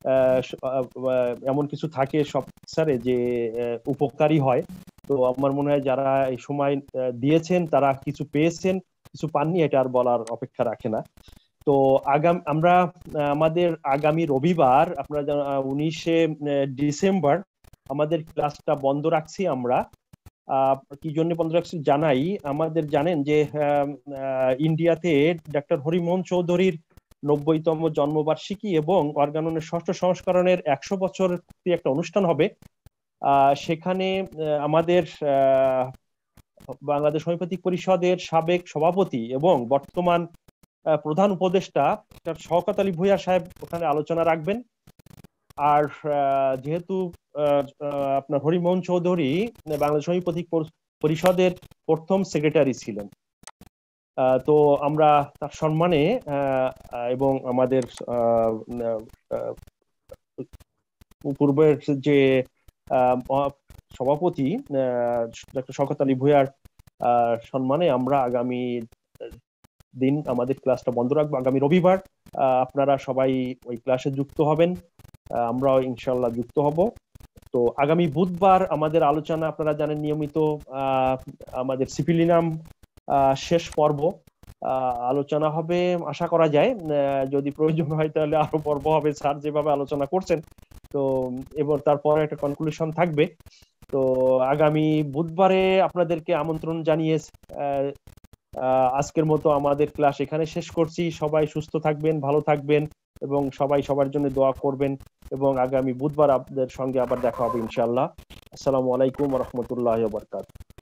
এমন কিছু থাকে সব স্যারে যে উপকারী হয়। তো আমার মনে হয় যারা এই সময় দিয়েছেন তারা কিছু পেয়েছেন, কিছু পাননি, এটা আর বলার অপেক্ষা রাখে না। তো আমরা আমাদের আগামী রবিবার আপনারা 19শে ডিসেম্বর আমাদের ক্লাসটা বন্ধ রাখছি। আমরা কি জন্য বন্ধ রাখছি জানাই। আমাদের জানেন যে ইন্ডিয়াতে ডক্টর হরিমোহন চৌধুরীর 90তম জন্মবার্ষিকী এবং অর্গাননের 6ষ্ঠ সংস্করণের 100 বছর একটা অনুষ্ঠান হবে। সেখানে আমাদের বাংলাদেশ হোমিওপ্যাথিক পরিষদের সাবেক সভাপতি এবং বর্তমান প্রধান উপদেষ্টা শওকত আলী ভূঁইয়া সাহেব ওখানে আলোচনা রাখবেন। আর যেহেতু আপনার হরিমোহন চৌধুরী বাংলাদেশ হোমিওপ্যাথিক পরিষদের প্রথম সেক্রেটারি ছিলেন, তো আমরা তার সম্মানে এবং আমাদের পূর্বের যে সভাপতি ডক্টর শওকত আলী ভূঁইয়ার সম্মানে আমরা আগামী দিন আমাদের ক্লাসটা বন্ধ রাখবো। আগামী রবিবার আপনারা সবাই ওই ক্লাসে যুক্ত হবেন, আমরাও ইনশাল্লাহ যুক্ত হব। তো আগামী বুধবার আমাদের আলোচনা আপনারা জানেন নিয়মিত আমাদের সিপিলিনাম শেষ পর্ব আলোচনা হবে। আশা করা যায় যদি প্রয়োজন হয় তাহলে আরো পর্ব হবে, স্যার যেভাবে আলোচনা করছেন। তো এবার তারপরে একটা কনক্লুশন থাকবে। তো আগামী বুধবারে আপনাদেরকে আমন্ত্রণ জানিয়ে আজকের মতো আমাদের ক্লাস এখানে শেষ করছি। সবাই সুস্থ থাকবেন, ভালো থাকবেন এবং সবাই সবার জন্য দোয়া করবেন, এবং আগামী বুধবার আপনাদের সঙ্গে আবার দেখা হবে ইনশাআল্লাহ। আসসালামু আলাইকুম ওয়া রাহমাতুল্লাহি ওয়া বারাকাতুহু।